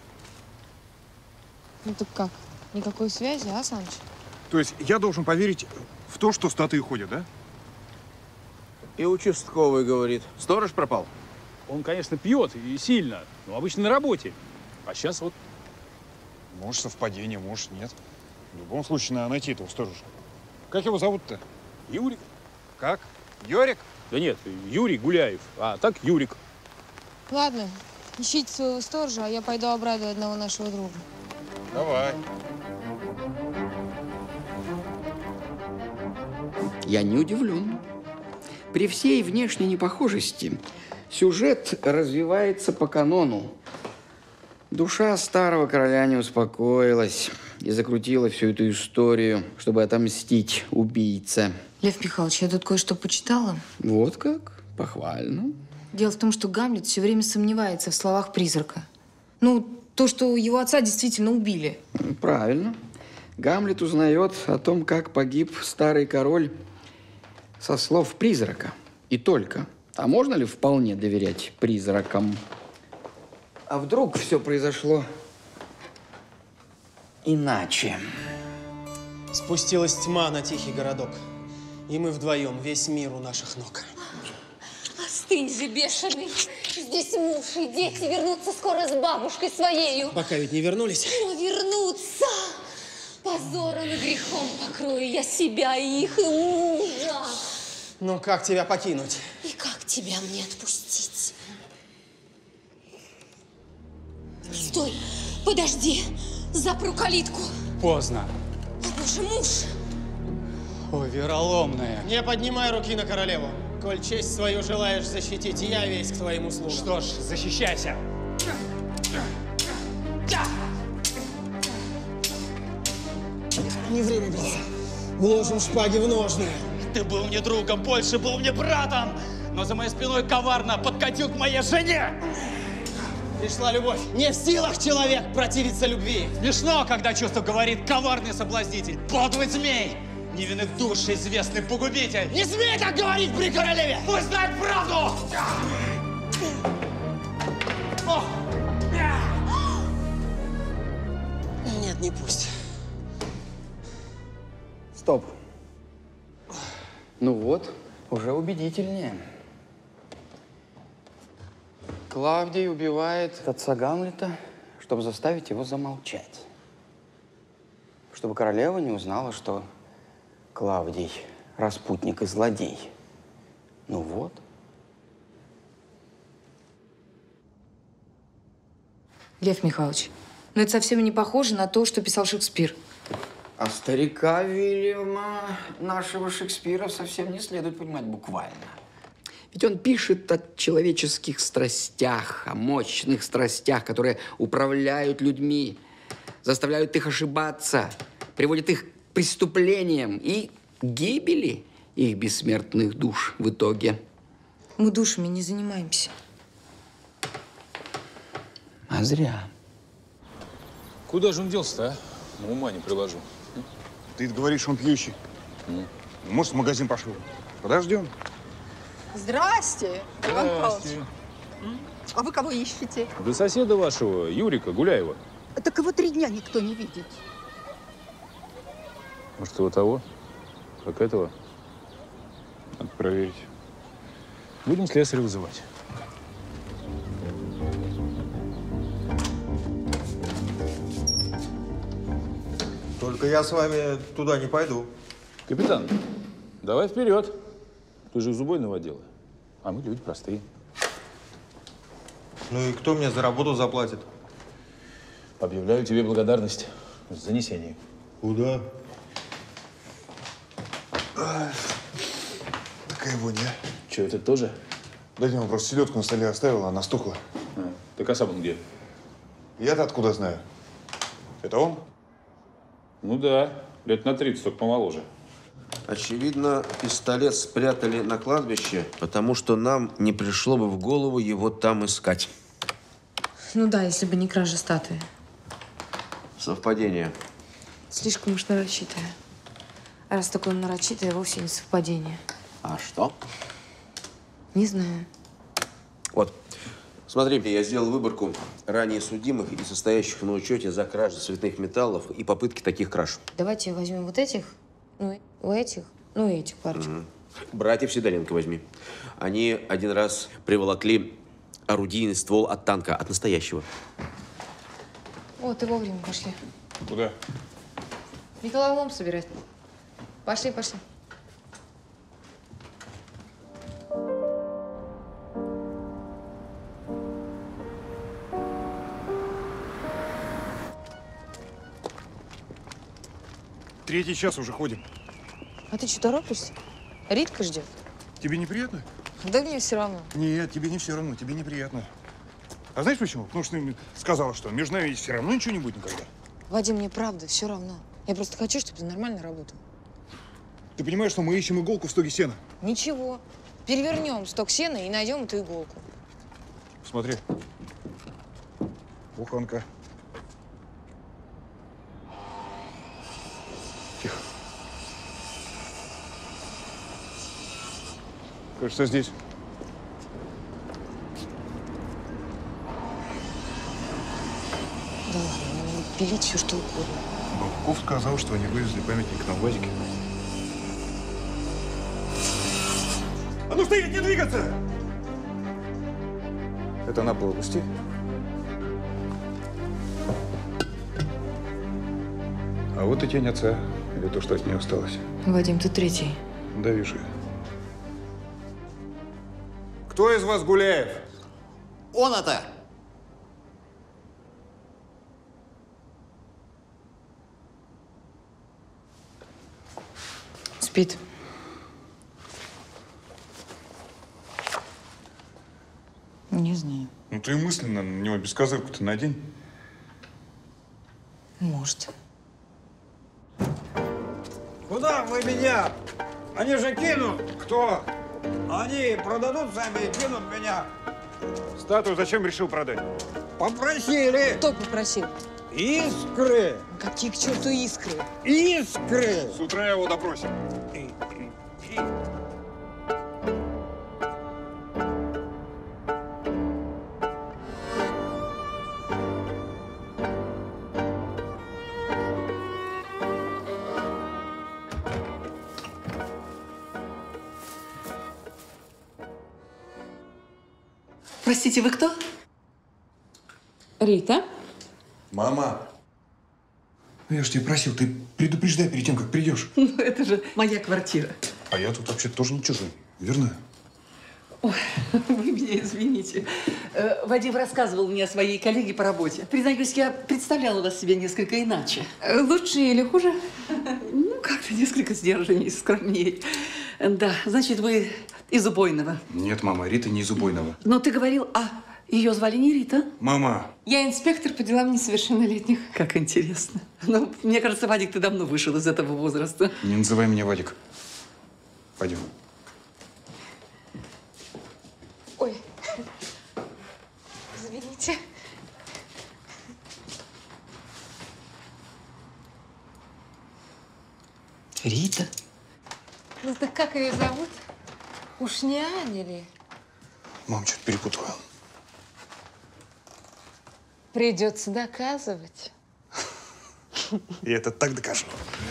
Ну так как? Никакой связи, а, Саныч? То есть я должен поверить в то, что статуи ходят, да? И участковый говорит, сторож пропал. Он, конечно, пьет и сильно, но обычно на работе. А сейчас вот… Может, совпадение, может, нет. В любом случае, надо найти этого сторожа. Как его зовут-то? Юрик. Как? Юрик? Да нет, Юрий Гуляев, а так Юрик. Ладно, ищите своего сторожа, а я пойду обрадую одного нашего друга. Давай. Я не удивлен. При всей внешней непохожести сюжет развивается по канону. Душа старого короля не успокоилась и закрутила всю эту историю, чтобы отомстить убийце. Лев Михайлович, я тут кое-что почитала. Вот как? Похвально. Дело в том, что Гамлет все время сомневается в словах призрака. Ну, то, что его отца действительно убили. Правильно. Гамлет узнает о том, как погиб старый король со слов призрака. И только. А можно ли вполне доверять призракам? А вдруг все произошло иначе? Спустилась тьма на тихий городок. И мы вдвоем, весь мир у наших ног. Остынь же, бешеный. Здесь муж и дети вернутся скоро с бабушкой своею. Пока ведь не вернулись. Но вернутся. Позором и грехом покрою я себя, и их, и мужа. Ну, как тебя покинуть? И как тебя мне отпустить? Стой, подожди. Запру калитку. Поздно. О, боже, муж. Ой, вероломная. Не поднимай руки на королеву. Коль честь свою желаешь защитить, я весь к твоим услугам. Что ж, защищайся. Не время биться. Вложим шпаги в ножны. Ты был мне другом, больше был мне братом, но за моей спиной коварно подкатил к моей жене. Пришла любовь. Не в силах человек противиться любви. Смешно, когда чувство говорит коварный соблазнитель, подлый змей, невинных душ известный погубитель. Не смей так говорить при королеве! Пусть знает правду! Нет, не пусть. Стоп. Ну вот, уже убедительнее. Клавдий убивает отца Гамлета, чтобы заставить его замолчать. Чтобы королева не узнала, что Клавдий распутник и злодей. Ну вот. Лев Михайлович, но это совсем не похоже на то, что писал Шекспир. А старика Вильяма, нашего Шекспира, совсем не следует понимать буквально. Ведь он пишет о человеческих страстях, о мощных страстях, которые управляют людьми, заставляют их ошибаться, приводят их к преступлениям и гибели их бессмертных душ в итоге. Мы душами не занимаемся. А зря. Куда же он делся-то, а? Ума не приложу. Ты говоришь, он пьющий. Может, в магазин пошел. Подождем. Здрасте, Иван Павлович. А вы кого ищете? Да соседа вашего, Юрика Гуляева. Так его 3 дня никто не видит. Может, его того? Как этого? Надо проверить. Будем слесаря вызывать. Только я с вами туда не пойду. Капитан, давай вперед. Ты же зубойного дела. А мы люди простые. Ну и кто мне за работу заплатит? Объявляю тебе благодарность за занесение. Куда? Такая вонь, а? Че, это тоже? Да не, он просто селедку на столе оставил, она стухла. Так а сам он где? Я-то откуда знаю? Это он? Ну да, лет на 30, только помоложе. Очевидно, пистолет спрятали на кладбище, потому что нам не пришло бы в голову его там искать. Ну да, если бы не кража статуи. Совпадение. Слишком уж нарочитое. А раз такое нарочитое, вовсе не совпадение. А что? Не знаю. Вот. Смотрите, я сделал выборку ранее судимых и состоящих на учете за кражу цветных металлов и попытки таких краж. Давайте возьмем вот этих, ну, у этих, ну, и этих парочку. Братьев Сидоренко возьми. Они один раз приволокли орудийный ствол от танка, от настоящего. О, ты вовремя пошли. Куда? Металлолом собирать. Пошли, пошли. Третий час уже ходим. А ты что, торопишься? Ритка ждет. Тебе неприятно? Да мне все равно. Нет, тебе не все равно, тебе неприятно. А знаешь почему? Потому что ты сказала, что между нами все равно ничего не будет никогда. Вадим, мне правда все равно. Я просто хочу, чтобы ты нормально работал. Ты понимаешь, что мы ищем иголку в стоге сена? Ничего. Перевернем сток сена и найдем эту иголку. Смотри. Буханка. Тихо. Кажется, здесь. Да ладно, ну, пилить все что угодно. Бабков сказал, что они вывезли памятник на УАЗике. А ну стоять, не двигаться! Это на пол опусти. А вот и тень отца, или то, что от нее осталось. Вадим, ты третий. Да, вижу. Кто из вас Гуляев? Он это! Спит. Не знаю. Ну ты мысленно на него бескозырку-то надень. Может. Куда вы меня? Они же кинут. Кто? Они продадут сами и кинут меня. Статую зачем решил продать? Попросили. Кто попросил? Искры. Какие к черту искры? Искры. С утра его допросим. Простите, вы кто? Рита. Мама. Ну, я же тебя просил, ты предупреждай перед тем, как придешь. Ну, это же моя квартира. А я тут вообще тоже не чужой, верно? Ой, вы меня извините. Вадим рассказывал мне о своей коллеге по работе. Признаюсь, я представляла вас себе несколько иначе. Лучше или хуже? Ну, как-то несколько сдержаннее, скромнее. Да, значит, вы из Убойного. Нет, мама, Рита не из Убойного. Но ты говорил, ее звали не Рита? Мама. Я инспектор по делам несовершеннолетних. Как интересно. Ну, мне кажется, Вадик, ты давно вышел из этого возраста. Не называй меня Вадик. Пойдем. Ой. Извините. Рита? Ну так как ее зовут? Уж не Аня ли? Мам, что-то перепутала. Придется доказывать. Я это так докажу.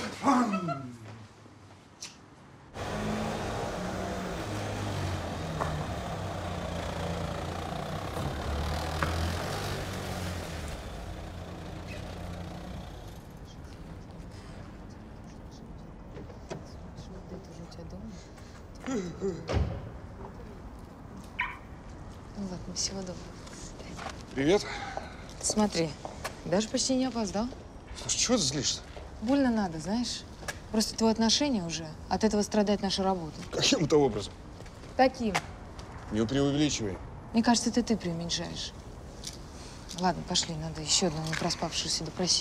Ну ладно, всего доброго. Привет. Смотри, даже почти не опоздал. Слушай, чего ты злишься? Больно надо, знаешь. Просто твое отношение уже. От этого страдает наша работа. Каким это образом? Таким. Не преувеличивай. Мне кажется, это ты преуменьшаешь. Ладно, пошли, надо еще одного непроспавшегося допросить.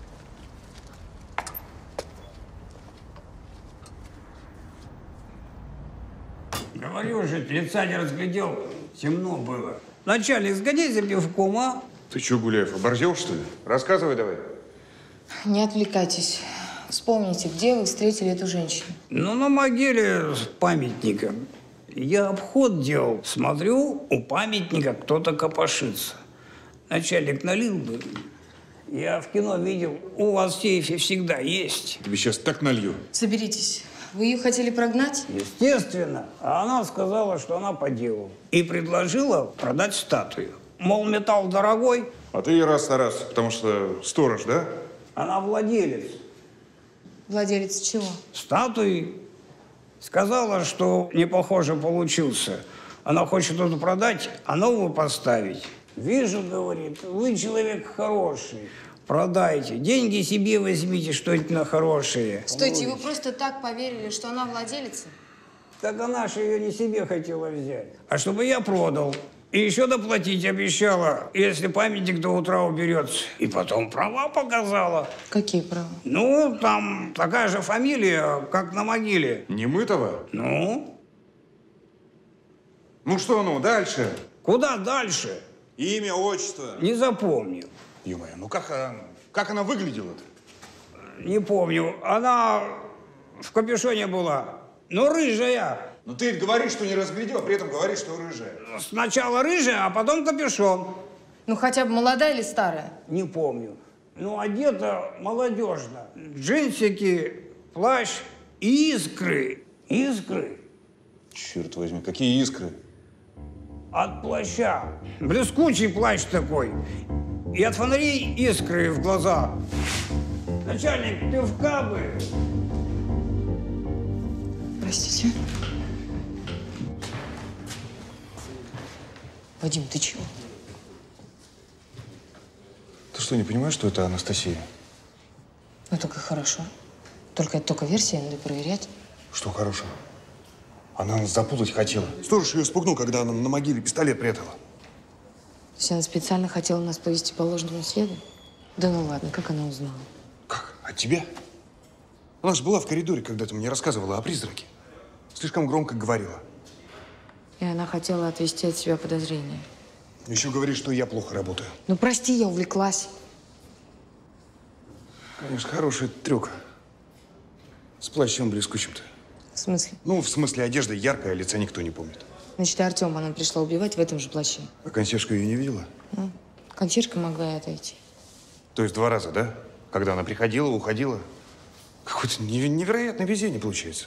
Говорю же, лица не разглядел. Темно было. Начальник, сгоните мне в ком, а? Ты что, Гуляев, оборзел, что ли? Рассказывай давай. Не отвлекайтесь. Вспомните, где вы встретили эту женщину? Ну, на могиле с памятником. Я обход делал. Смотрю, у памятника кто-то копошится. Начальник налил бы. Я в кино видел, у вас в сейфе всегда есть. Тебе сейчас так налью. Соберитесь. Вы ее хотели прогнать? Естественно. А она сказала, что она по делу. И предложила продать статую. Мол, металл дорогой. А ты раз на раз, потому что сторож, да? Она владелец. Владелец чего? Статуи. Сказала, что не похоже получился. Она хочет эту продать, а новую поставить. Вижу, говорит, вы человек хороший. Продайте. Деньги себе возьмите, что это на хорошие. Стойте, вы просто так поверили, что она владелица? Так она же ее не себе хотела взять, а чтобы я продал. И еще доплатить обещала, если памятник до утра уберется. И потом права показала. Какие права? Ну, там такая же фамилия, как на могиле. Немытова? Ну? Ну что, ну, дальше? Куда дальше? Имя, отчество. Не запомнил. Ё-моё, ну как она выглядела-то? Не помню. Она в капюшоне была. Ну, рыжая. Ну ты говоришь, что не разглядел, а при этом говоришь, что рыжая. Сначала рыжая, а потом капюшон. Ну, хотя бы молодая или старая? Не помню. Ну, одета молодежно. Джинсики, плащ, искры. Искры. Черт возьми, какие искры? От плаща. Блескучий плащ такой. И от фонарей искры в глаза. Начальник, ты в кабы? Простите. Вадим, ты чего? Ты что, не понимаешь, что это Анастасия? Ну, только хорошо. Только это только версия, надо проверять. Что хорошего? Она нас запутать хотела. Сторож ее спугнул, когда она на могиле пистолет прятала. То есть она специально хотела нас повести по ложному следу? Да ну ладно, как она узнала? Как? От тебя? Она же была в коридоре, когда ты мне рассказывала о призраке. Слишком громко говорила. И она хотела отвести от себя подозрения. Еще говорит, что я плохо работаю. Ну, прости, я увлеклась. Конечно, хороший трюк. С плащом блескучим-то. В смысле? Ну, в смысле, одежда яркая, а лица никто не помнит. Значит, Артем она пришла убивать в этом же плаще. А консьержка ее не видела? Ну, консьержка могла и отойти. То есть 2 раза, да? Когда она приходила, уходила. Какое-то невероятное везение получается.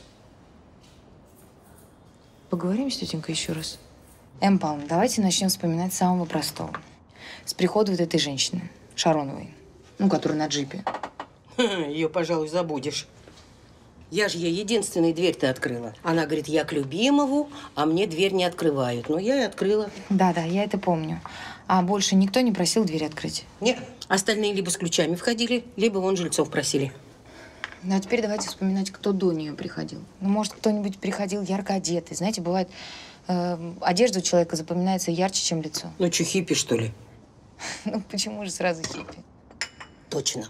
Поговорим с тетенькой еще раз. М. Павловна, давайте начнем вспоминать с самого простого. С прихода вот этой женщины, Шароновой, ну, которая на джипе. Ее, пожалуй, забудешь. Я же ей единственную дверь-то открыла. Она говорит, я к любимому, а мне дверь не открывают. Ну, я и открыла. Да-да, я это помню. А больше никто не просил дверь открыть? Нет. Остальные либо с ключами входили, либо вон жильцов просили. Ну, а теперь давайте вспоминать, кто до нее приходил. Ну, может, кто-нибудь приходил ярко одетый. Знаете, бывает, одежда у человека запоминается ярче, чем лицо. Ну, что, хиппи, что ли? Ну, почему же сразу хиппи? Точно.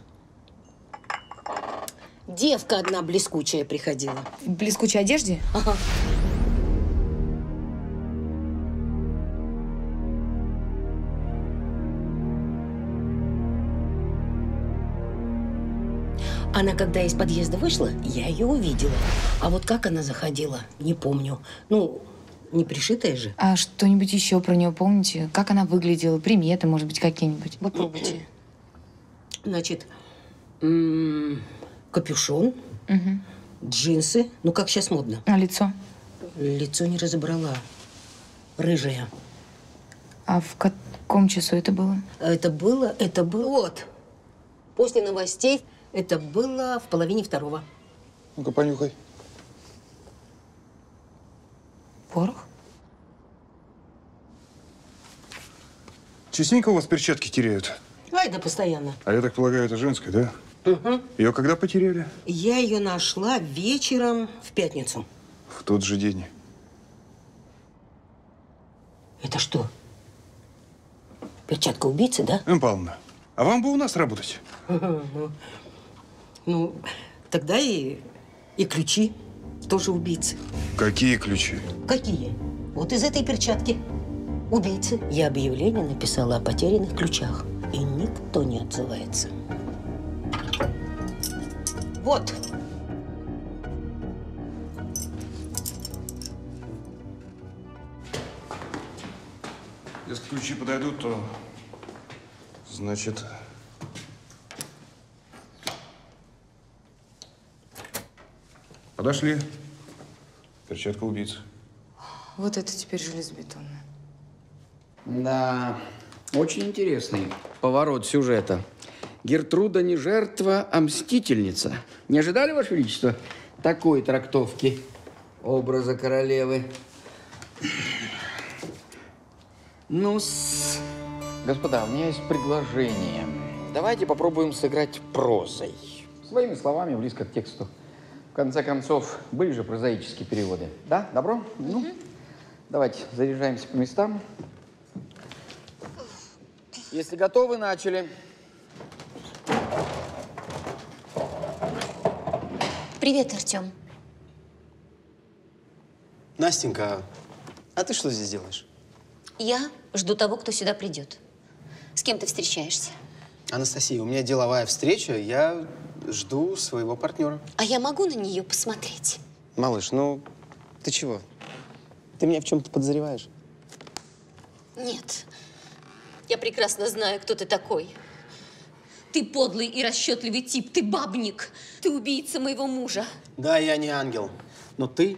Девка одна блескучая приходила. В блескучей одежде? Ага. Она, когда из подъезда вышла, я ее увидела. А вот как она заходила, не помню. Ну, не пришитая же. А что-нибудь еще про нее помните? Как она выглядела? Приметы, может быть, какие-нибудь? Попробуйте. Значит, капюшон, джинсы. Ну, как сейчас модно. А лицо? Лицо не разобрала. Рыжая. А в каком часу это было? Это было вот. После новостей это было в 1:30. Ну-ка, понюхай. Порох? Частенько у вас перчатки теряют? Ай, да постоянно. А я так полагаю, это женская, да? Угу. Ее когда потеряли? Я ее нашла вечером в пятницу. В тот же день. Это что? Перчатка убийцы, да? М. Павловна, а вам бы у нас работать? Ну, тогда и ключи тоже убийцы. Какие ключи? Какие? Вот из этой перчатки. Убийцы. Я объявление написала о потерянных ключах. И никто не отзывается. Вот. Если ключи подойдут, то значит... Подошли. Перчатка убийцы. Вот это теперь железобетонное. Да, очень интересный поворот сюжета. Гертруда не жертва, а мстительница. Не ожидали, Ваше Величество, такой трактовки образа королевы? Ну-с, господа, у меня есть предложение. Давайте попробуем сыграть прозой. Своими словами, близко к тексту. В конце концов, были же прозаические переводы. Да? Добро? Ну, давайте заряжаемся по местам. Если готовы, начали. Привет, Артем. Настенька, а ты что здесь делаешь? Я жду того, кто сюда придет. С кем ты встречаешься? Анастасия, у меня деловая встреча, я жду своего партнера. А я могу на нее посмотреть? Малыш, ну ты чего? Ты меня в чем-то подозреваешь? Нет. Я прекрасно знаю, кто ты такой. Ты подлый и расчетливый тип, ты бабник, ты убийца моего мужа. Да, я не ангел, но ты...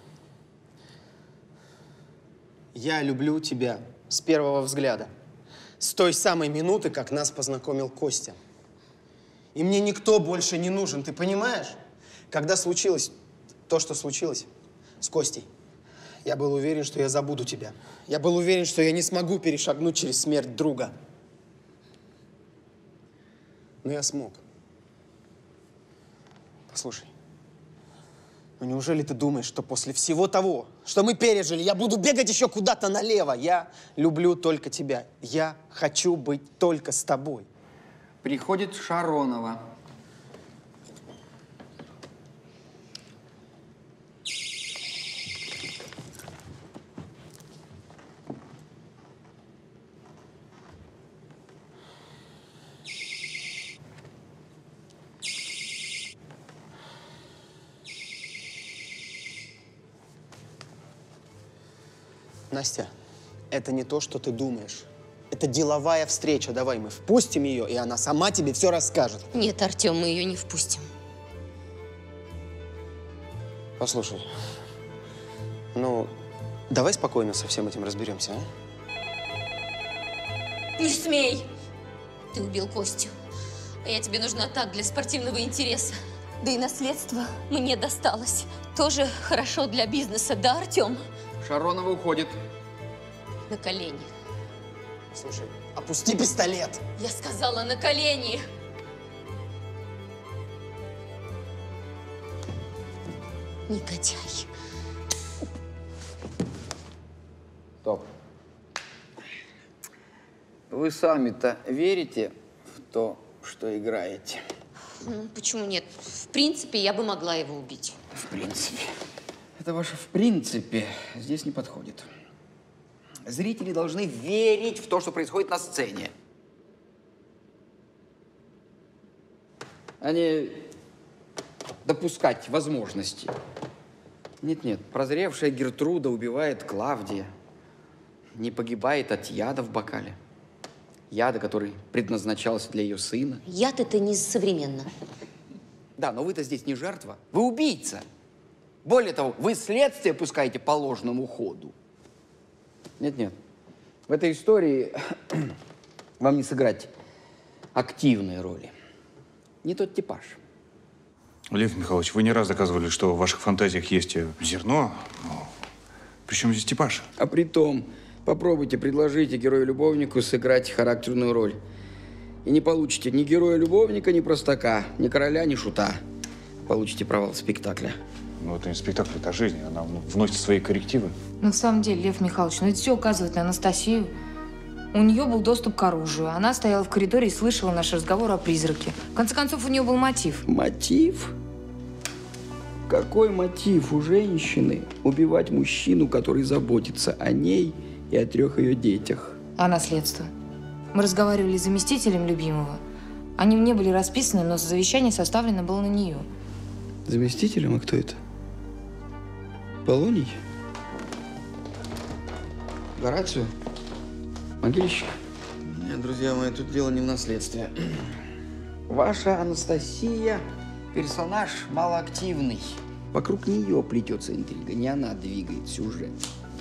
Я люблю тебя с первого взгляда. С той самой минуты, как нас познакомил Костя. И мне никто больше не нужен, ты понимаешь? Когда случилось то, что случилось с Костей, я был уверен, что я забуду тебя. Я был уверен, что я не смогу перешагнуть через смерть друга. Но я смог. Послушай, ну неужели ты думаешь, что после всего того, что мы пережили, я буду бегать еще куда-то налево? Я люблю только тебя. Я хочу быть только с тобой. Приходит Шаронова. Настя, это не то, что ты думаешь. Это деловая встреча. Давай мы впустим ее, и она сама тебе все расскажет. Нет, Артем, мы ее не впустим. Послушай, ну, давай спокойно со всем этим разберемся, а? Не смей! Ты убил Костю. А я тебе нужна так, для спортивного интереса. Да и наследство мне досталось. Тоже хорошо для бизнеса, да, Артем? Шаронова уходит. На колени. Слушай, опусти пистолет. Я сказала, на колени. Негодяй. Стоп. Вы сами-то верите в то, что играете? Ну, почему нет? В принципе, я бы могла его убить. В принципе. Это ваше «в принципе» здесь не подходит. Зрители должны верить в то, что происходит на сцене. А не допускать возможности. Нет-нет, прозревшая Гертруда убивает Клавдия. Не погибает от яда в бокале. Яда, который предназначался для ее сына. Яд это не современно. Да, но вы-то здесь не жертва, вы убийца. Более того, вы следствие пускаете по ложному ходу. Нет-нет, в этой истории вам не сыграть активной роли. Не тот типаж. Лев Михайлович, вы не раз доказывали, что в ваших фантазиях есть зерно. Причем здесь типаж? А при том, попробуйте, предложите герою-любовнику сыграть характерную роль. И не получите ни героя-любовника, ни простака, ни короля, ни шута. Получите провал спектакля. Ну, это не спектакль, это жизнь. Она вносит свои коррективы. На самом деле, Лев Михайлович, ну это все указывает на Анастасию. У нее был доступ к оружию. Она стояла в коридоре и слышала наш разговор о призраке. В конце концов, у нее был мотив. Мотив? Какой мотив у женщины убивать мужчину, который заботится о ней и о 3 ее детях? А наследство? Мы разговаривали с заместителем любимого. Они мне были расписаны, но завещание составлено было на нее. Заместителем? А кто это? Полоний? Горацио? Могильщик? Нет, друзья мои, тут дело не в наследстве. Ваша Анастасия – персонаж малоактивный. Вокруг нее плетется интрига, не она двигает сюжет.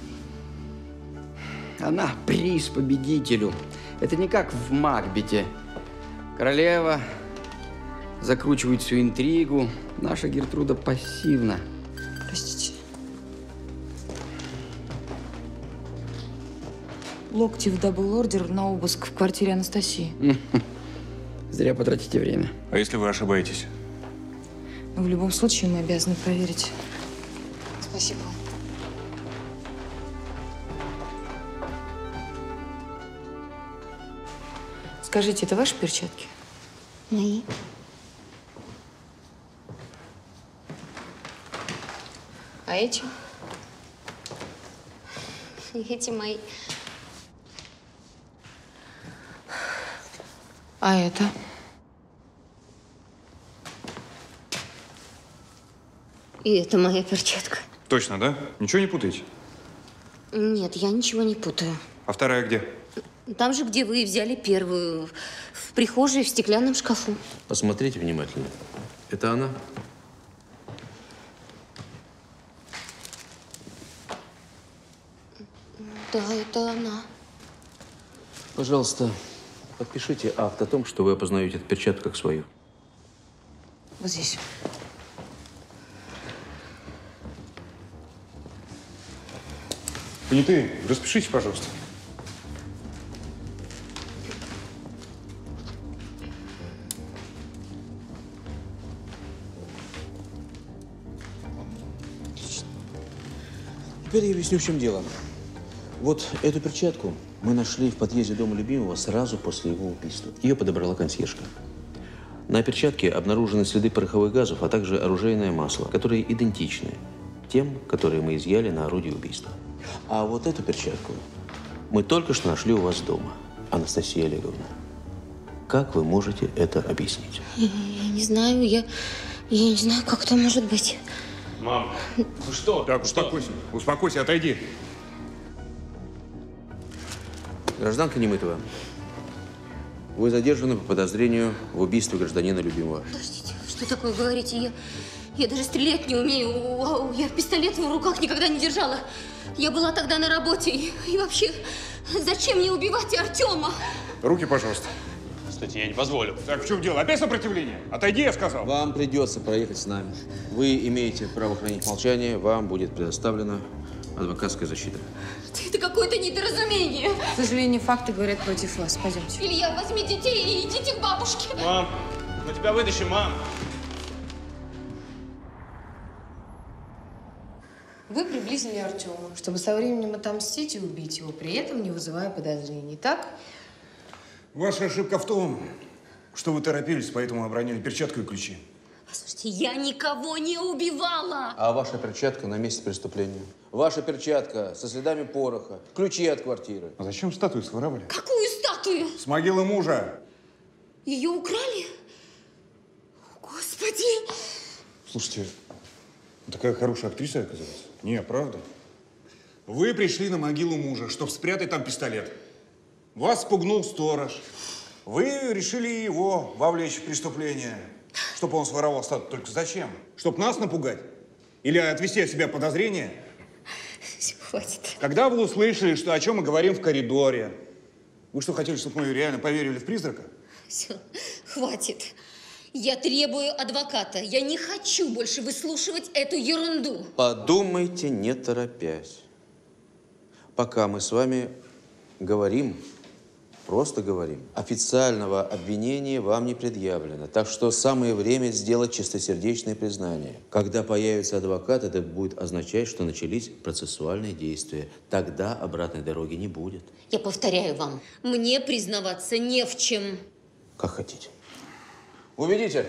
Она приз победителю. Это не как в Макбете. Королева закручивает всю интригу. Наша Гертруда пассивна. Простите. Локтев добыл ордер на обыск в квартире Анастасии. Зря потратите время. А если вы ошибаетесь? Но в любом случае мы обязаны проверить. Спасибо. Скажите, это ваши перчатки? Мои. А эти? Эти мои. А это? И это моя перчатка. Точно, да? Ничего не путаете? Нет, я ничего не путаю. А вторая где? Там же, где вы взяли первую. В прихожей, в стеклянном шкафу. Посмотрите внимательно. Это она? Да, это она. Пожалуйста, подпишите акт о том, что вы опознаете эту перчатку как свою. Вот здесь. Понятые, распишите, пожалуйста. Теперь я объясню, в чем дело. Вот эту перчатку мы нашли в подъезде дома любимого сразу после его убийства. Ее подобрала консьержка. На перчатке обнаружены следы пороховых газов, а также оружейное масло, которые идентичны тем, которые мы изъяли на орудие убийства. А вот эту перчатку мы только что нашли у вас дома, Анастасия Олеговна. Как вы можете это объяснить? Я не знаю, я не знаю, как это может быть. Мам, вы что? Так, успокойся. Успокойся, отойди. Гражданка Немытова, вы задержаны по подозрению в убийстве гражданина любимого. Подождите, что такое говорите? Я даже стрелять не умею. Я пистолет в руках никогда не держала. Я была тогда на работе. И вообще, зачем мне убивать Артема? Руки, пожалуйста. Кстати, я не позволю. Так, в чем дело? Опять сопротивление? Отойди, я сказал. Вам придется проехать с нами. Вы имеете право хранить молчание. Вам будет предоставлена адвокатская защита. Это какое-то недоразумение. К сожалению, факты говорят против вас. Пойдемте. Илья, возьми детей и идите к бабушке. Мам, мы тебя вытащим, мам. Вы приблизили Артема, чтобы со временем отомстить и убить его, при этом не вызывая подозрений, так? Ваша ошибка в том, что вы торопились, поэтому обронили перчатку и ключи. Послушайте, я никого не убивала. А ваша перчатка на месте преступления. Ваша перчатка со следами пороха, ключи от квартиры. А зачем статую своровали? Какую статую? С могилы мужа. Ее украли? Господи! Слушайте, такая хорошая актриса оказалась. Не, правда. Вы пришли на могилу мужа, чтобы спрятать там пистолет. Вас спугнул сторож. Вы решили его вовлечь в преступление, чтобы он своровал статую. Только зачем? Чтобы нас напугать? Или отвести от себя подозрения? Все, хватит. Когда вы услышали, что о чем мы говорим в коридоре, вы что, хотели, чтобы мы реально поверили в призрака? Все, хватит. Я требую адвоката. Я не хочу больше выслушивать эту ерунду. Подумайте, не торопясь. Пока мы с вами говорим, просто говорим, официального обвинения вам не предъявлено. Так что самое время сделать чистосердечное признание. Когда появится адвокат, это будет означать, что начались процессуальные действия. Тогда обратной дороги не будет. Я повторяю вам, мне признаваться не в чем. Как хотите. Уведите.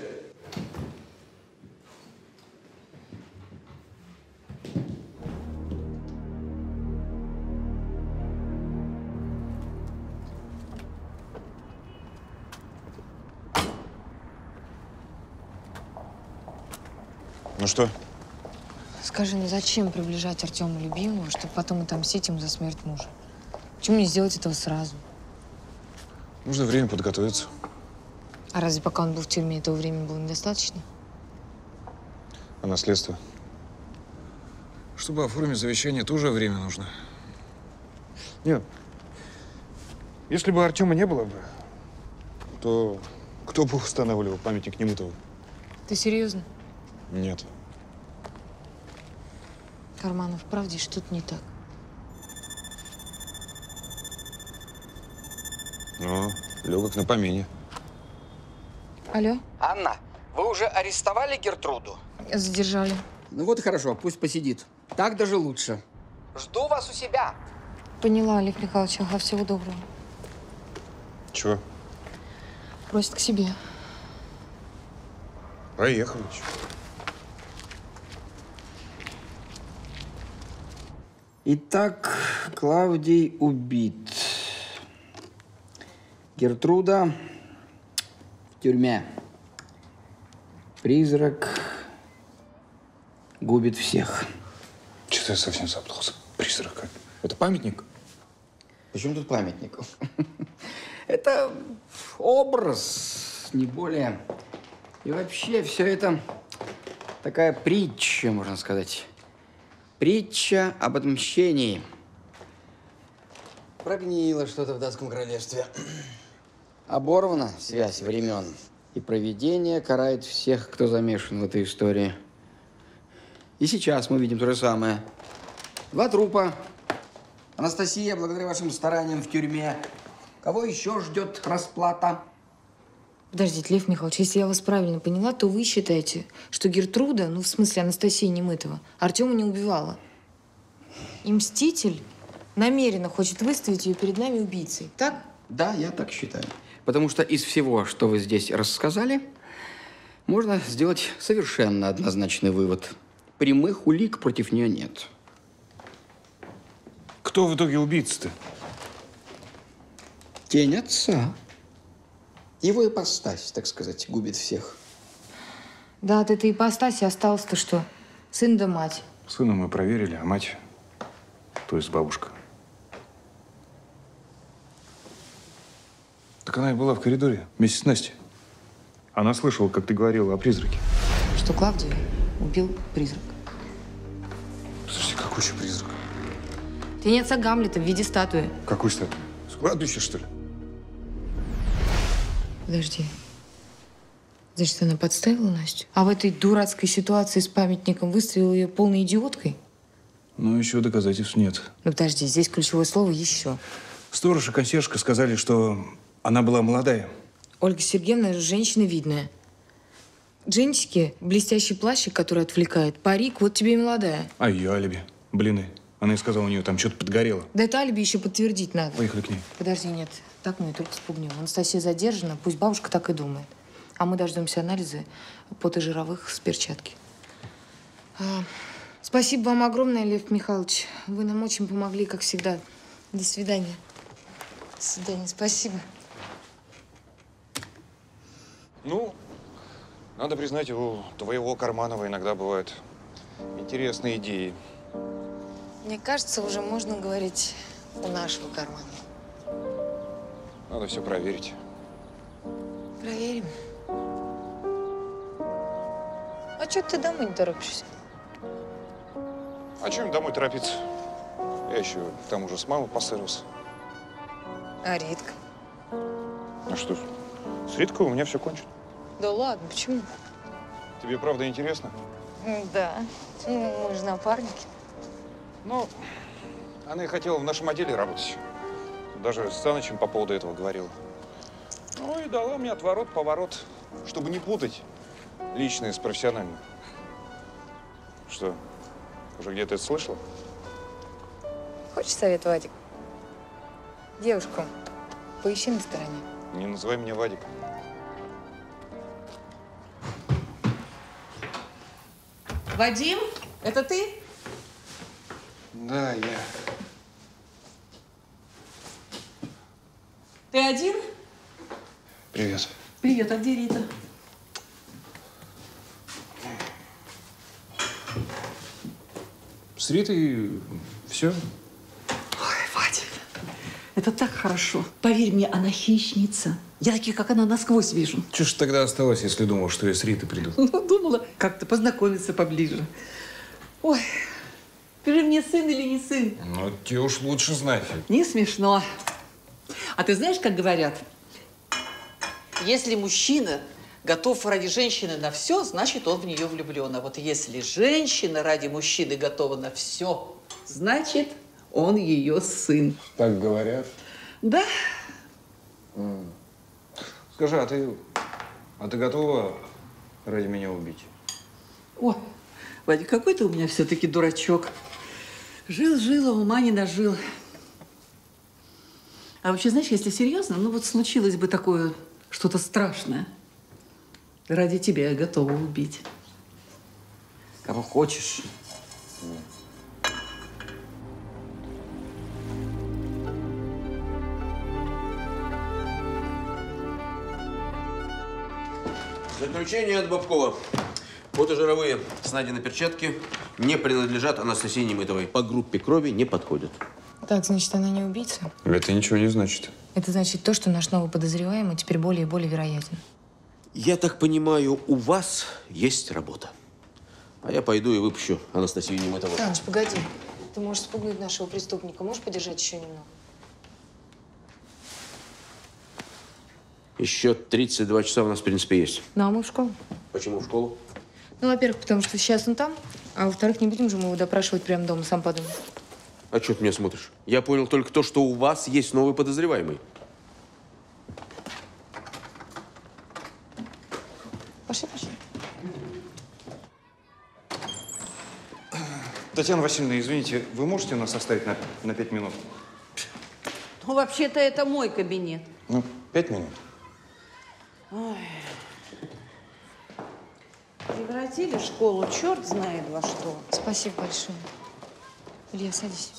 Ну что? Скажи, ну зачем приближать Артема любимого, чтобы потом отомстить ему за смерть мужа? Почему не сделать этого сразу? Нужно время подготовиться. А разве пока он был в тюрьме, этого времени было недостаточно? А наследство? Чтобы оформить завещание, тоже время нужно. Нет. Если бы Артема не было бы, то кто бы устанавливал памятник Немытову? Ты серьезно? Нет. Карманов, правда, что-то не так. Ну, легок на помине. Алло? Анна, Вы уже арестовали Гертруду? Задержали. Ну вот и хорошо, пусть посидит. Так даже лучше. Жду вас у себя. Поняла, Олег Михайлович. Ага, всего доброго. Чего? Просит к себе. Поехали. Итак, Клавдий убит. Гертруда в тюрьме. Призрак губит всех. Что-то я совсем запутался. Призрак. Это памятник? Почему тут памятник? Это образ, не более. И вообще все это такая притча, можно сказать. Притча об отмщении. Прогнило что-то в датском королевстве. Оборвана связь времен. И провидение карает всех, кто замешан в этой истории. И сейчас мы видим то же самое. 2 трупа. Анастасия, благодаря вашим стараниям, в тюрьме. Кого еще ждет расплата? Подождите, Лев Михайлович, если я вас правильно поняла, то вы считаете, что Гертруда, ну, в смысле Анастасия Немытова, Артема не убивала. И мститель намеренно хочет выставить ее перед нами убийцей, так? Да, я так считаю. Потому что из всего, что вы здесь рассказали, можно сделать совершенно однозначный вывод. Прямых улик против нее нет. Кто в итоге убийца-то? Тень отца. Его ипостась, так сказать, губит всех. Да, от этой ипостаси осталось-то что? Сын да мать. Сына мы проверили, а мать, то есть бабушка. Так она и была в коридоре вместе с Настей. Она слышала, как ты говорила о призраке. Что Клавдию убил призрак. Слушайте, какой еще призрак? Тень отца Гамлета в виде статуи. Какой статуи? С кладбища, что ли? Подожди. Значит, она подставила Настю? А в этой дурацкой ситуации с памятником выставила ее полной идиоткой? Ну, еще доказательств нет. Ну, подожди, здесь ключевое слово «еще». Сторож и консьержка сказали, что она была молодая. Ольга Сергеевна женщина видная. Джинсики, блестящий плащик, который отвлекает, парик, вот тебе и молодая. А ее алиби? Блины. Она и сказала, у нее там что-то подгорело. Да это алиби еще подтвердить надо. Поехали к ней. Подожди, нет. Так мы ее только спугнем. Анастасия задержана, пусть бабушка так и думает. А мы дождемся анализа потожировых с перчатки. Спасибо вам огромное, Лев Михайлович. Вы нам очень помогли, как всегда. До свидания. До свидания. Спасибо. Ну, надо признать, у твоего Карманова иногда бывают интересные идеи. Мне кажется, уже можно говорить у нашего кармана. Надо все проверить. Проверим. А что ты домой не торопишься? А чем домой торопиться? Я еще к тому же с мамой поссорился. А Ритка? А что, с Риткой у меня все кончено. Да ладно, почему? Тебе правда интересно? Да. Ну, мы же напарники. Ну, она и хотела в нашем отделе работать. Даже с Санычем по поводу этого говорила. Ну и дала мне отворот-поворот, чтобы не путать личное с профессиональным. Что, уже где-то это слышала? Хочешь совет, Вадик? Девушку поищи на стороне. Не называй меня Вадик. Вадим, это ты? Да, я. Ты один? Привет. Привет, а где Рита? С Ритой все. Ой, Вадик, это так хорошо. Поверь мне, она хищница. Я таких, как она, насквозь вижу. Чего ж тогда осталось, если думал, что я с Ритой приду? Ну, думала, как-то познакомиться поближе. Ой, скажи мне, сын или не сын? Ну, тебе уж лучше знать. Не смешно. А ты знаешь, как говорят? Если мужчина готов ради женщины на все, значит, он в нее влюблен. А вот если женщина ради мужчины готова на все, значит, он ее сын. Так говорят? Да. Скажи, а ты готова ради меня убить. О, Вадик, какой ты у меня все-таки дурачок. Жил-жил, а ума не дожил. А вообще, знаешь, если серьезно, ну вот случилось бы такое что-то страшное. Ради тебя я готова убить. Кого хочешь. Заключение от Бабкова. Фотожировые с Надиной перчатки не принадлежат Анастасии Немытовой. По группе крови не подходят. Так, значит, она не убийца? Это ничего не значит. Это значит то, что наш новый подозреваемый теперь более и более вероятен. Я так понимаю, у вас есть работа. А я пойду и выпущу Анастасию Немытову. Таныч, погоди. Ты можешь спугнуть нашего преступника. Можешь подержать еще немного? Еще 32 часа у нас, в принципе, есть. Ну, а мы в школу. Почему в школу? Ну, во-первых, потому что сейчас он там, а во-вторых, не будем же мы его допрашивать прямо дома, сам подумай. А что ты меня смотришь? Я понял только то, что у вас есть новый подозреваемый. Пошли, пошли. Татьяна Васильевна, извините, вы можете нас оставить на 5 минут? Ну, вообще-то это мой кабинет. Ну, 5 минут. Ой. Превратили школу черт знает во что. Спасибо большое. Илья, садись.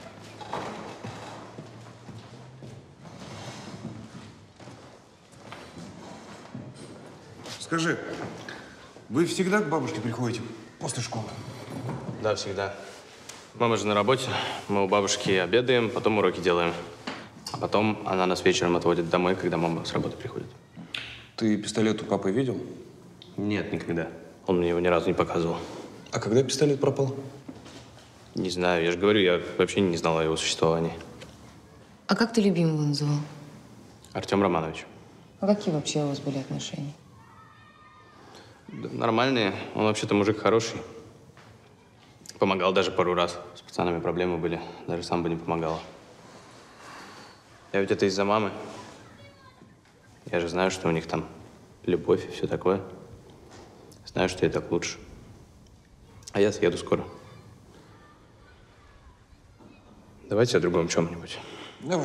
Скажи, вы всегда к бабушке приходите после школы? Да, всегда. Мама же на работе, мы у бабушки обедаем, потом уроки делаем. А потом она нас вечером отводит домой, когда мама с работы приходит. Ты пистолет у папы видел? Нет, никогда. Он мне его ни разу не показывал. А когда пистолет пропал? Не знаю, я же говорю, я вообще не знал о его существовании. А как ты любимого называл? Артем Романович. А какие вообще у вас были отношения? Да, нормальные. Он вообще-то мужик хороший. Помогал даже пару раз. С пацанами проблемы были. Даже сам бы не помогал. Я ведь это из-за мамы. Я же знаю, что у них там любовь и все такое. Знаю, что ей так лучше. А я съеду скоро. Давайте о другом чем-нибудь. Давай.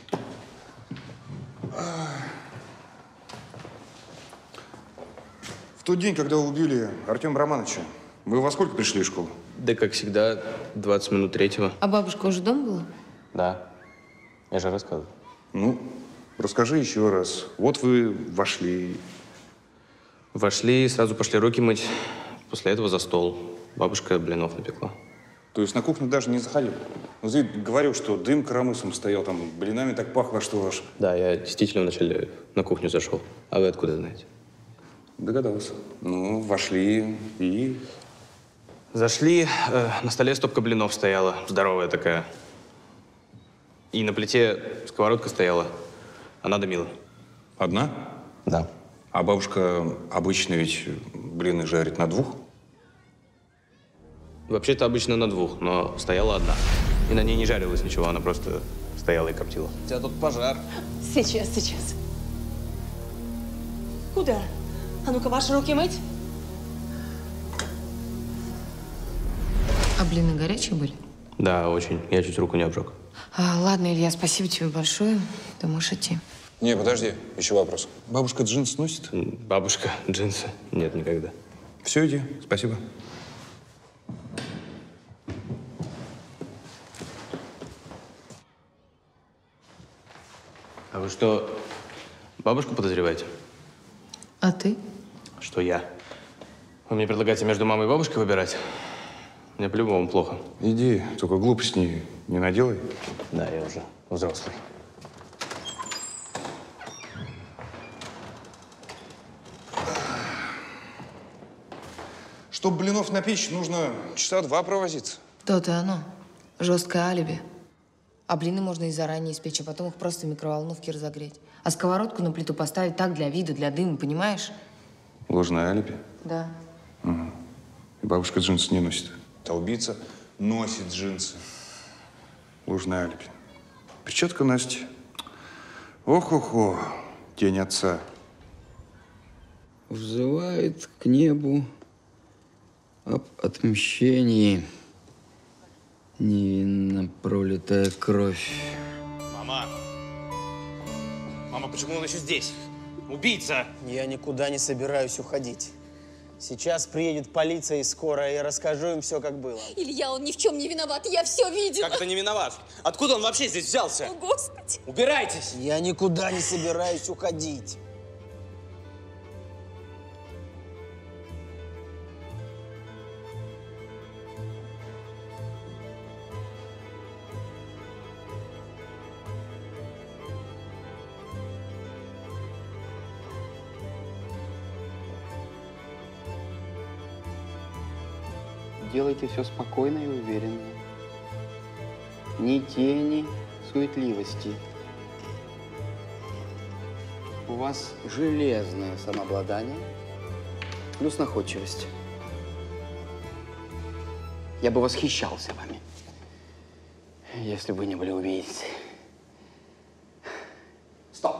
В тот день, когда убили Артема Романовича, вы во сколько пришли в школу? Да, как всегда, 20 минут 3-го. А бабушка уже дома была? Да. Я же рассказывал. Ну, расскажи еще раз. Вот вы вошли. Вошли, сразу пошли руки мыть. После этого за стол. Бабушка блинов напекла. То есть на кухню даже не заходил? Ну, ты говорил, что дым коромыслом стоял, там блинами так пахло, что аж… Да, я действительно вначале на кухню зашел. А вы откуда знаете? Догадался. Ну, вошли и… Зашли, на столе стопка блинов стояла, здоровая такая. И на плите сковородка стояла. Она дымила. Одна? Да. А бабушка обычно ведь блины жарит на 2? Вообще-то обычно на 2, но стояла одна. И на ней не жарилось ничего, она просто стояла и коптила. У тебя тут пожар. Сейчас, сейчас. Куда? А ну-ка, ваши руки мыть. А блины горячие были? Да, очень. Я чуть руку не обжег. Ладно, Илья, спасибо тебе большое. Ты можешь идти. Не, подожди, еще вопрос. Бабушка джинсы носит? Бабушка джинсы? Нет, никогда. Все, иди. Спасибо. А вы что, бабушку подозреваете? А ты? Что я? Вы мне предлагаете между мамой и бабушкой выбирать? Мне по-любому плохо. Иди, только глупости не наделай. Да, я уже взрослый. Чтоб блинов напечь, нужно часа 2 провозиться. То-то и оно. Жесткое алиби. А блины можно и заранее испечь, а потом их просто в микроволновке разогреть. А сковородку на плиту поставить так для вида, для дыма, понимаешь? Ложное алиби? Да. Угу. И бабушка джинсы не носит. А убийца носит джинсы. Ложное алиби. Перчатка Насти. Ох-охо, тень отца. взывает к небу об отмщении. Невинно пролитая кровь. Мама! Мама, почему он еще здесь? Убийца! Я никуда не собираюсь уходить. Сейчас приедет полиция и скорая, я расскажу им все, как было. Илья, он ни в чем не виноват, я все видела. Как это не виноват? Откуда он вообще здесь взялся? О, Господи! Убирайтесь! Я никуда не собираюсь уходить. Делайте все спокойно и уверенно. Ни тени суетливости. У вас железное самообладание плюс находчивость. Я бы восхищался вами, если бы не были убийцей. Стоп!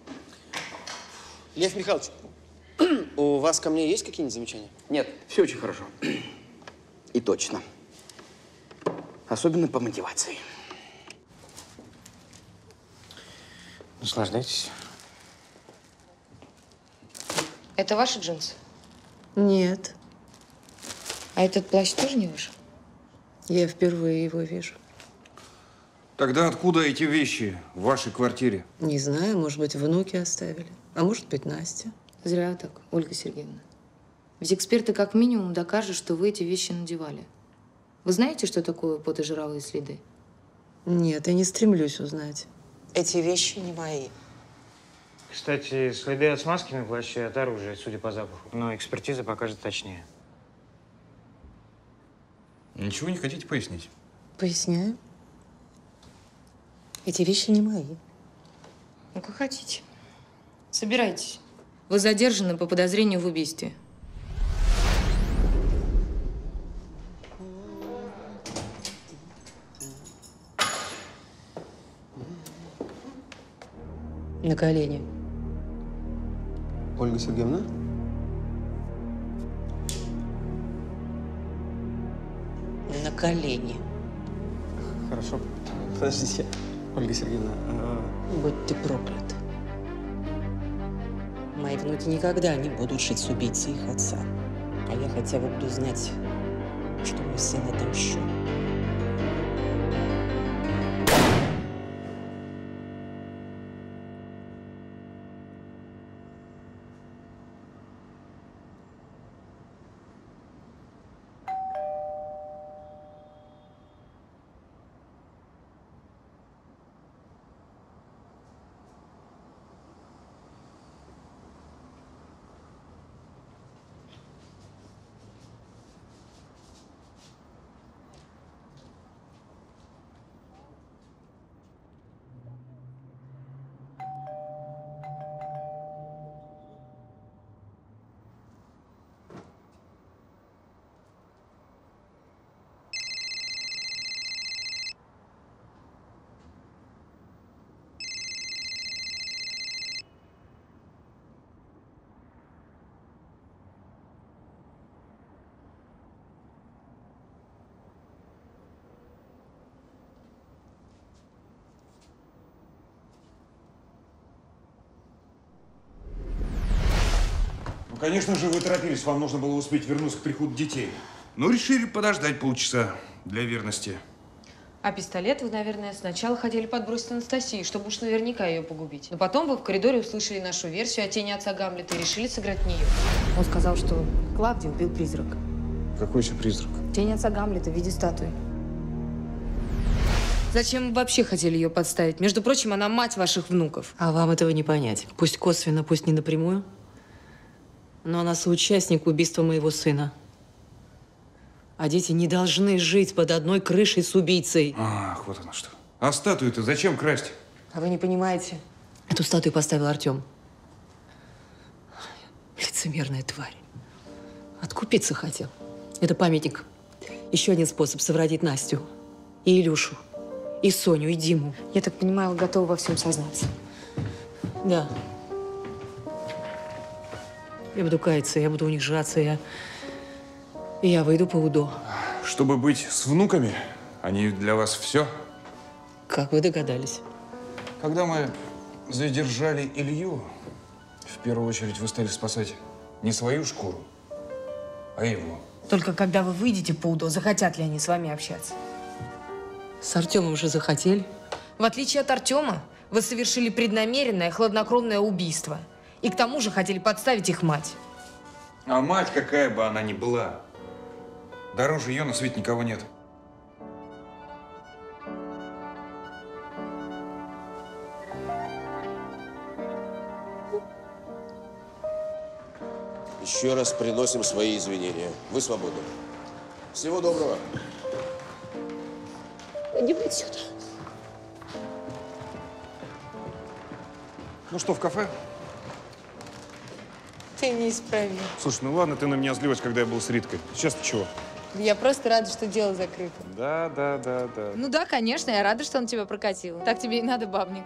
Лев Михайлович, у вас ко мне есть какие-нибудь замечания? Нет, все очень хорошо. И точно. Особенно по мотивации. Наслаждайтесь. Это ваши джинсы? Нет. А этот плащ тоже не ваш? Я впервые его вижу. Тогда откуда эти вещи в вашей квартире? Не знаю, может быть, внуки оставили. А может быть, Настя. Зря так, Ольга Сергеевна. Ведь эксперты как минимум докажут, что вы эти вещи надевали. Вы знаете, что такое потожировые следы? Нет, я не стремлюсь узнать. Эти вещи не мои. Кстати, следы от смазки на плаще, от оружия, судя по запаху. Но экспертиза покажет точнее. Ничего не хотите пояснить? Поясняю. Эти вещи не мои. Ну, как хотите. Собирайтесь. Вы задержаны по подозрению в убийстве. На колени. Ольга Сергеевна? На колени. Хорошо. Подождите, Ольга Сергеевна. Будь ты проклят. Мои внуки никогда не будут жить с убийцей их отца. А я хотя бы буду знать, что мой сын отомщен. Конечно же, вы торопились, вам нужно было успеть вернуться к приходу детей. Но решили подождать полчаса для верности. А пистолет вы, наверное, сначала хотели подбросить Анастасии, чтобы уж наверняка ее погубить. Но потом вы в коридоре услышали нашу версию о тени отца Гамлета и решили сыграть в нее. Он сказал, что Клавдию убил призрак. Какой еще призрак? Тень отца Гамлета в виде статуи. Зачем вы вообще хотели ее подставить? Между прочим, она мать ваших внуков. А вам этого не понять. Пусть косвенно, пусть не напрямую. Но она соучастник убийства моего сына. А дети не должны жить под одной крышей с убийцей. Ах, вот оно что. А статую-то зачем красть? А вы не понимаете. Эту статую поставил Артем. Лицемерная тварь. Откупиться хотел. Это памятник. Еще один способ совратить Настю. И Илюшу. И Соню, и Диму. Я так понимаю, вы готовы во всем сознаться? Да. Я буду каяться, я буду унижаться, я выйду по УДО. Чтобы быть с внуками, они для вас все? Как вы догадались? Когда мы задержали Илью, в первую очередь вы стали спасать не свою шкуру, а его. Только когда вы выйдете по УДО, захотят ли они с вами общаться? С Артемом уже захотели. В отличие от Артема, вы совершили преднамеренное, хладнокровное убийство. И к тому же хотели подставить их мать. А мать, какая бы она ни была, дороже ее на свете никого нет. Еще раз приносим свои извинения. Вы свободны. Всего доброго. Пойдем отсюда. Ну что, в кафе? Ты неисправим. Слушай, ну ладно, ты на меня злилась, когда я был с Риткой. Сейчас-то чего? Я просто рада, что дело закрыто. Да. Ну да, конечно, я рада, что он тебя прокатил. Так тебе и надо, бабник.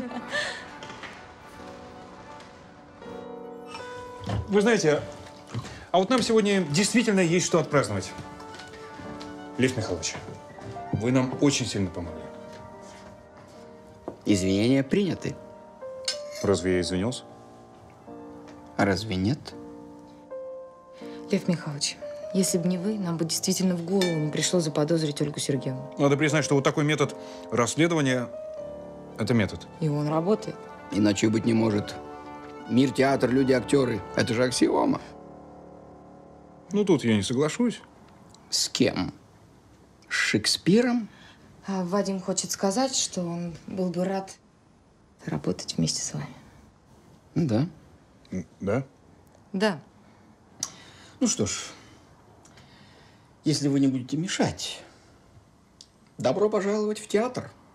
Вы знаете, а вот нам сегодня действительно есть что отпраздновать. Лев Михайлович, вы нам очень сильно помогли. Извинения приняты. Разве я извинился? А разве нет? Лев Михайлович, если бы не вы, нам бы действительно в голову не пришло заподозрить Ольгу Сергеевну. Надо признать, что вот такой метод расследования – это метод. И он работает. Иначе быть не может. Мир, театр, люди, актеры – это же аксиома. Ну, тут я не соглашусь. С кем? С Шекспиром? А Вадим хочет сказать, что он был бы рад работать вместе с вами. Да. Да? Да. Ну что ж, если вы не будете мешать, добро пожаловать в театр.